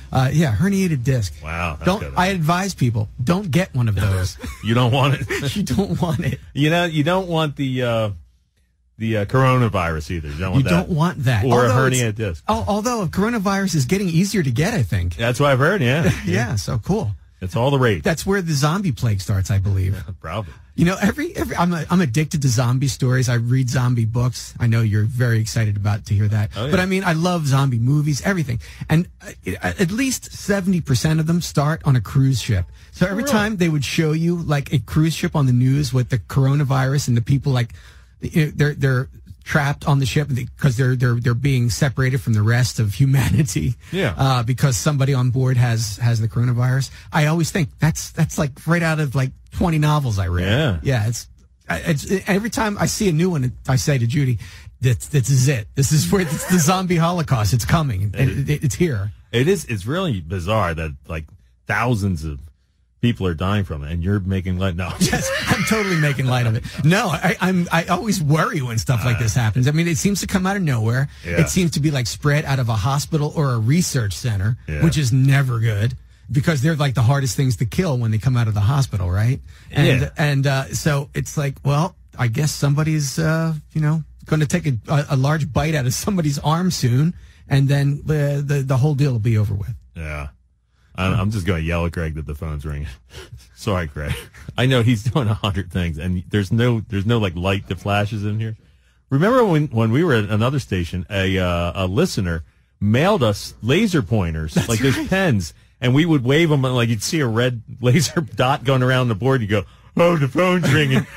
Uh, yeah, herniated disc. Wow. That's Don't. good. I advise people, don't get one of those. You don't want it? You don't want it. You know, you don't want the uh, the uh, coronavirus either. You don't want You that. don't want that. Or Although a it's- herniated disc. al- Although coronavirus is getting easier to get, I think. That's what I've heard, yeah. Yeah, so cool. It's all the rage. That's where the zombie plague starts, I believe. Probably. You know, every every I'm a, I'm addicted to zombie stories. I read zombie books. I know you're very excited about to hear that. Oh, yeah. But I mean, I love zombie movies, everything. And uh, at least seventy percent of them start on a cruise ship. So every really? time they would show you like a cruise ship on the news with the coronavirus and the people like you know, they're they're trapped on the ship because they're they're they're being separated from the rest of humanity. Yeah. Uh, because somebody on board has has the coronavirus. I always think that's that's like right out of like twenty novels I read. Yeah. Yeah. It's it's every time I see a new one, I say to Judy, "This this is it. This is where it's the zombie holocaust. It's coming. It, it, it's here." It is. It's really bizarre that like thousands of people are dying from it, and you're making light. No, Yes, I'm totally making light of it. No, I, I'm. I always worry when stuff like this happens. I mean, it seems to come out of nowhere. Yeah. It seems to be like spread out of a hospital or a research center, Yeah. which is never good because they're like the hardest things to kill when they come out of the hospital, right? And Yeah. and uh, so it's like, well, I guess somebody's, uh, you know, going to take a, a, a large bite out of somebody's arm soon, and then uh, the the whole deal will be over with. Yeah. I'm I'm just going to yell at Greg that the phone's ringing. Sorry, Greg. I know he's doing a hundred things, and there's no there's no like light that flashes in here. Remember when when we were at another station, a uh, a listener mailed us laser pointers, That's like those right. pens, and we would wave them, and like you'd see a red laser dot going around the board. You go, oh, the phone's ringing.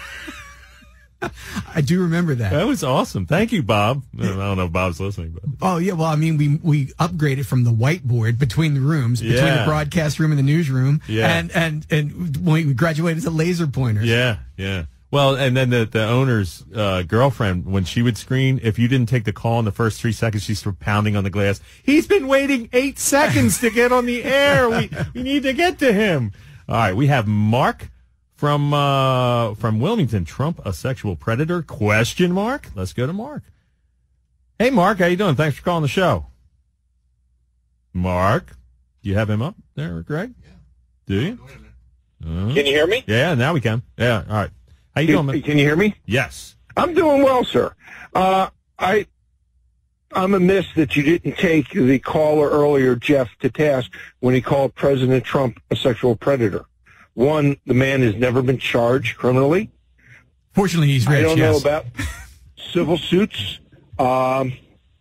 I do remember that. That was awesome. Thank you, Bob. I don't know if Bob's listening, but Oh yeah, well I mean we we upgraded from the whiteboard between the rooms, between Yeah. the broadcast room and the newsroom, Yeah. and and and when we graduated to laser pointers. yeah, yeah. Well, and then the the owner's uh, girlfriend, when she would screen, if you didn't take the call in the first three seconds, she'd start pounding on the glass. He's been waiting eight seconds to get on the air. We we need to get to him. All right, we have Mark from uh, from Wilmington. Trump a sexual predator? Question mark. Let's go to Mark. Hey, Mark, how you doing? Thanks for calling the show. Mark, do you have him up there, Greg? Yeah. Do you? Uh, Can you hear me? Yeah, now we can. Yeah, all right. How you Can- doing, man? Can you hear me? Yes. I'm doing well, sir. Uh, I, I'm amiss that you didn't take the caller earlier, Jeff, to task when he called President Trump a sexual predator. One, the man has never been charged criminally. Fortunately, he's rich. I don't yes. know about civil suits. Um,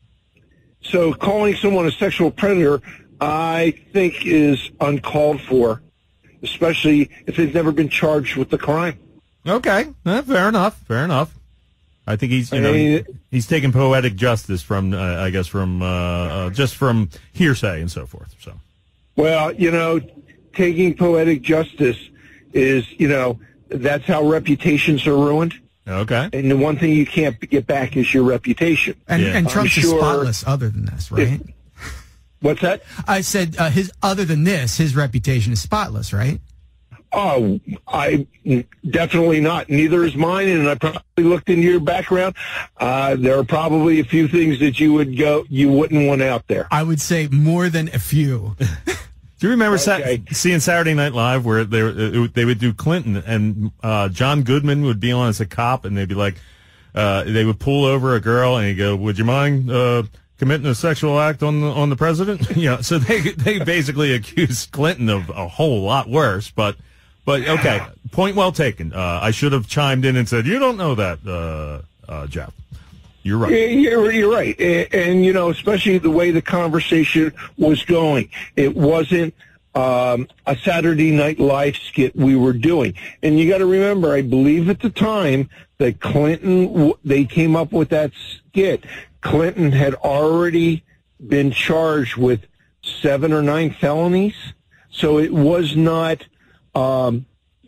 so calling someone a sexual predator, I think, is uncalled for, especially if they've never been charged with the crime. Okay, uh, fair enough. Fair enough. I think he's, you I know, mean, he's taking poetic justice from, uh, I guess, from uh, uh, just from hearsay and so forth. So, Well, you know, taking poetic justice is, you know, that's how reputations are ruined. Okay. And the one thing you can't get back is your reputation. And, and I'm Trump's is sure- spotless. Other than this, right? What's that? I said uh, his. Other than this, his reputation is spotless, right? Oh, I definitely not. Neither is mine. And I probably looked into your background. Uh, there are probably a few things that you would go, you wouldn't want out there. I would say more than a few. do you remember Okay. sa- seeing Saturday Night Live where they were, they would do Clinton and uh, John Goodman would be on as a cop and they'd be like, uh, they would pull over a girl and he'd go, "Would you mind uh, committing a sexual act on the on the president?" You know, so they they basically accused Clinton of a whole lot worse, but. But, okay, point well taken. Uh, I should have chimed in and said, you don't know that, uh, uh, Jeff. You're right. Yeah, You're, you're right. And, and, you know, especially the way the conversation was going. It wasn't um, a Saturday Night Live skit we were doing. And you got to remember, I believe at the time that Clinton, w- they came up with that skit. Clinton had already been charged with seven or nine felonies. So it was not... Um,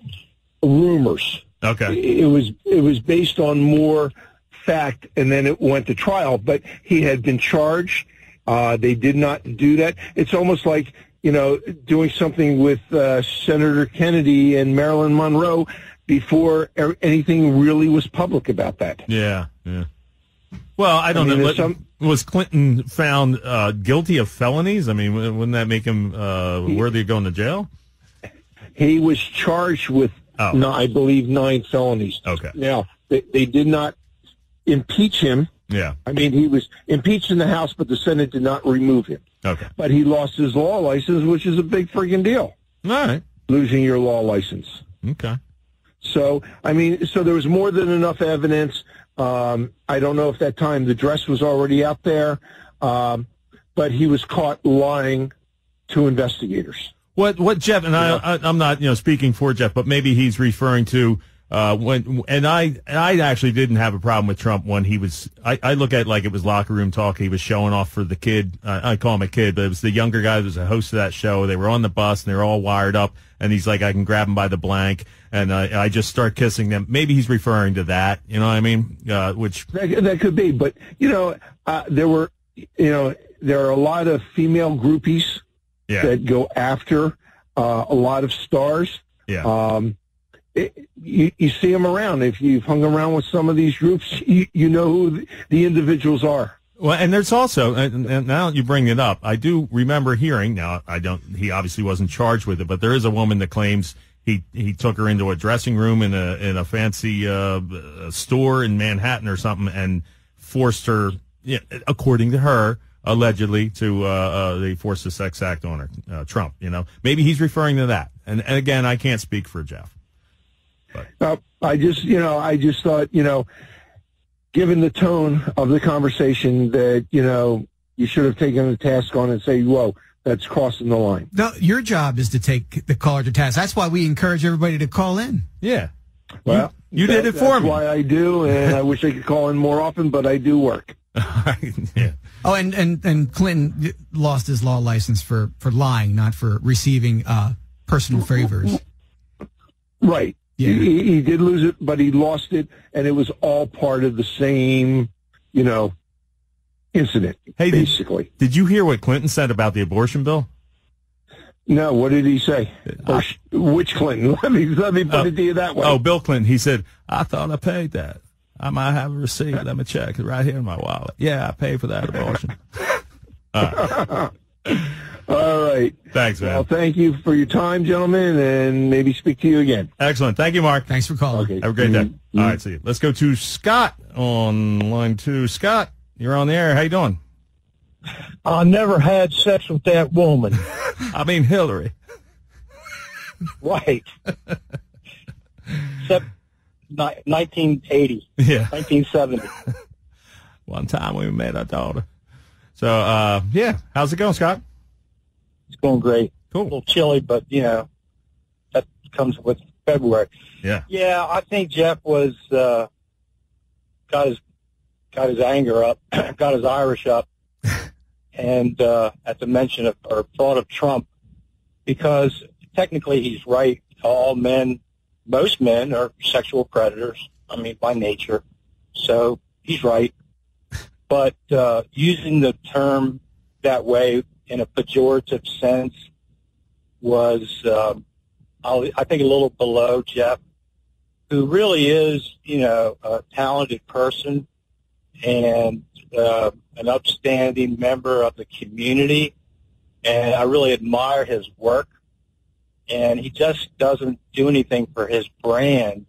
rumors. Okay. It was it was based on more fact, and then it went to trial. But he had been charged. Uh, they did not do that. It's almost like, you know, doing something with uh, Senator Kennedy and Marilyn Monroe before er- anything really was public about that. Yeah, yeah. Well, I don't I mean, know. there's some- Was Clinton found uh, guilty of felonies? I mean, wouldn't that make him uh, worthy of going to jail? He was charged with, Oh. no, I believe, nine felonies. Okay. Now, they, they did not impeach him. Yeah. I mean, he was impeached in the House, but the Senate did not remove him. Okay. But he lost his law license, which is a big freaking deal. All right. Losing your law license. Okay. So, I mean, so there was more than enough evidence. Um, I don't know if that time the dress was already out there, um, but he was caught lying to investigators. What what Jeff and I, I I'm not you know speaking for Jeff, but maybe he's referring to uh, when and I I actually didn't have a problem with Trump when he was I, I look at it like it was locker room talk. He was showing off for the kid. I, I call him a kid, but it was the younger guy that was a host of that show. They were on the bus and they were all wired up, and he's like, I can grab him by the blank, and uh, I just start kissing them. Maybe he's referring to that. You know what I mean? Uh, which that, that could be, but you know, uh, there were you know there are a lot of female groupies. Yeah. That go after uh, a lot of stars. Yeah. Um, it, you, you see them around. If you've hung around with some of these groups, you, you know who the, the individuals are. Well, and there's also, and, and now you bring it up, I do remember hearing, now I don't, he obviously wasn't charged with it, but there is a woman that claims he, he took her into a dressing room in a, in a fancy uh, store in Manhattan or something and forced her, yeah, according to her, allegedly to uh, uh they forced a sex act on her, uh, Trump. You know, maybe he's referring to that. And, and again, I can't speak for Jeff. But. Uh, I just, you know, I just thought, you know, given the tone of the conversation, that you know, you should have taken the task on and say, "Whoa, that's crossing the line." No, your job is to take the caller to task. That's why we encourage everybody to call in. Yeah. Well, you, you that, did it for that's me. Why I do, and I wish I could call in more often, but I do work. Yeah. Oh, and, and, and Clinton lost his law license for, for lying, not for receiving uh, personal favors. Right. Yeah. He, he did lose it, but he lost it, and it was all part of the same, you know, incident, hey, basically. Did, did you hear what Clinton said about the abortion bill? No, what did he say? Or sh- which Clinton? Let me, let me put Uh, it to you that way. Oh, Bill Clinton. He said, I thought I paid that. I might have a receipt. Let me check. It's right here in my wallet. Yeah, I paid for that abortion. Uh, All right. Thanks, man. Well, thank you for your time, gentlemen, and maybe speak to you again. Excellent. Thank you, Mark. Thanks for calling. Okay. Have a great day. Mm-hmm. All right, see you. Let's go to Scott on line two. Scott, you're on the air. How you doing? I never had sex with that woman. I mean, Hillary. Right. Except ni- nineteen eighty. Yeah. nineteen seventy. One time we met our daughter. So, uh, yeah. How's it going, Scott? It's going great. Cool. A little chilly, but, you know, that comes with February. Yeah. Yeah, I think Jeff was, uh, got his, got his anger up, got his Irish up, and, uh, at the mention of, or thought of Trump, because technically he's right. All men, most men are sexual predators, I mean, by nature. So he's right. But uh, using the term that way in a pejorative sense was, uh, I think, a little below Jeff, who really is, you know, a talented person and uh, an upstanding member of the community. And I really admire his work. And he just doesn't do anything for his brand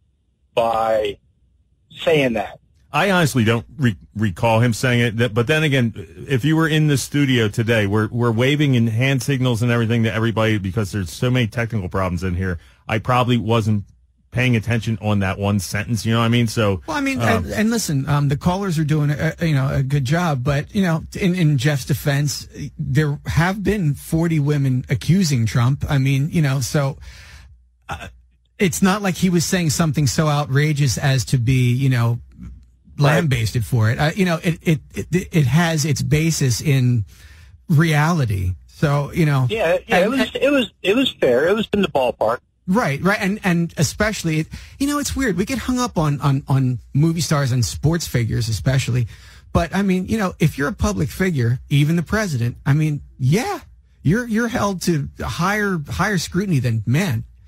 by saying that. I honestly don't re- recall him saying it, that, but then again, if you were in the studio today, we're we're waving in hand signals and everything to everybody because there's so many technical problems in here. I probably wasn't paying attention on that one sentence. You know what I mean? So, well, I mean, um, and, and listen, um, the callers are doing a, you know a good job, but you know, in, in Jeff's defense, there have been forty women accusing Trump. I mean, you know, so. Uh, it's not like he was saying something so outrageous as to be, you know, lambasted for it. Uh, you know, it, it, it, it has its basis in reality. So, you know. Yeah, yeah, and, it was, it was, it was fair. It was in the ballpark. Right, right. And, and especially, you know, it's weird. We get hung up on, on, on movie stars and sports figures, especially. But I mean, you know, if you're a public figure, even the president, I mean, yeah, you're, you're held to higher, higher scrutiny than men.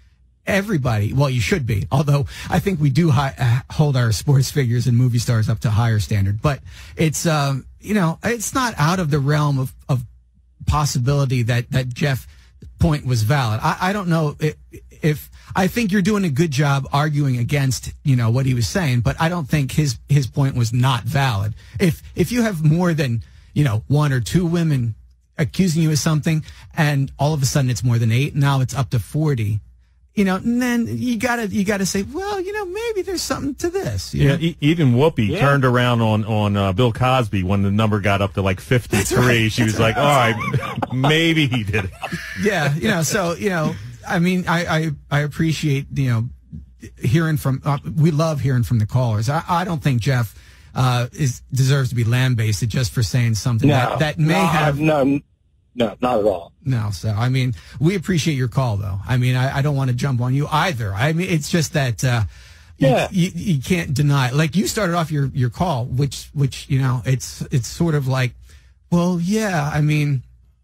everybody, well, you should be, although I think we do hi- uh, hold our sports figures and movie stars up to higher standard. But it's, um, you know, it's not out of the realm of, of possibility that, that Jeff's point was valid. I, I don't know if, if, I think you're doing a good job arguing against, you know, what he was saying, but I don't think his, his point was not valid. If, if you have more than, you know, one or two women accusing you of something and all of a sudden it's more than eight, now it's up to forty. You know, and then you gotta you gotta say, well, you know, maybe there's something to this. You yeah, know? e- even Whoopi Yeah. turned around on on uh, Bill Cosby when the number got up to like fifty-three. Right. She was That's like, right. all right, maybe he did it. Yeah, you know, so you know, I mean, I I, I appreciate you know hearing from. Uh, we love hearing from the callers. I, I don't think Jeff uh, is deserves to be lambasted just for saying something No, that that may no, have no, no, not at all. No, so I mean, we appreciate your call, though. I mean, I, I don't want to jump on you either. I mean, it's just that uh, Yeah. you, you, you can't deny. Like you started off your, your call, which which you know, it's it's sort of like, well, yeah. I mean,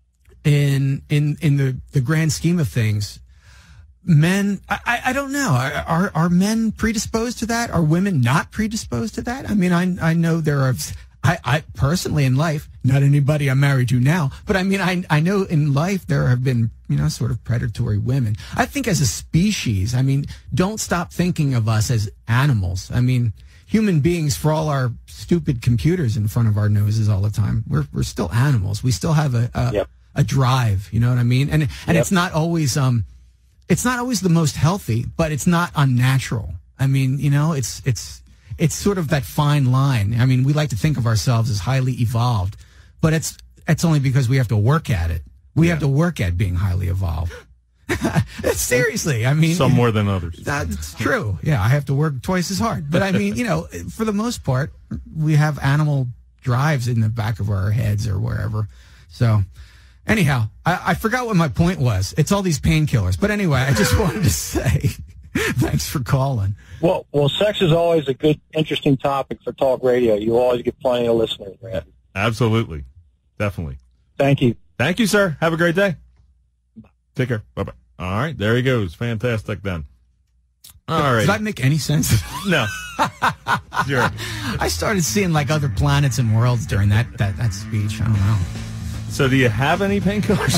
in in in the, the grand scheme of things, men. I, I, I don't know. Are are men predisposed to that? Are women not predisposed to that? I mean, I I know there are. I, I personally in life, not anybody I'm married to now, but I mean, I I know in life there have been, you know, sort of predatory women. I think as a species, I mean, don't stop thinking of us as animals. I mean, human beings, for all our stupid computers in front of our noses all the time, we're we're still animals. We still have a a, Yep. a drive, you know what I mean? And and Yep. it's not always um, it's not always the most healthy, but it's not unnatural. I mean, you know, it's it's. It's sort of that fine line. I mean, we like to think of ourselves as highly evolved, but it's it's only because we have to work at it. We have to work at being highly evolved. Seriously, I mean, Some more than others. That's true. Yeah, I have to work twice as hard. But I mean, you know, for the most part, we have animal drives in the back of our heads or wherever. So, anyhow, I, I forgot what my point was. It's all these painkillers. But anyway, I just wanted to say thanks for calling. Well, well, sex is always a good, interesting topic for talk radio. You always get plenty of listeners, man. Absolutely. Definitely. Thank you. Thank you, sir. Have a great day. Take care. Bye-bye. All right. There he goes. Fantastic then. All right. Does that make any sense? No. Sure. I started seeing like other planets and worlds during that, that, that speech. I don't know. So do you have any painkillers?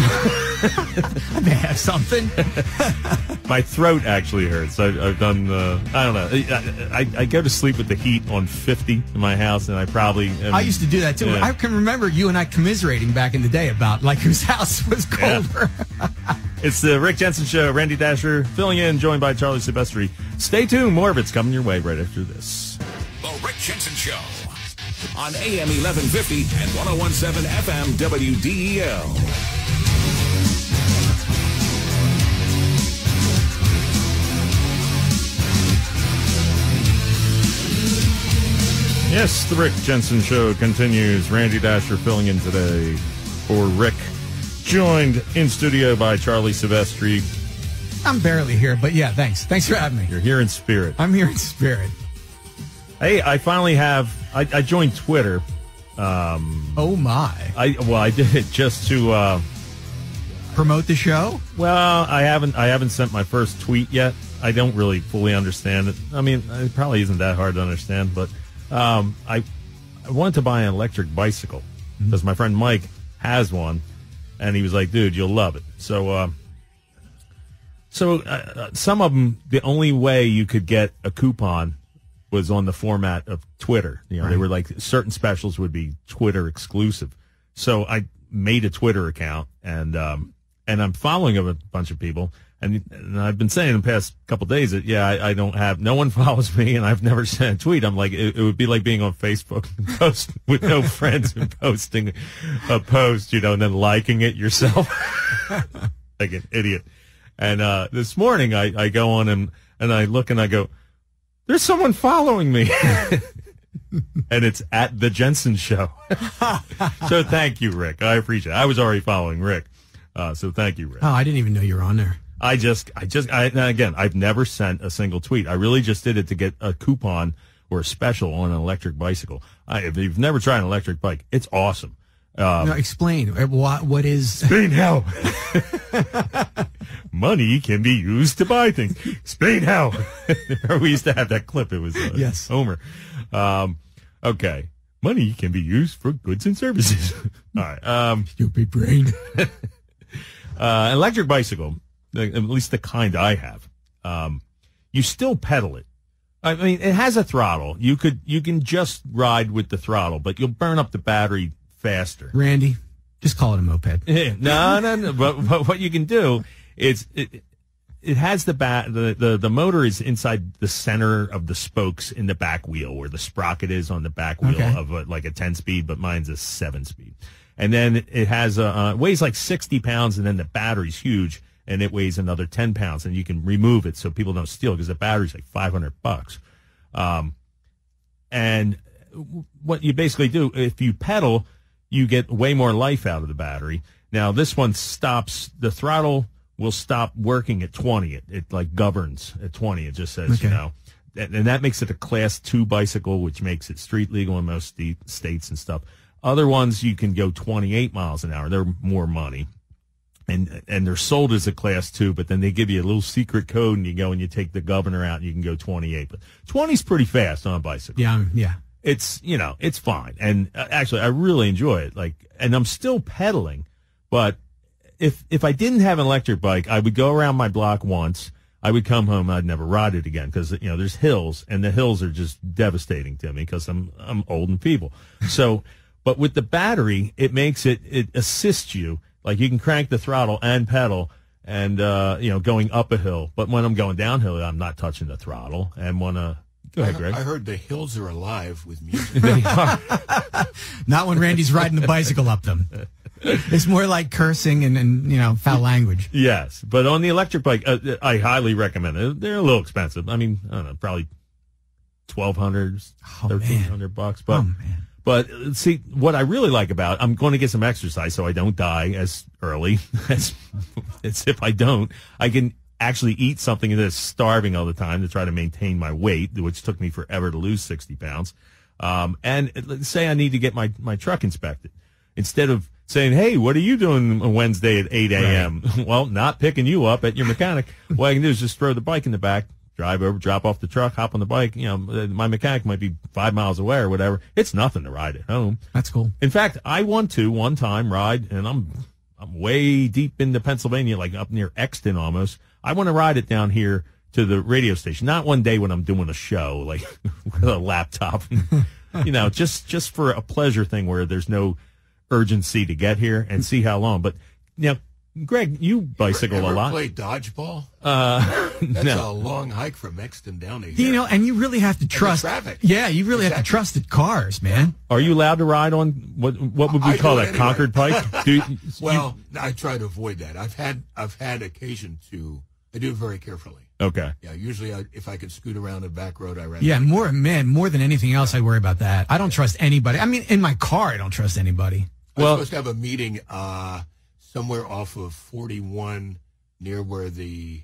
I may have something. My throat actually hurts. I, I've done, uh, I don't know. I, I, I go to sleep with the heat on fifty in my house, and I probably... Am, I used to do that, too. Yeah. I can remember you and I commiserating back in the day about, like, whose house was colder. Yeah. It's the Rick Jensen Show. Randy Dasher filling in, joined by Charlie Silvestri. Stay tuned. More of it's coming your way right after this. The Rick Jensen Show on A M eleven fifty and one oh one point seven F M W D E L. Yes, the Rick Jensen Show continues. Randy Dasher filling in today for Rick. Joined in studio by Charlie Silvestri. I'm barely here, but yeah, thanks. Thanks for having me. You're here in spirit. I'm here in spirit. Hey, I finally have, I, I joined Twitter. Um, oh, my. I Well, I did it just to... Uh, promote the show? Well, I haven't I haven't sent my first tweet yet. I don't really fully understand it. I mean, it probably isn't that hard to understand, but um, I, I wanted to buy an electric bicycle because mm-hmm. my friend Mike has one, and he was like, dude, you'll love it. So, uh, so uh, some of them, the only way you could get a coupon was on the format of Twitter. You know, right. They were like certain specials would be Twitter exclusive. So I made a Twitter account, and um, and I'm following a bunch of people. And, and I've been saying in the past couple of days that, yeah, I, I don't have, no one follows me, and I've never sent a tweet. I'm like, it, it would be like being on Facebook and post with no friends and posting a post, you know, and then liking it yourself like an idiot. And uh, this morning I, I go on and, and I look and I go, there's someone following me. And it's at the Jensen Show. So thank you, Rick. I appreciate it. I was already following Rick. Uh, so thank you, Rick. Oh, I didn't even know you were on there. I just, I just, I, again, I've never sent a single tweet. I really just did it to get a coupon or a special on an electric bicycle. I, if you've never tried an electric bike, it's awesome. Um, no, explain. What, what is... Explain how. Money can be used to buy things. Explain how. We used to have that clip. It was uh, yes. Homer. Um, okay. Money can be used for goods and services. All right. Um, Stupid brain. uh, electric bicycle, at least the kind I have, um, you still pedal it. I mean, it has a throttle. You could you can just ride with the throttle, but you'll burn up the battery faster. Randy, just call it a moped. no, no, no. But, but what you can do is it, it has the bat. The, the the motor is inside the center of the spokes in the back wheel, where the sprocket is on the back wheel Okay. of a, like a ten speed, but mine's a seven speed. And then it has a uh, weighs like sixty pounds, and then the battery's huge, and it weighs another ten pounds, and you can remove it so people don't steal because the battery's like five hundred bucks. Um, and what you basically do if you pedal, you get way more life out of the battery. Now this one stops, the throttle will stop working at twenty. It, it like governs at twenty. It just says, Okay. you know, and, and that makes it a class two bicycle, which makes it street legal in most st- states and stuff. Other ones you can go twenty-eight miles an hour. They're more money. And and they're sold as a class two, but then they give you a little secret code, and you go and you take the governor out, and you can go twenty-eight. But twenty's pretty fast on a bicycle. Yeah, um, yeah. It's, you know, it's fine. And uh, actually, I really enjoy it. Like, and I'm still pedaling, but if if I didn't have an electric bike, I would go around my block once. I would come home. I'd never ride it again because, you know, there's hills, and the hills are just devastating to me because I'm I'm old and feeble. So, but with the battery, it makes it it assists you. Like, you can crank the throttle and pedal and, uh, you know, going up a hill. But when I'm going downhill, I'm not touching the throttle. And when, uh, go ahead, Greg. I heard the hills are alive with music. They are. Not when Randy's riding the bicycle up them. It's more like cursing and, and you know, foul language. Yes. But on the electric bike, uh, I highly recommend it. They're a little expensive. I mean, I don't know, probably twelve hundred, oh, thirteen hundred bucks. But, oh, man. But see, what I really like about, I'm going to get some exercise so I don't die as early as, as if I don't. I can actually eat something instead of starving all the time to try to maintain my weight, which took me forever to lose sixty pounds. Um, and let's say I need to get my, my truck inspected. Instead of saying, hey, what are you doing on Wednesday at eight a.m.? Right. Well, not picking you up at your mechanic. What I can do is just throw the bike in the back, drive over, drop off the truck, hop on the bike. You know, my mechanic might be five miles away or whatever. It's nothing to ride at home. That's cool. In fact, I want to one time ride, and I'm I'm way deep into Pennsylvania, like up near Exton almost. I want to ride it down here to the radio station. Not one day when I'm doing a show, like with a laptop. You know, just just for a pleasure thing where there's no urgency to get here and see how long. But, you know, Greg, you bicycle ever, ever a lot. Play dodgeball? Uh, That's no. a long hike from Exton down to here. You know, and you really have to trust traffic. Yeah, you really Exactly. have to trust the cars, man. Are you allowed to ride on what? What would we I call do that? anyway. Concord Pike? Do you, well, I try to avoid that. I've had I've had occasion to. I do it very carefully. Okay. Yeah. Usually, I, if I could scoot around a back road, I rather. Yeah, more man, more than anything else, I worry about that. I don't trust anybody. I mean, in my car, I don't trust anybody. I was supposed to have a meeting uh, somewhere off of forty-one near where the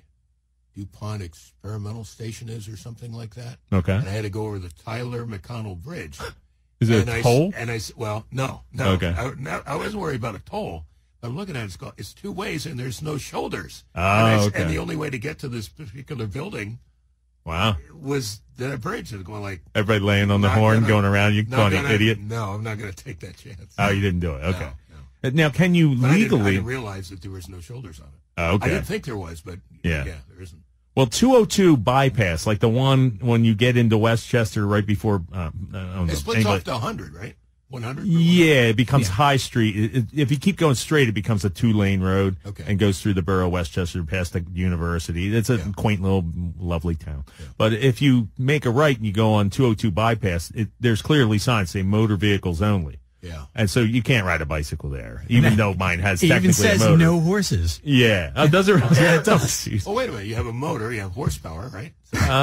DuPont Experimental Station is or something like that. Okay. And I had to go over the Tyler McConnell Bridge. Is it and a I, toll? And I s- well, no, no. Okay. I, no, I wasn't worried about a toll. I'm looking at it, it's, called, it's two ways and there's no shoulders. Oh, and, I, okay. and the only way to get to this particular building Wow. was that bridge. And going like, Everybody laying on the not horn, gonna- going around, you not calling an gonna- idiot? No, I'm not going to take that chance. Oh, you didn't do it. Okay. No, Now, can you But I didn't, I legally? didn't realize that there was no shoulders on it. Oh, okay. I didn't think there was, but Yeah. yeah, there isn't. Well, two oh two bypass, like the one when you get into Westchester right before. Uh, I don't know, It splits anybody- off to one hundred, right? one hundred? Yeah, it becomes Yeah. High Street. It, it, if you keep going straight, it becomes a two-lane road Okay. and goes through the borough of Westchester past the university. It's a quaint little, lovely town. But if you make a right and you go on two oh two bypass, it, there's clearly signs say motor vehicles only. Yeah. And so you can't ride a bicycle there, even though mine has It technically even says a motor. no horses. Yeah. Oh, does it? Yeah, it does. Oh, wait a minute. You have a motor. You have horsepower, right?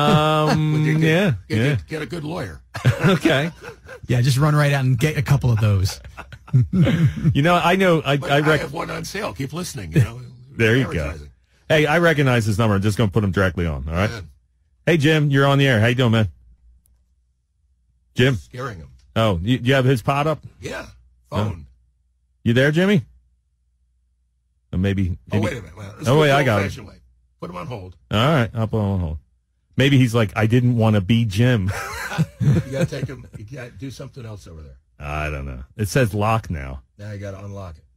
Um, Get- yeah, Get, yeah. get, get a good lawyer. Okay. Yeah, just run right out and get a couple of those. You know, I know, I, But I, I, rec- have one on sale. Keep listening. You know. There you go. Advertising. Hey, I recognize this number. I'm just going to put him directly on. All right. Yeah. Hey, Jim, you're on the air. How you doing, man? Jim? Scaring him. Oh, you, you have his pot up? Yeah. Phone. You there, Jimmy? Or maybe, maybe. Oh, wait a minute. Well, let's oh, go wait, the I got him. old-fashioned way. Put him on hold. All right, I'll put him on hold. Maybe he's like, I didn't want to be Jim. You got to take him. You got to do something else over there. I don't know. It says lock now. Now you got to unlock it.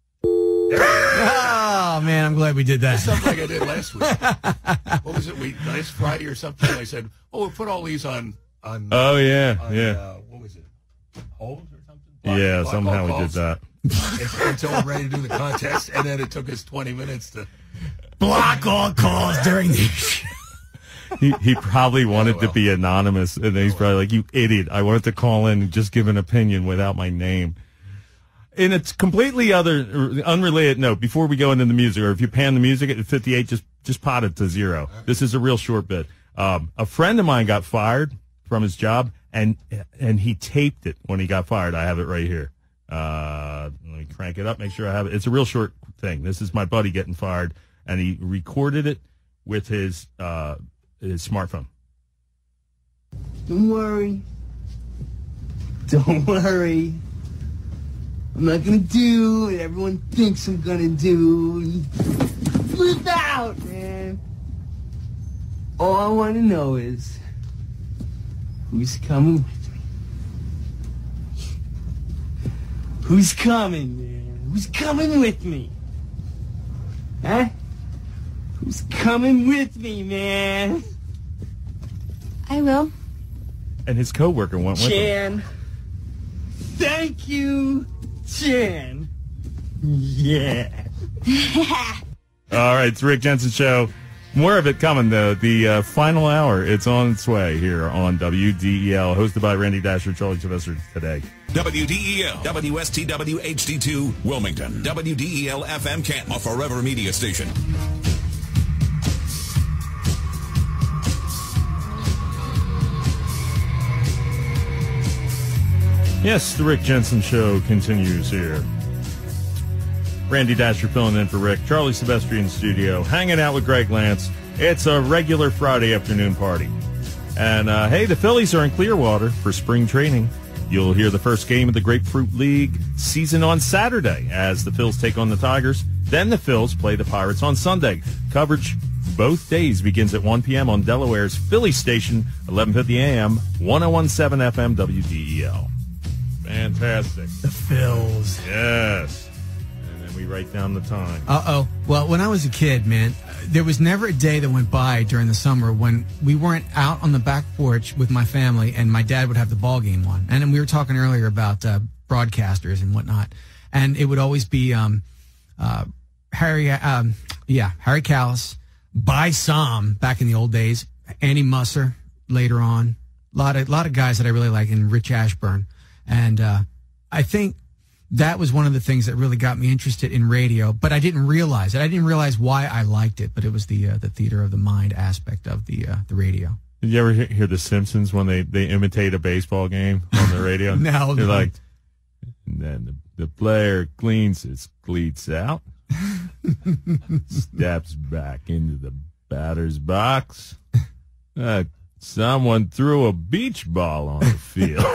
Oh, man, I'm glad we did that. It's something like I did last week. What was it? We last Friday or something. I said, "Oh, we'll put all these on." on oh yeah, on, yeah. Uh, what was it? Hold or something? Block, yeah, block somehow we calls. did that. Until we're ready to do the contest, and then it took us twenty minutes to block all calls during the show. He, he probably wanted Oh, well. to be anonymous, and he's probably like, "You idiot! I wanted to call in and just give an opinion without my name." In a completely other, unrelated note, before we go into the music, or if you pan the music at fifty-eight, just just pot it to zero. This is a real short bit. Um, a friend of mine got fired from his job, and and he taped it when he got fired. I have it right here. Uh, let me crank it up, make sure I have it. It's a real short thing. This is my buddy getting fired, and he recorded it with his uh, his smartphone. Don't worry. Don't worry. I'm not gonna do what everyone thinks I'm gonna do. Flip out, man. All I want to know is who's coming with me. Who's coming, man? Who's coming with me? Huh? Who's coming with me, man? I will. And his coworker went with him. Chan. Thank you, Chan. Yeah. All right, it's Rick Jensen Show. More of it coming, though. The uh, final hour, it's on its way here on W D E L, hosted by Randy Dasher, Charlie Silvestri today. W D E L, W S T W H D two, Wilmington. W D E L F M Canton, a Forever Media station. Yes, the Rick Jensen Show continues here. Randy Dasher filling in for Rick. Charlie Silvestri in studio, hanging out with Greg Lance. It's a regular Friday afternoon party. And, uh, hey, the Phillies are in Clearwater for spring training. You'll hear the first game of the Grapefruit League season on Saturday as the Phils take on the Tigers. Then the Phils play the Pirates on Sunday. Coverage both days begins at one p.m. on Delaware's Philly station, eleven fifty a.m., one oh one point seven F M W D E L. Fantastic. The Phils. Yes. And then we write down the time. Uh-oh. Well, when I was a kid, man, there was never a day that went by during the summer when we weren't out on the back porch with my family and my dad would have the ball game on. And then we were talking earlier about uh, broadcasters and whatnot. And it would always be um, uh, Harry, um, yeah, Harry Callis, By Som back in the old days, Annie Musser later on. A lot of, lot of guys that I really like, and Rich Ashburn. And uh, I think that was one of the things that really got me interested in radio, but I didn't realize it. I didn't realize why I liked it, but it was the uh, the theater of the mind aspect of the uh, the radio. Did you ever hear, hear The Simpsons when they, they imitate a baseball game on the radio? No. They're no. like, and then the, the player cleans his cleats out, steps back into the batter's box. Uh, someone threw a beach ball on the field.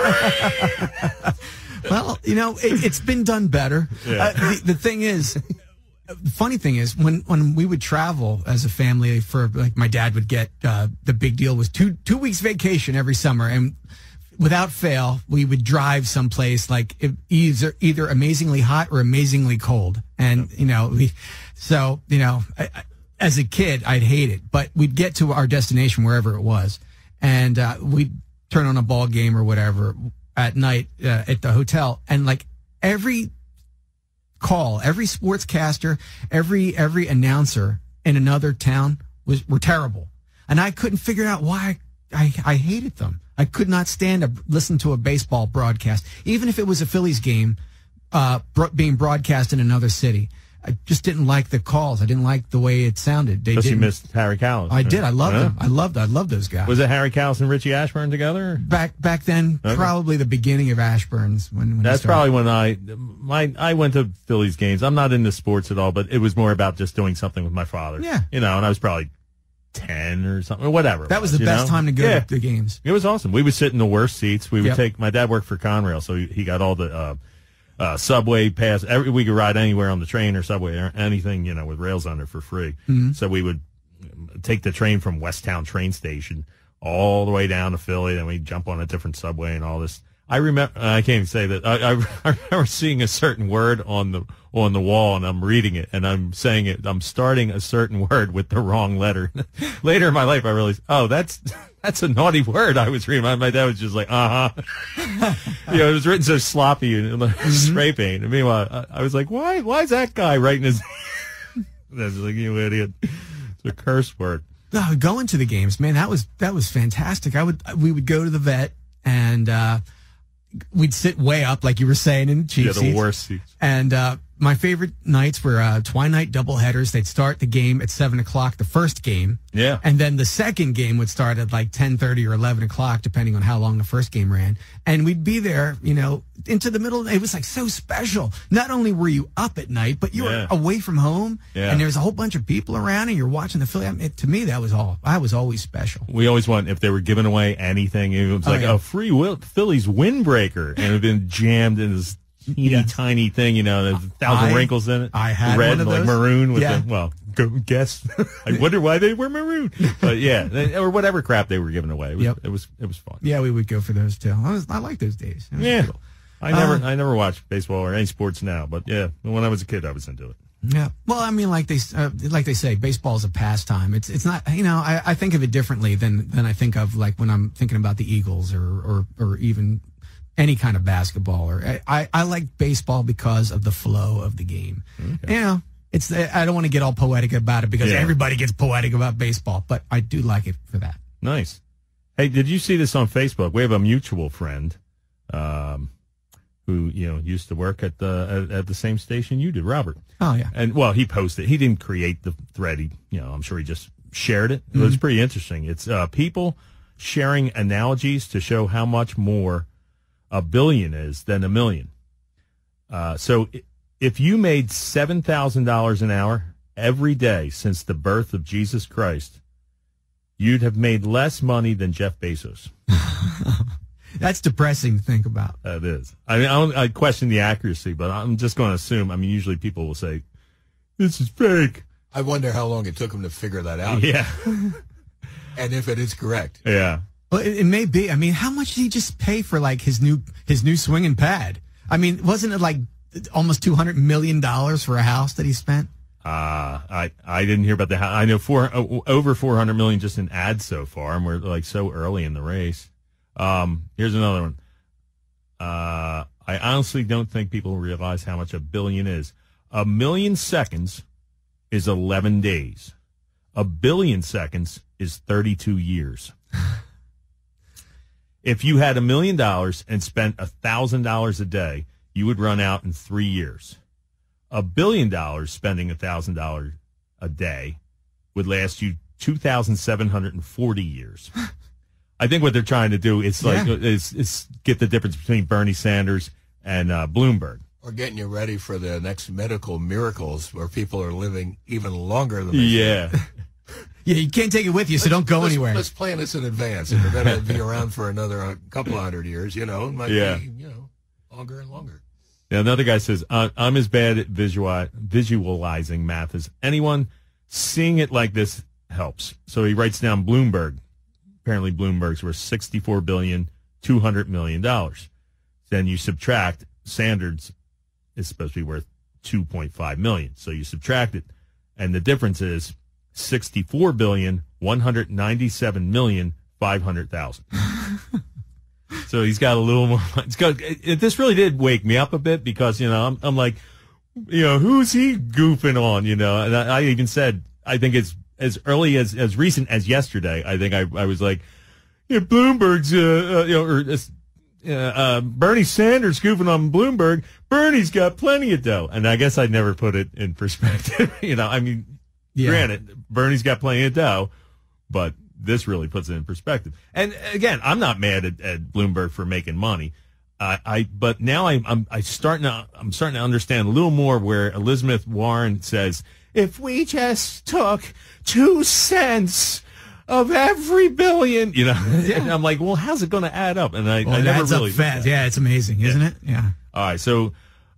Well, you know, it, it's been done better. Yeah. Uh, the, the thing is, the funny thing is, when, when we would travel as a family for, like, my dad would get, uh, the big deal was two, two weeks vacation every summer. And without fail, we would drive someplace like either, either amazingly hot or amazingly cold. And, you know, we, so, you know, I, I, as a kid, I'd hate it, but we'd get to our destination, wherever it was. And, uh, we'd turn on a ball game or whatever at night uh, at the hotel, and like every call, every sportscaster, every every announcer in another town was were terrible, and I couldn't figure out why I, I hated them. I could not stand to listen to a baseball broadcast, even if it was a Phillies game uh, bro- being broadcast in another city. I just didn't like the calls. I didn't like the way it sounded. They Because you didn't. missed Harry Callis. I did. I loved Huh? them. I loved. I loved those guys. Was it Harry Callis and Richie Ashburn together? Back back then, Okay. probably the beginning of Ashburn's. When, when he That's started. probably when I my I went to Phillies games. I'm not into sports at all, but it was more about just doing something with my father. Yeah. You know, and I was probably ten or something, or whatever. it That was the you best know? time to go Yeah. to the games. It was awesome. We would sit in the worst seats. We would Yep. take, my dad worked for Conrail, so he, he got all the, uh, uh, subway pass. Every, we could ride anywhere on the train or subway or anything, you know, with rails on it for free. Mhm. So we would take the train from Westtown train station all the way down to Philly. Then we jump on a different subway and all this. I remember, I can't even say that. I, I, I remember seeing a certain word on the on the wall, and I'm reading it, and I'm saying it. I'm starting a certain word with the wrong letter. Later in my life, I realized, oh, that's that's a naughty word I was reading. My, my dad was just like, uh huh. You know, it was written so sloppy and like, Mm-hmm. spray paint. And meanwhile, I, I was like, why? Why is that guy writing his? That's like, you idiot. It's a curse word. No, going to the games, man, that was that was fantastic. I would we would go to the vet and uh, we'd sit way up, like you were saying, in cheap Yeah, the seats. worst seats. And uh, my favorite nights were uh, twilight doubleheaders. They'd start the game at seven o'clock, the first game. Yeah. And then the second game would start at like ten thirty or eleven o'clock, depending on how long the first game ran. And we'd be there, you know, into the middle. It was like so special. Not only were you up at night, but you Yeah. were away from home. Yeah. And there's a whole bunch of people around and you're watching the Philly. I mean, it, to me, that was all. I was always special. We always want, if they were giving away anything, it was Oh, like yeah. a free will, Phillies windbreaker, and it had been jammed in this teeny tiny thing, you know, there's a thousand I- wrinkles in it. I had red, one of like those. maroon with Yeah. the, well, go guess. I wonder why they were maroon, but yeah, they- or whatever crap they were giving away. It was, Yep. it was, it was fun. Yeah, we would go for those too. I, was, I like those days. It was Yeah. cool. I never, Uh, I never watched baseball or any sports now, but yeah, when I was a kid, I was into it. Yeah. Well, I mean, like they uh, like they say, baseball is a pastime. It's it's not. You know, I, I think of it differently than than I think of like when I'm thinking about the Eagles or or or even any kind of basketball. Or I I, I like baseball because of the flow of the game. Okay. You know, it's I don't want to get all poetic about it because Yeah. everybody gets poetic about baseball, but I do like it for that. Nice. Hey, did you see this on Facebook? We have a mutual friend, um, who, you know, used to work at the at, at the same station you did, Robert. Oh yeah. And well, he posted. He didn't create the thread. He, you know, I'm sure he just shared it. It was Mhm. pretty interesting. It's uh, people sharing analogies to show how much more a billion is than a million. Uh, so i- if you made seven thousand dollars an hour every day since the birth of Jesus Christ, you'd have made less money than Jeff Bezos. That's depressing to think about. That is. I mean, I, don't, I question the accuracy, but I'm just going to assume. I mean, usually people will say, "This is fake." I wonder how long it took him to figure that out. Yeah. And if it is correct. Yeah. Well, it, it may be. I mean, how much did he just pay for like his new his new swinging pad? I mean, wasn't it like almost two hundred million dollars for a house that he spent? Uh, I, I didn't hear about the house. I know four, uh, over four hundred million just in ads so far, and we're like so early in the race. Um, here's another one. Uh, I honestly don't think people realize how much a billion is. A million seconds is eleven days. A billion seconds is thirty-two years. If you had a million dollars and spent a thousand dollars a day, you would run out in three years. A billion dollars spending a thousand dollars a day would last you two thousand seven hundred forty years. I think what they're trying to do is like Yeah. is, is get the difference between Bernie Sanders and uh, Bloomberg. Or getting you ready for the next medical miracles where people are living even longer than they Yeah. Yeah, you can't take it with you, so don't go let's, anywhere. Let's plan this in advance. If we're going to be around for another uh, couple of hundred years, you know, it might Yeah. be, you know, longer and longer. Yeah, another guy says, uh, I'm as bad at visual, visualizing math as anyone. Seeing it like this helps. So he writes down Bloomberg. Apparently Bloomberg's worth sixty-four billion dollars, two hundred million dollars. Then you subtract, Sanders is supposed to be worth two point five million dollars. So you subtract it, and the difference is sixty-four billion dollars, one hundred ninety-seven million, five hundred thousand. So he's got a little more. It's got, it, it, this really did wake me up a bit because, you know, I'm, I'm like, you know, who's he goofing on, you know? And I, I even said, I think it's as early as, as recent as yesterday. I think I, I was like, yeah, Bloomberg's, uh, uh, you know, or uh, uh, Bernie Sanders goofing on Bloomberg. Bernie's got plenty of dough. And I guess I'd never put it in perspective. You know, I mean, Yeah. granted, Bernie's got plenty of dough, but this really puts it in perspective. And again, I'm not mad at, at Bloomberg for making money. Uh, I but now I, I'm I starting to I'm starting to understand a little more where Elizabeth Warren says, if we just took two cents of every billion, you know, and I'm like, well, how's it going to add up? And I, Well, I it never adds really up fast. Yeah, it's amazing, isn't it? Yeah. All right, so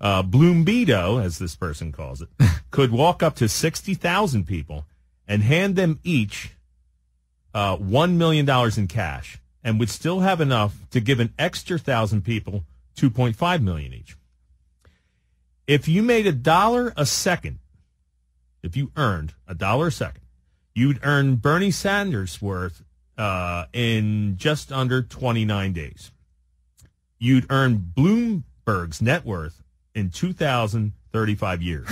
uh, Bloombedo, as this person calls it, could walk up to sixty thousand people and hand them each uh, one million dollars in cash and would still have enough to give an extra one thousand people two point five million dollars each. If you made a dollar a second, if you earned a dollar a second, you'd earn Bernie Sanders' worth uh, in just under twenty-nine days. You'd earn Bloomberg's net worth in two thousand thirty-five years.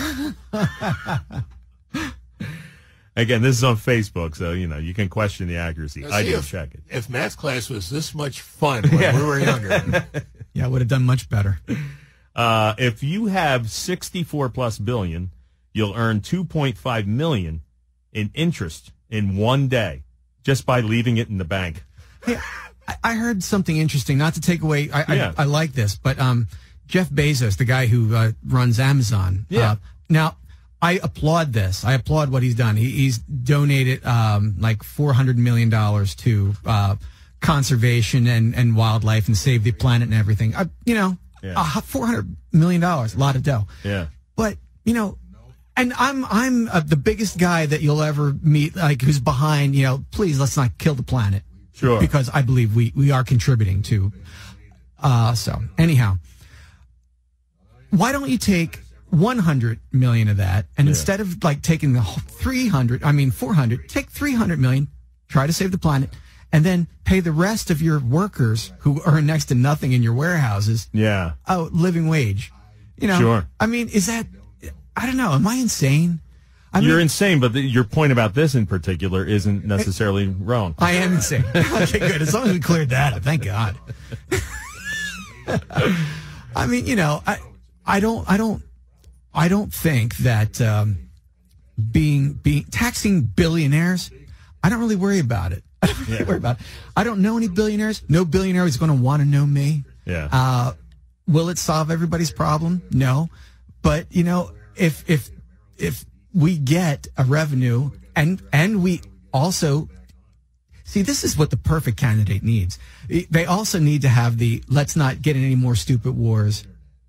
Again, this is on Facebook, so, you know, you can question the accuracy. Now, I see, didn't if, check it. If math class was this much fun when Yeah. we were younger. Yeah, I would have done much better. Uh, if you have sixty-four plus billion, you'll earn two point five million in interest in one day just by leaving it in the bank. Hey, I, I heard something interesting. Not to take away, I, Yeah. I, I like this, but um, Jeff Bezos, the guy who uh, runs Amazon. Yeah. Uh, now, I applaud this. I applaud what he's done. He, he's donated um, like four hundred million dollars to uh, conservation and, and wildlife and save the planet and everything. I, you know, Yeah. uh, four hundred million dollars, a lot of dough. Yeah. But, you know, and I'm I'm uh, the biggest guy that you'll ever meet, like, who's behind, you know, please, let's not kill the planet. Sure. Because I believe we, we are contributing to. Uh, so, anyhow, why don't you take one hundred million of that, and Yeah. instead of, like, taking the whole three hundred, I mean, four hundred, take three hundred million, try to save the planet, and then pay the rest of your workers who earn next to nothing in your warehouses Yeah. a living wage. You know, Sure. I mean, is that, I don't know, am I insane? I You're mean, insane, but the, your point about this in particular isn't necessarily wrong. I am insane. Okay, good. As long as we cleared that up, thank God. I mean, you know, I, I don't, I don't, I don't think that um, being, being taxing billionaires, I don't really worry about it. I don't really Yeah. worry about it. I don't know any billionaires. No billionaire is going to want to know me. Yeah. Uh, will it solve everybody's problem? No. But, you know, if if if we get a revenue and and we also see, this is what the perfect candidate needs. They also need to have the let's not get in any more stupid wars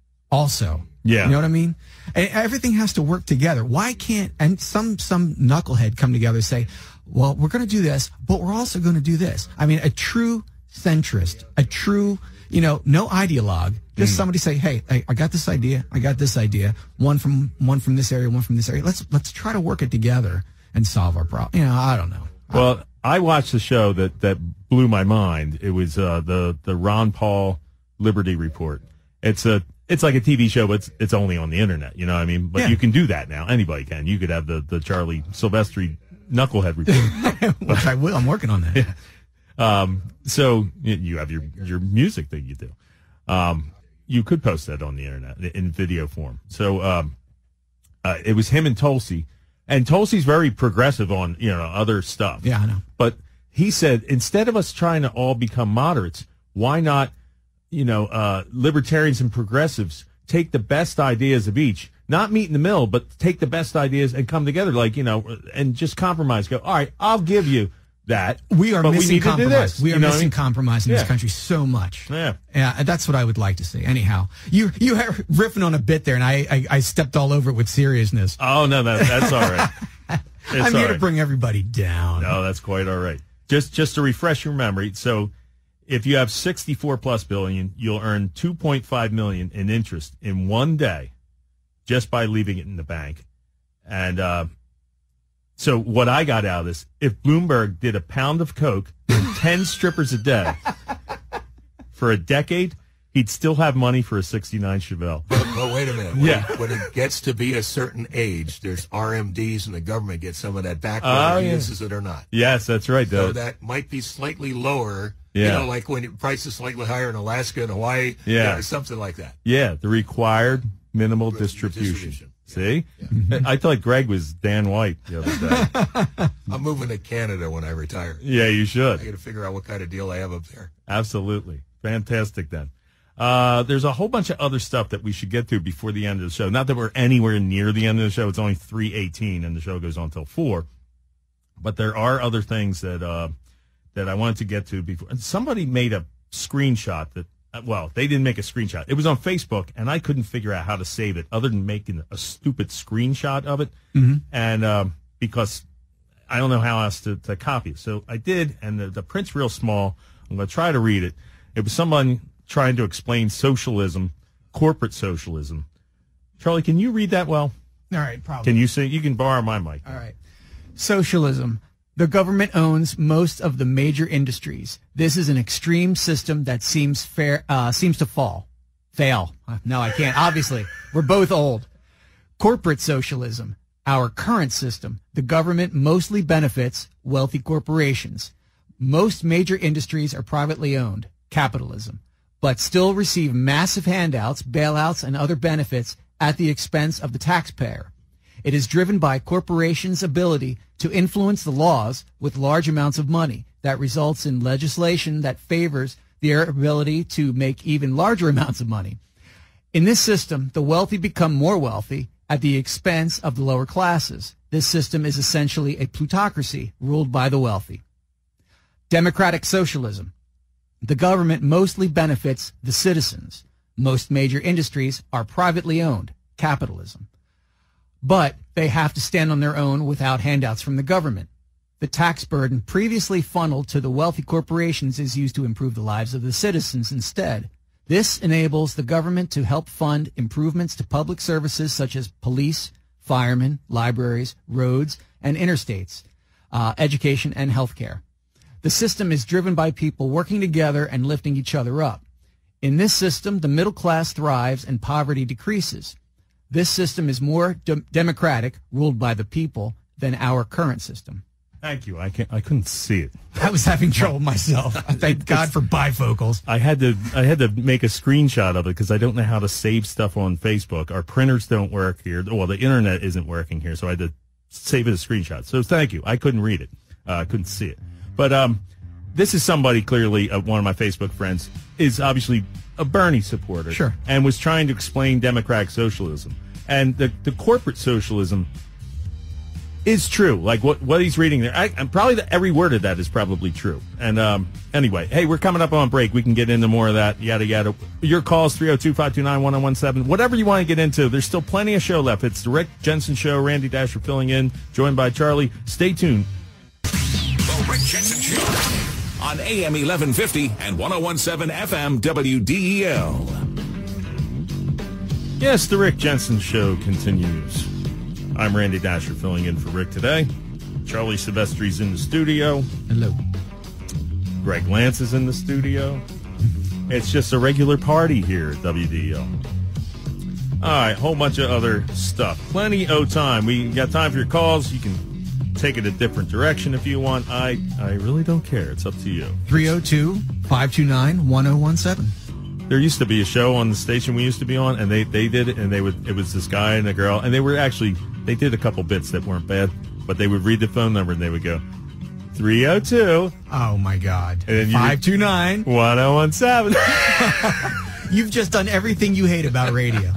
also. Yeah. You know what I mean? And everything has to work together. Why can't and some some knucklehead come together and say, well, we're going to do this, but we're also going to do this. I mean, a true centrist, a true, you know, no ideologue, just Mm. somebody say, hey, I, I got this idea, I got this idea, one from one from this area, one from this area. Let's let's try to work it together and solve our problem. You know, I don't know. Well, I watched the show that, that blew my mind. It was uh, the the Ron Paul Liberty Report. It's a it's like a T V show, but it's, it's only on the internet. You know what I mean? But Yeah. you can do that now. Anybody can. You could have the, the Charlie Silvestri Knucklehead Report. Which I will. I'm working on that. Yeah. Um, so y- you have your, your music that you do. Um, you could post that on the internet in video form. So, um, uh, it was him and Tulsi, and Tulsi's very progressive on, you know, other stuff. Yeah, I know. But he said, instead of us trying to all become moderates, why not, you know, uh, libertarians and progressives take the best ideas of each, not meet in the middle, but take the best ideas and come together, like, you know, and just compromise. Go, all right, I'll give you that. We are but missing we need to do compromise. this. We are You know what I missing mean? compromise in Yeah. this country so much. Yeah. Yeah, and that's what I would like to see. Anyhow, you you are riffing on a bit there, and I, I, I stepped all over it with seriousness. Oh, no, that, that's all right. It's I'm all here to right. bring everybody down. No, that's quite all right. Just just to refresh your memory, so if you have sixty-four plus billion, you'll earn two point five million in interest in one day just by leaving it in the bank. And uh, so what I got out of this, if Bloomberg did a pound of coke and ten strippers a day for a decade, he'd still have money for a sixty-nine Chevelle. But, but wait a minute. When, Yeah. it, when it gets to be a certain age, there's R M Ds and the government gets some of that back, Oh, whether he yeah. uses it or not. Yes, that's right. So The- that might be slightly lower. Yeah. You know, like when the price is slightly higher in Alaska and Hawaii. Yeah. Or something like that. Yeah, the required minimal distribution. See? I thought Greg was Dan White the other day. I'm moving to Canada when I retire. Yeah, you should. I got to figure out what kind of deal I have up there. Absolutely. Fantastic, then. Uh, there's a whole bunch of other stuff that we should get to before the end of the show. Not that we're anywhere near the end of the show. It's only three eighteen, and the show goes on until four. But there are other things that uh, that I wanted to get to before. And somebody made a screenshot that Uh, well, they didn't make a screenshot. It was on Facebook, and I couldn't figure out how to save it other than making a stupid screenshot of it. Mm-hmm. And um, because I don't know how else to, to copy it. So I did, and the, the print's real small. I'm going to try to read it. It was someone trying to explain socialism, corporate socialism. Charlie, can you read that well? All right, probably. Can you say? You can borrow my mic. All right. Socialism. The government owns most of the major industries. This is an extreme system that seems fair, uh, seems to fall. Fail. No, I can't. Obviously, we're both old. Corporate socialism. Our current system. The government mostly benefits wealthy corporations. Most major industries are privately owned. Capitalism. But still receive massive handouts, bailouts, and other benefits at the expense of the taxpayer. It is driven by corporations' ability to influence the laws with large amounts of money that results in legislation that favors their ability to make even larger amounts of money. In this system, the wealthy become more wealthy at the expense of the lower classes. This system is essentially a plutocracy ruled by the wealthy. Democratic socialism. The government mostly benefits the citizens. Most major industries are privately owned. Capitalism. But they have to stand on their own without handouts from the government. The tax burden previously funneled to the wealthy corporations is used to improve the lives of the citizens instead. This enables the government to help fund improvements to public services such as police, firemen, libraries, roads, and interstates, uh, education, and healthcare. The system is driven by people working together and lifting each other up. In this system, the middle class thrives and poverty decreases. This system is more de- democratic, ruled by the people, than our current system. Thank you. I can't. I couldn't see it. I was having trouble myself. Thank God for bifocals. I had to. I had to make a screenshot of it because I don't know how to save stuff on Facebook. Our printers don't work here. Well, the internet isn't working here, so I had to save it as a screenshot. So thank you. I couldn't read it. Uh, I couldn't see it. But um, this is somebody clearly, uh, one of my Facebook friends, is obviously a Bernie supporter. Sure. And was trying to explain democratic socialism. And the, the corporate socialism is true. Like what, what he's reading there. I, and probably the, every word of that is probably true. And um, anyway, hey, we're coming up on break. We can get into more of that, yada, yada. Your calls, three oh two, five two nine, one oh one seven. Whatever you want to get into, there's still plenty of show left. It's the Rick Jensen Show. Randy Dasher filling in, joined by Charlie. Stay tuned. The Rick Jensen Show on A M eleven fifty and one oh one seven F M W D E L. Yes, the Rick Jensen Show continues. I'm Randy Dasher filling in for Rick today. Charlie Silvestri's in the studio. Hello. Greg Lance is in the studio. It's just a regular party here at W D E L. All right, whole bunch of other stuff. Plenty of time. We got time for your calls. You can take it a different direction if you want. I, I really don't care. It's up to you. three oh two, five two nine, one oh one seven. There used to be a show on the station we used to be on, and they, they did it, and they would it was this guy and a girl, and they were actually, they did a couple bits that weren't bad, but they would read the phone number, and they would go, three oh two. Oh, my God. And then five two nine. one oh one seven. You've just done everything you hate about radio.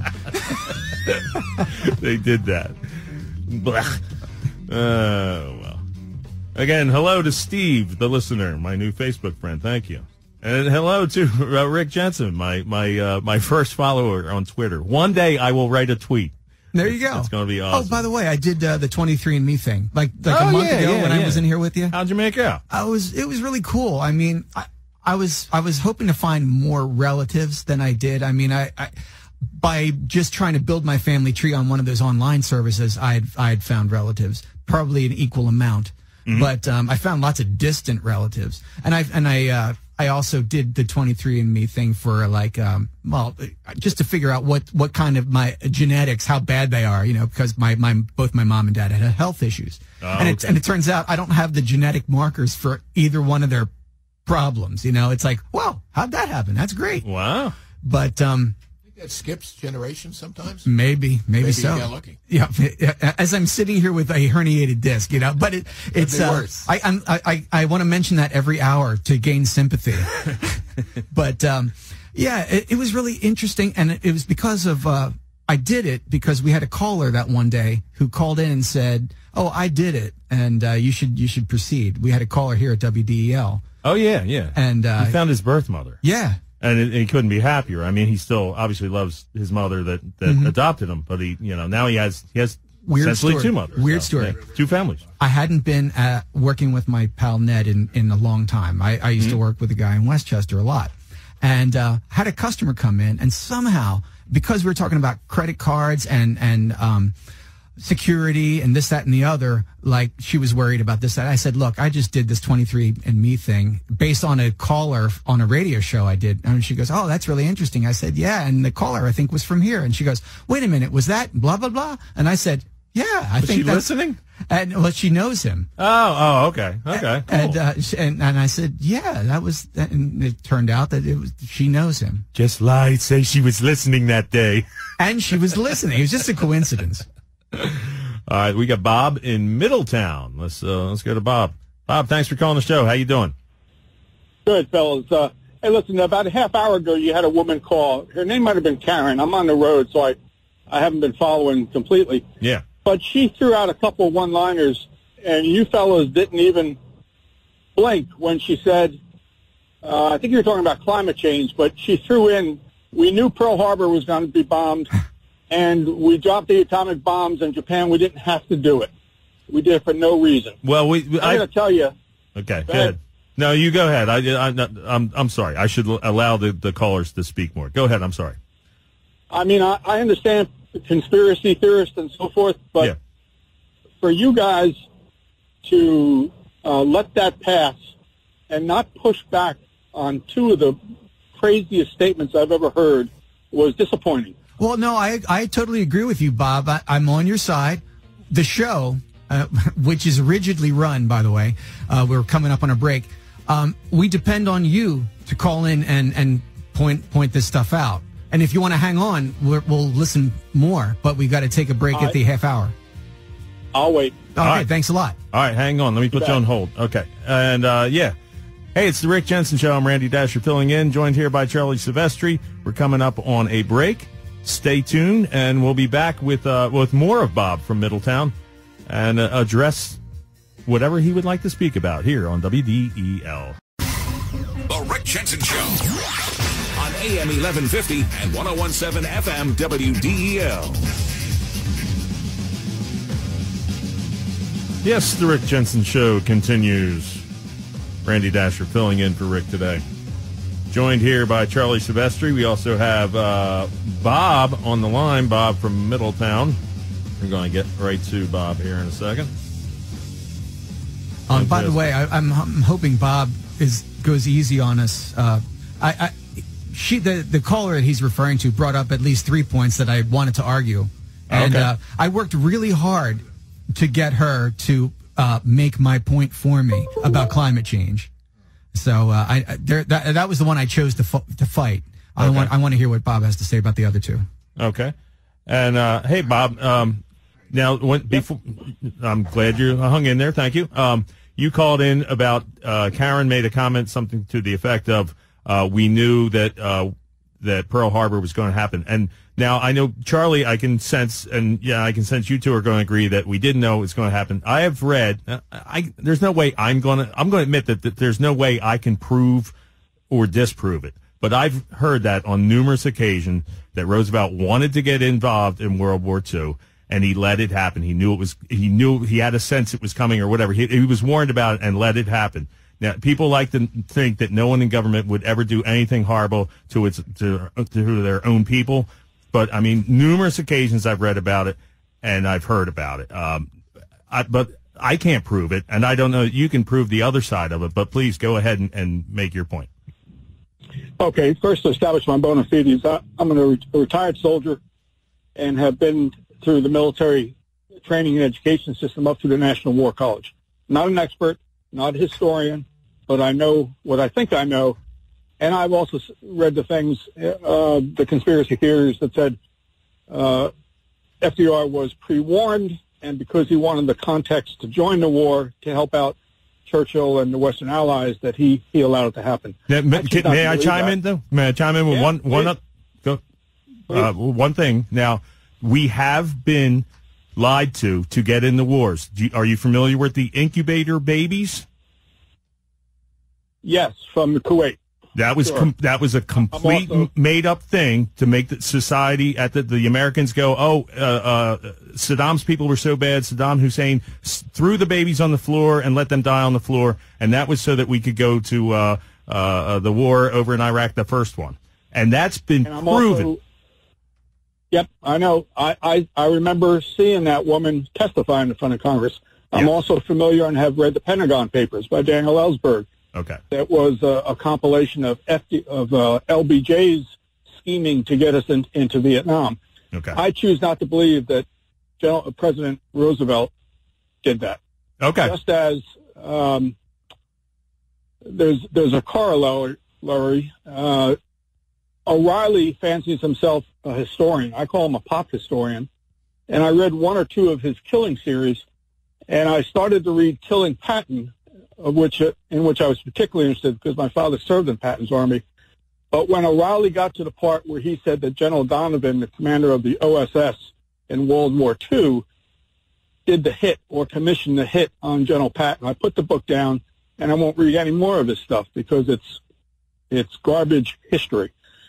They did that. Blech. Oh, well. Again, hello to Steve, the listener, my new Facebook friend. Thank you. And hello to uh, Rick Jensen, my my uh, my first follower on Twitter. One day I will write a tweet. There you go. It's going to be awesome. Oh, by the way, I did uh, the twenty-three and me thing, like like oh, a month yeah, ago yeah, when yeah. I was in here with you. How'd you make out? I was. It was really cool. I mean, I, I was I was hoping to find more relatives than I did. I mean, I, I by just trying to build my family tree on one of those online services, I had I had found relatives, probably an equal amount. Mm-hmm. But um, I found lots of distant relatives, and I and I. Uh, I also did the twenty-three and me thing for like, um, well, just to figure out what, what kind of my genetics, how bad they are, you know, because my, my, both my mom and dad had health issues. Oh, and, it, okay. and it turns out I don't have the genetic markers for either one of their problems. You know, it's like, wow, how'd that happen? That's great. Wow. But, um, I think that skips generations sometimes. Maybe, maybe, maybe so. You got lucky. Yeah, as I'm sitting here with a herniated disc, you know, but it, it's be uh, worse. I I'm, I I, I want to mention that every hour to gain sympathy. But um, yeah, it, it was really interesting, and it, it was because of uh, I did it because we had a caller that one day who called in and said, "Oh, I did it, and uh, you should you should proceed." We had a caller here at W D E L. Oh yeah, yeah. And uh, he found his birth mother. Yeah. And it, he couldn't be happier. I mean, he still obviously loves his mother that, that Mhm. adopted him, but he, you know, now he has he has Weird essentially story. two mothers. Weird so, story. yeah, two families. I hadn't been uh, working with my pal Ned in, in a long time. I, I used Mhm. to work with a guy in Westchester a lot. And uh, had a customer come in, and somehow, because we were talking about credit cards and, and um, security and this, that, and the other, like she was worried about this, that. I said, look, I just did this twenty-three and me thing based on a caller on a radio show I did. And she goes, oh, that's really interesting. I said, yeah, and the caller, I think, was from here. And she goes, wait a minute, was that blah, blah, blah? And I said, yeah, I Was think she that's... listening? And, well, she knows him. Oh, oh, okay, okay, cool. And, uh, sh- and and I said, yeah, that was, and it turned out that it was, she knows him. Just lied, say she was listening that day. And she was listening. It was just a coincidence. All right, we got Bob in Middletown. Let's uh, let's go to Bob. Bob, thanks for calling the show. How you doing? Good, fellas. Uh, hey, listen, about a half hour ago, you had a woman call. Her name might have been Karen. I'm on the road, so I, I haven't been following completely. Yeah. But she threw out a couple one-liners, and you fellas didn't even blink when she said, uh, I think you were talking about climate change, but she threw in, we knew Pearl Harbor was going to be bombed, and we dropped the atomic bombs in Japan. We didn't have to do it. We did it for no reason. Well, we. we I'm going to tell you. Okay, Go go ahead. ahead. No, you go ahead. I, I, I'm I'm sorry. I should allow the, the callers to speak more. Go ahead. I'm sorry. I mean, I, I understand conspiracy theorists and so forth, but Yeah. for you guys to uh, let that pass and not push back on two of the craziest statements I've ever heard was disappointing. Well, no, I I totally agree with you, Bob. I, I'm on your side. The show, uh, which is rigidly run, by the way, uh, we're coming up on a break. Um, we depend on you to call in and, and point point this stuff out. And if you want to hang on, we're, we'll listen more. But we got to take a break All at the half hour. I'll wait. Okay, All right. thanks a lot. All right, hang on. Let me put you bet. on hold. Okay. And, uh, yeah. Hey, it's the Rick Jensen Show. I'm Randy Dasher filling in, joined here by Charlie Silvestri. We're coming up on a break. Stay tuned, and we'll be back with uh, with more of Bob from Middletown and uh, address whatever he would like to speak about here on W D E L. The Rick Jensen Show on A M eleven fifty and one oh one point seven F M W D E L. Yes, the Rick Jensen Show continues. Randy Dasher filling in for Rick today. Joined here by Charlie Silvestri. We also have uh, Bob on the line, Bob from Middletown. We're going to get right to Bob here in a second. Um, by the way, I, I'm, I'm hoping Bob is goes easy on us. Uh, I, I, she, the the caller that he's referring to brought up at least three points that I wanted to argue, and Okay. uh, I worked really hard to get her to uh, make my point for me about climate change. So uh, I, I there, that, that was the one I chose to fo- to fight. I Okay. want I want to hear what Bob has to say about the other two. Okay. And, uh, hey, Bob, um, now, when, before, I'm glad you hung in there. Thank you. Um, you called in about, uh, Karen made a comment, something to the effect of, uh, we knew that, uh, that Pearl Harbor was going to happen. And now I know, Charlie, I can sense, and yeah, I can sense you two are going to agree that we didn't know it was going to happen. I have read, uh, I, there's no way I'm going to, I'm going to admit that, that there's no way I can prove or disprove it. But I've heard that on numerous occasions that Roosevelt wanted to get involved in World War Two, and he let it happen. He knew it was. He knew he had a sense it was coming or whatever. He, he was warned about it and let it happen. Now, people like to think that no one in government would ever do anything horrible to its to, to their own people. But I mean, numerous occasions I've read about it and I've heard about it. Um, I, but I can't prove it, and I don't know. You can prove the other side of it, but please go ahead and, and make your point. Okay, first to establish my bona fides, I, I'm a re- retired soldier and have been through the military training and education system up through the National War College. Not an expert, not a historian, but I know what I think I know. And I've also s- read the things, uh, the conspiracy theories that said uh, F D R was pre-warned, and because he wanted the context to join the war to help out Churchill and the Western Allies, that he, he allowed it to happen. Yeah, may, I choose can- not may to I believe chime that. in though? May I chime in with Yeah, one one please. up? Go. Uh, one thing. Now we have been lied to to get in the wars. Do you, are you familiar with the incubator babies? Yes, from Kuwait. That was Sure. com- that was a complete also- made up thing to make the society at the, the Americans go, oh, uh, uh, Saddam's people were so bad. Saddam Hussein s- threw the babies on the floor and let them die on the floor, and that was so that we could go to uh, uh, uh, the war over in Iraq, the first one, and that's been And I'm proven. also- Yep, I know. I, I, I remember seeing that woman testify in front of Congress. I'm also familiar and have read the Pentagon Papers by Daniel Ellsberg. Okay. That was a, a compilation of F D, of uh, L B J's scheming to get us in, into Vietnam. Okay. I choose not to believe that General, President Roosevelt did that. Okay. Just as um, there's there's a corollary. Uh, O'Reilly fancies himself a historian. I call him a pop historian. And I read one or two of his killing series, and I started to read Killing Patton, of which in which I was particularly interested because my father served in Patton's army. But when O'Reilly got to the part where he said that General Donovan, the commander of the O S S in World War Two, did the hit or commissioned the hit on General Patton, I put the book down, and I won't read any more of his stuff because it's it's garbage history.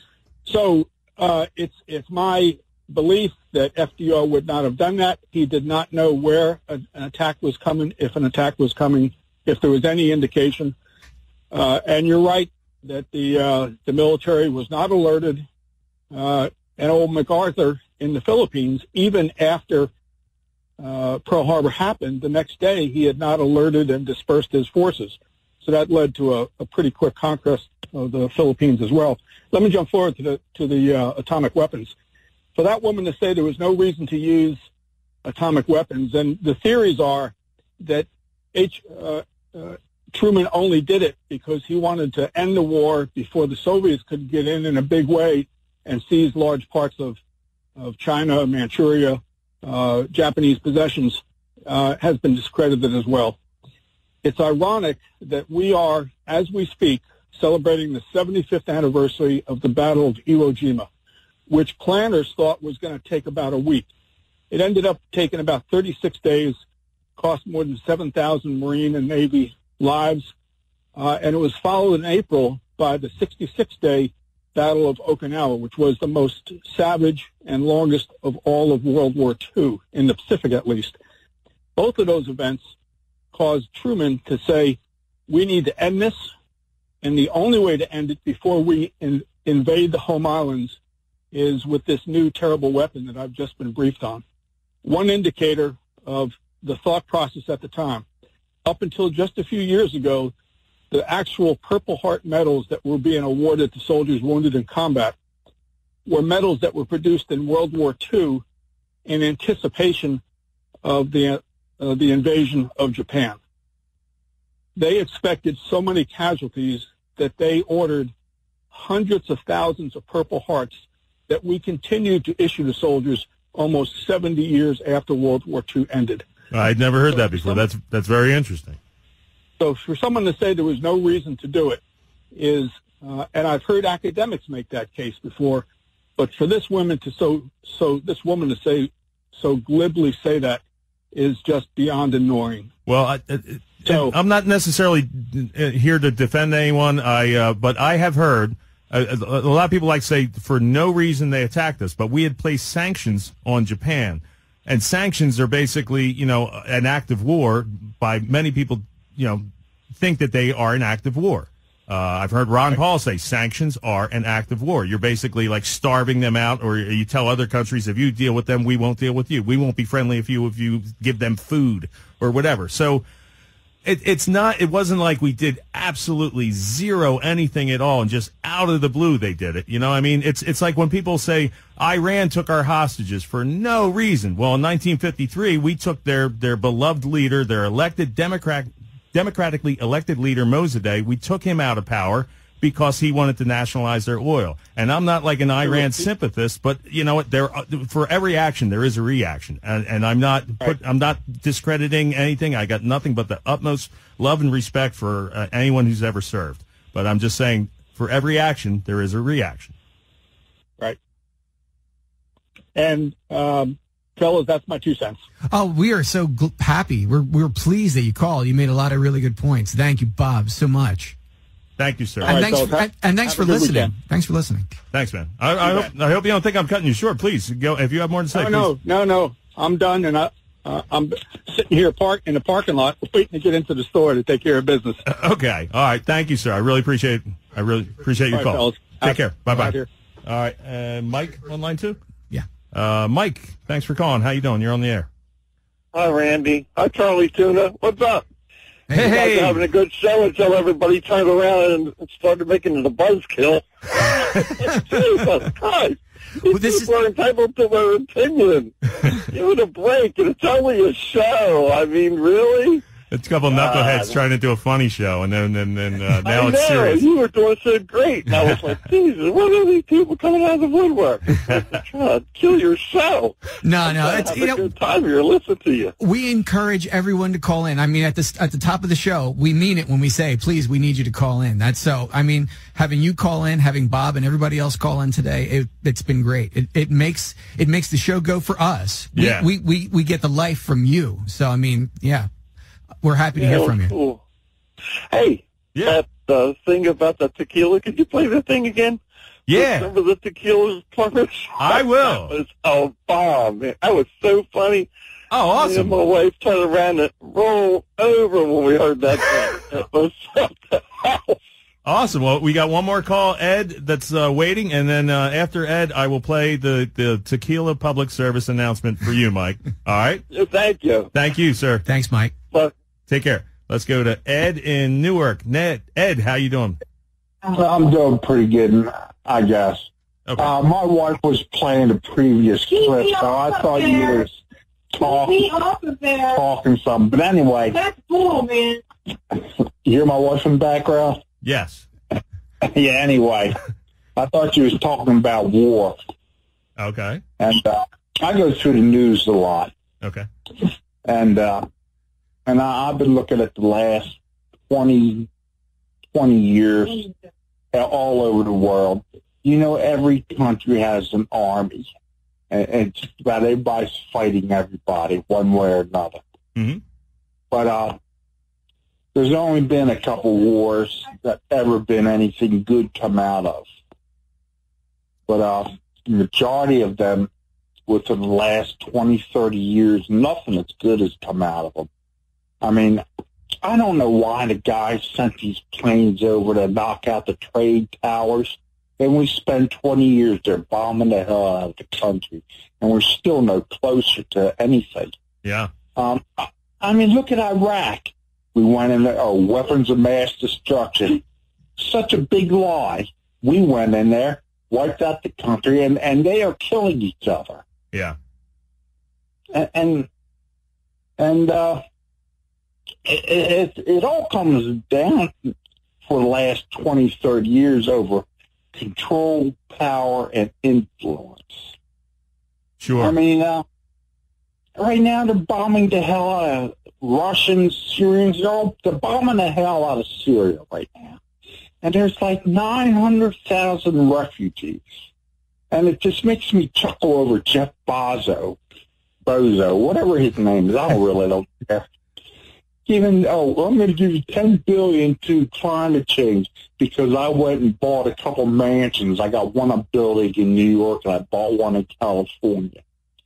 So uh, it's it's my belief that F D R would not have done that. He did not know where a, an attack was coming, if an attack was coming, if there was any indication. Uh, and you're right that the uh, the military was not alerted. Uh, and old MacArthur in the Philippines, even after uh, Pearl Harbor happened, the next day he had not alerted and dispersed his forces. So that led to a, a pretty quick conquest of the Philippines as well. Let me jump forward to the to the uh, atomic weapons. For that woman to say there was no reason to use atomic weapons, and the theories are that H, uh, uh, Truman only did it because he wanted to end the war before the Soviets could get in in a big way and seize large parts of, of China, Manchuria, uh, Japanese possessions, uh, has been discredited as well. It's ironic that we are, as we speak, celebrating the seventy-fifth anniversary of the Battle of Iwo Jima, which planners thought was going to take about a week. It ended up taking about thirty-six days, cost more than seven thousand Marine and Navy lives, uh, and it was followed in April by the sixty-six day Battle of Okinawa, which was the most savage and longest of all of World War Two, in the Pacific at least. Both of those events caused Truman to say, we need to end this, and the only way to end it before we in, invade the home islands is with this new terrible weapon that I've just been briefed on. One indicator of the thought process at the time, up until just a few years ago, the actual Purple Heart medals that were being awarded to soldiers wounded in combat were medals that were produced in World War Two in anticipation of the uh, the invasion of Japan. They expected so many casualties that they ordered hundreds of thousands of Purple Hearts that we continued to issue to soldiers almost seventy years after World War Two ended. I'd never heard that before. That's that's very interesting. So for someone to say there was no reason to do it is, uh, and I've heard academics make that case before, but for this woman to so so this woman to say so glibly say that is just beyond annoying. Well, I, I, so, I'm not necessarily here to defend anyone. I uh, but I have heard a, a lot of people like to say for no reason they attacked us, but we had placed sanctions on Japan, and sanctions are basically, you know, an act of war. By many people, you know, think that they are an act of war. Uh, I've heard Ron Paul say sanctions are an act of war. You're basically like starving them out, or you tell other countries, if you deal with them, we won't deal with you. We won't be friendly if you if you give them food or whatever. So it, it's not. It wasn't like we did absolutely zero anything at all, and just out of the blue they did it. You know, I mean, it's it's like when people say Iran took our hostages for no reason. Well, in nineteen fifty-three, we took their their beloved leader, their elected Democrat. democratically elected leader Mossadegh, we took him out of power because he wanted to nationalize their oil. And I'm not like an Iran sympathist, but you know what? There, for every action, there is a reaction, and, and I'm not put, I'm not discrediting anything. I got nothing but the utmost love and respect for uh, anyone who's ever served. But I'm just saying, for every action, there is a reaction. Right. And um, fellas, that's my two cents. Oh, we are so gl- happy. We're we're pleased that you called. You made a lot of really good points. Thank you, Bob, so much. Thank you, sir. And, thanks, for, and, and thanks for listening. Weekend. Thanks for listening. Thanks, man. I, I, hope, I hope you don't think I'm cutting you short. Please, go if you have more to say. No, please. no, no, no. I'm done, and I, uh, I'm sitting here park in the parking lot waiting to get into the store to take care of business. Uh, okay. All right. Thank you, sir. I really appreciate I really appreciate your All call. right, fellas. Take Out, care. Bye-bye. Here. All right. Uh, Mike on line two? Yeah. Uh, Mike, thanks for calling. How you doing? You're on the air. Hi, Randy. Hi, Charlie Tuna. What's up? Hey, you guys hey. are having a good show until everybody turned around and started making it a buzzkill. Jesus Christ. These Well, this people are entitled to their opinion. Give it a break. It's only a show. I mean, really? It's a couple knuckleheads Uh, trying to do a funny show, and then and then uh, now I it's know. serious. You were doing so great. And I was like, Jesus, what are these people coming out of the woodwork? They're trying to kill your show. No, no, Have it's a you know. good time here. Listen to you. We encourage everyone to call in. I mean, at the at the top of the show, we mean it when we say, "Please, we need you to call in." That's so. I mean, having you call in, having Bob and everybody else call in today, it, it's been great. It, it makes it makes the show go for us. We, Yeah. we we we get the life from you. So I mean, yeah, we're happy to Yeah, hear that from was you. Cool. Hey, Yeah. that uh, thing about the tequila, could you play that thing again? Yeah. Remember the tequila plumbers? I will. That was a bomb, man. That was so funny. Oh, Me awesome. and my wife turned around and rolled over when we heard that thing. It was something else. Awesome. Well, we got one more call, Ed, that's uh, waiting, and then uh, after Ed, I will play the, the tequila public service announcement for you, Mike. All right? Thank you. Thank you, sir. Thanks, Mike. But Take care. Let's go to Ed in Newark. Ned, Ed, how you doing? I'm doing pretty good, I guess. Okay. Uh, my wife was playing the previous clip, so I thought you were talking, talking something. But anyway, That's cool, man. you hear my wife in the background? Yes. Yeah, anyway, I thought you was talking about war. Okay. And uh, I go through the news a lot. Okay. And uh, and I, I've been looking at the last twenty, twenty years all over the world. You know, every country has an army. And, and just about everybody's fighting everybody one way or another. Mm-hmm. But uh, there's only been a couple wars that ever been anything good come out of. But uh, the majority of them, within the last twenty, thirty years, nothing as good has come out of them. I mean, I don't know why the guys sent these planes over to knock out the trade towers, and we spend twenty years there bombing the hell out of the country, and we're still no closer to anything. Yeah. Um, I, I mean, look at Iraq. We went in there, oh, weapons of mass destruction. Such a big lie. We went in there, wiped out the country, and, and they are killing each other. Yeah. And, and, and uh, it, it, it all comes down for the last twenty, thirty years over control, power, and influence. Sure. I mean, uh, right now they're bombing the hell out of Russians, Syrians. They're, all, they're bombing the hell out of Syria right now. And there's like nine hundred thousand refugees. And it just makes me chuckle over Jeff Bozo, Bozo, whatever his name is. I don't really don't care. Even, oh, I'm going to give you ten billion dollars to climate change because I went and bought a couple mansions. I got one I'm building in New York, and I bought one in California.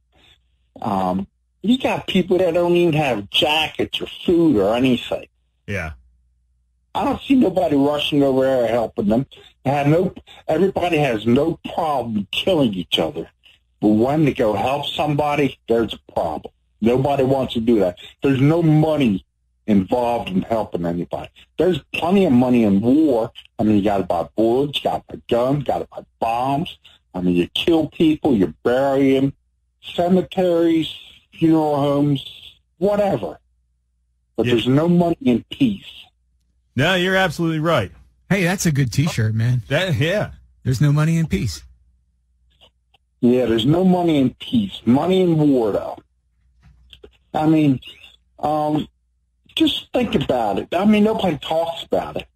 Um, you got people that don't even have jackets or food or anything. Yeah. I don't see nobody rushing over there helping them. I have no, everybody has no problem killing each other. But when they go help somebody, there's a problem. Nobody wants to do that. There's no money involved in helping anybody. There's plenty of money in war. I mean, you got to buy bullets, you got to buy guns, got to buy bombs. I mean, you kill people, you bury them, cemeteries, funeral homes, whatever. But Yeah. there's no money in peace. No, you're absolutely right. Hey, that's a good T-shirt, man. That yeah. There's no money in peace. Yeah, there's no money in peace. Money in war, though. I mean, um, just think about it. I mean, nobody talks about it.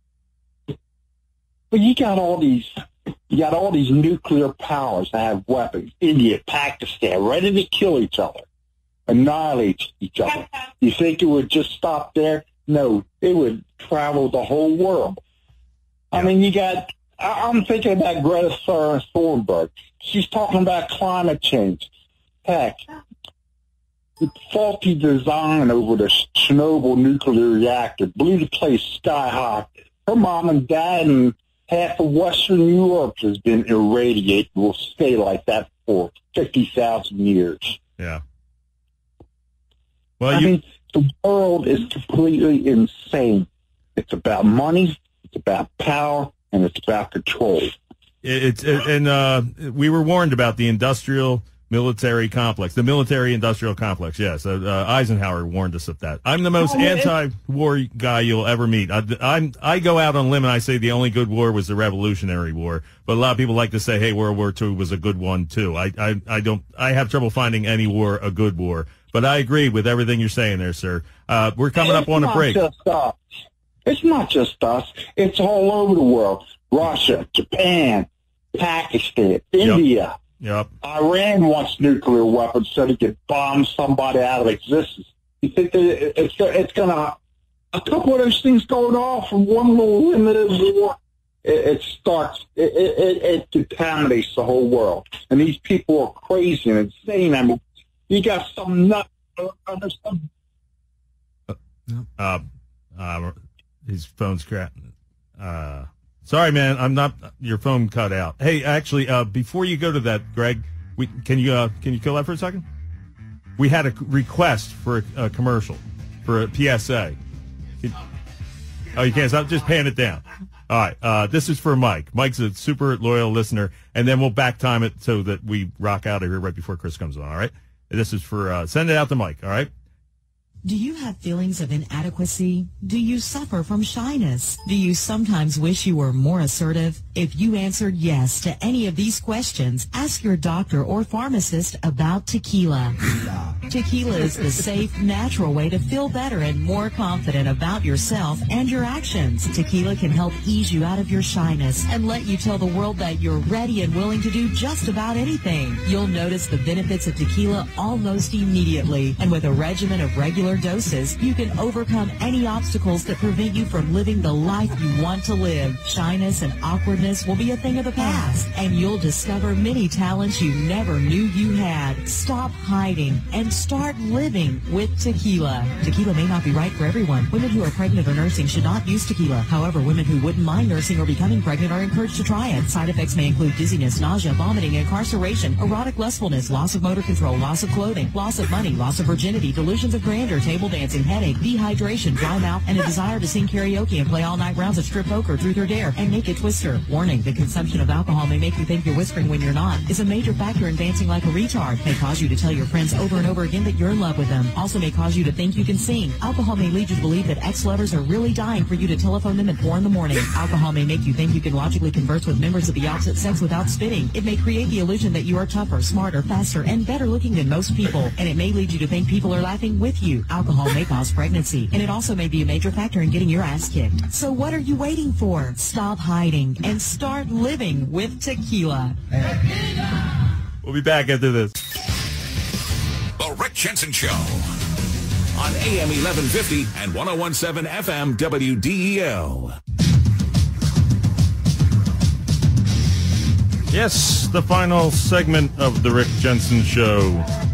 But you got all these, you got all these nuclear powers that have weapons. India, Pakistan, ready to kill each other, annihilate each other. You think it would just stop there? No, it would travel the whole world. I mean, you got, I, I'm thinking about Greta Thunberg. She's talking about climate change. Heck, the faulty design over the Chernobyl nuclear reactor blew the place sky high. Her mom and dad and half of Western Europe has been irradiated. Will stay like that for fifty thousand years. Yeah. Well, I you... mean, the world is completely insane. It's about money, it's about power, and it's about control. It's it, and uh, we were warned about the industrial military complex, the military industrial complex. Yes, uh, uh, Eisenhower warned us of that. I'm the most Oh, it- anti-war guy you'll ever meet. I, I'm I go out on a limb and I say the only good war was the Revolutionary War. But a lot of people like to say, hey, World War Two was a good one too. I I, I don't. I have trouble finding any war a good war. But I agree with everything you're saying there, sir. Uh, we're coming up on a break. It's not just us. It's not just us. It's all over the world. Russia, Japan, Pakistan, India. Yep. Iran wants nuclear weapons so they can bomb somebody out of existence. You think that it's it's going to a couple of those things going off from one little limited war? It, it starts. It, it, it contaminates the whole world, and these people are crazy and insane. I mean, you got some nut under some. Uh, uh, his phone's cracking. Uh, sorry, man. I'm not. Your phone cut out. Hey, actually, uh, before you go to that, Greg, we can you uh, can you kill that for a second? We had a request for a, a commercial for a P S A. Can, oh, you can't stop. Just pan it down. All right. Uh, this is for Mike. Mike's a super loyal listener, and then we'll back time it so that we rock out of here right before Chris comes on. All right. This is for uh, send it out to Mike. All right. Do you have feelings of inadequacy? Do you suffer from shyness? Do you sometimes wish you were more assertive? If you answered yes to any of these questions, ask your doctor or pharmacist about tequila. Tequila is the safe, natural way to feel better and more confident about yourself and your actions. Tequila can help ease you out of your shyness and let you tell the world that you're ready and willing to do just about anything. You'll notice the benefits of tequila almost immediately, and with a regimen of regular doses, you can overcome any obstacles that prevent you from living the life you want to live. Shyness and awkwardness will be a thing of the past, and you'll discover many talents you never knew you had. Stop hiding and start living with tequila. Tequila may not be right for everyone. Women who are pregnant or nursing should not use tequila. However, women who wouldn't mind nursing or becoming pregnant are encouraged to try it. Side effects may include dizziness, nausea, vomiting, incarceration, erotic lustfulness, loss of motor control, loss of clothing, loss of money, loss of virginity, delusions of grandeur, table dancing, headache, dehydration, dry mouth, and a desire to sing karaoke and play all-night rounds of strip poker, truth or dare, and naked twister. Warning, the consumption of alcohol may make you think you're whispering when you're not. Is a major factor in dancing like a retard. May cause you to tell your friends over and over again that you're in love with them. Also may cause you to think you can sing. Alcohol may lead you to believe that ex-lovers are really dying for you to telephone them at four in the morning. Alcohol may make you think you can logically converse with members of the opposite sex without spitting. It may create the illusion that you are tougher, smarter, faster, and better looking than most people. And it may lead you to think people are laughing with you. Alcohol may cause pregnancy, and it also may be a major factor in getting your ass kicked. So what are you waiting for? Stop hiding and start living with tequila. We'll be back after this. The Rick Jensen Show on A M eleven fifty and one oh one point seven F M W D E L. Yes, the final segment of the Rick Jensen Show.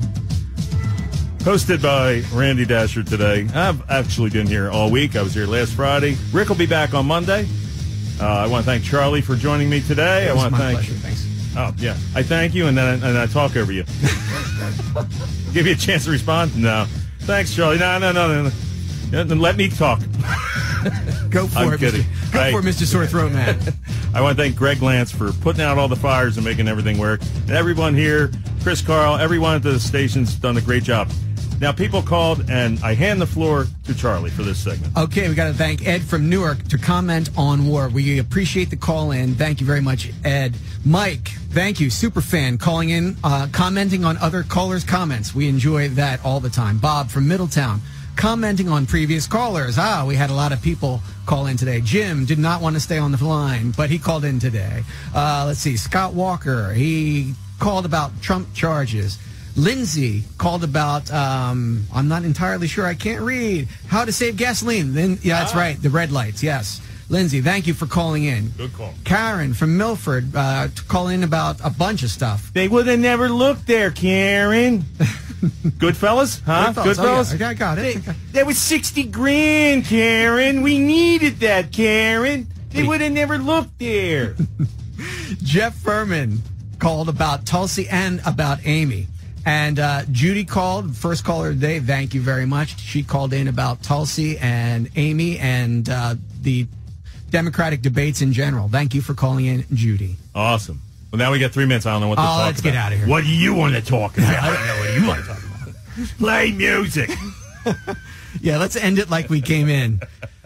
Hosted by Randy Dasher today. I've actually been here all week. I was here last Friday. Rick will be back on Monday. Uh, I want to thank Charlie for joining me today. I want to thank. Pleasure. Thanks. Oh yeah, I thank you, and then and I talk over you. Give you a chance to respond. No, thanks, Charlie. No, no, no, no. no. Then let me talk. Go for I'm it, kidding. Mister Go I, for it, Mister Sore Throat Man. I want to thank Greg Lance for putting out all the fires and making everything work, and everyone here, Chris Carl, everyone at the station's done a great job. Now, people called, and I hand the floor to Charlie for this segment. Okay, we got to thank Ed from Newark to comment on war. We appreciate the call in. Thank you very much, Ed. Mike, thank you, super fan, calling in, uh, commenting on other callers' comments. We enjoy that all the time. Bob from Middletown, commenting on previous callers. Ah, we had a lot of people call in today. Jim did not want to stay on the line, but he called in today. Uh, let's see, Scott Walker, he called about Trump charges. Lindsay called about, um, I'm not entirely sure, I can't read, how to save gasoline. Then, yeah, that's Ah. right, the red lights, yes. Lindsay, thank you for calling in. Good call. Karen from Milford, uh, to call in about a bunch of stuff. They would have never looked there, Karen. Goodfellas, huh? Goodfellas. Goodfellas. Oh, yeah. I got it. They, that was sixty grand, Karen. We needed that, Karen. They would have never looked there. Jeff Furman called about Tulsi and about Amy. And uh, Judy called, first caller today. Thank you very much. She called in about Tulsi and Amy and uh, the Democratic debates in general. Thank you for calling in, Judy. Awesome. Well, now we got three minutes. I don't know what to oh, talk about. let's get out of here. What do you want to talk about? I don't know what you want to talk about. Play music. Yeah, let's end it like we came in.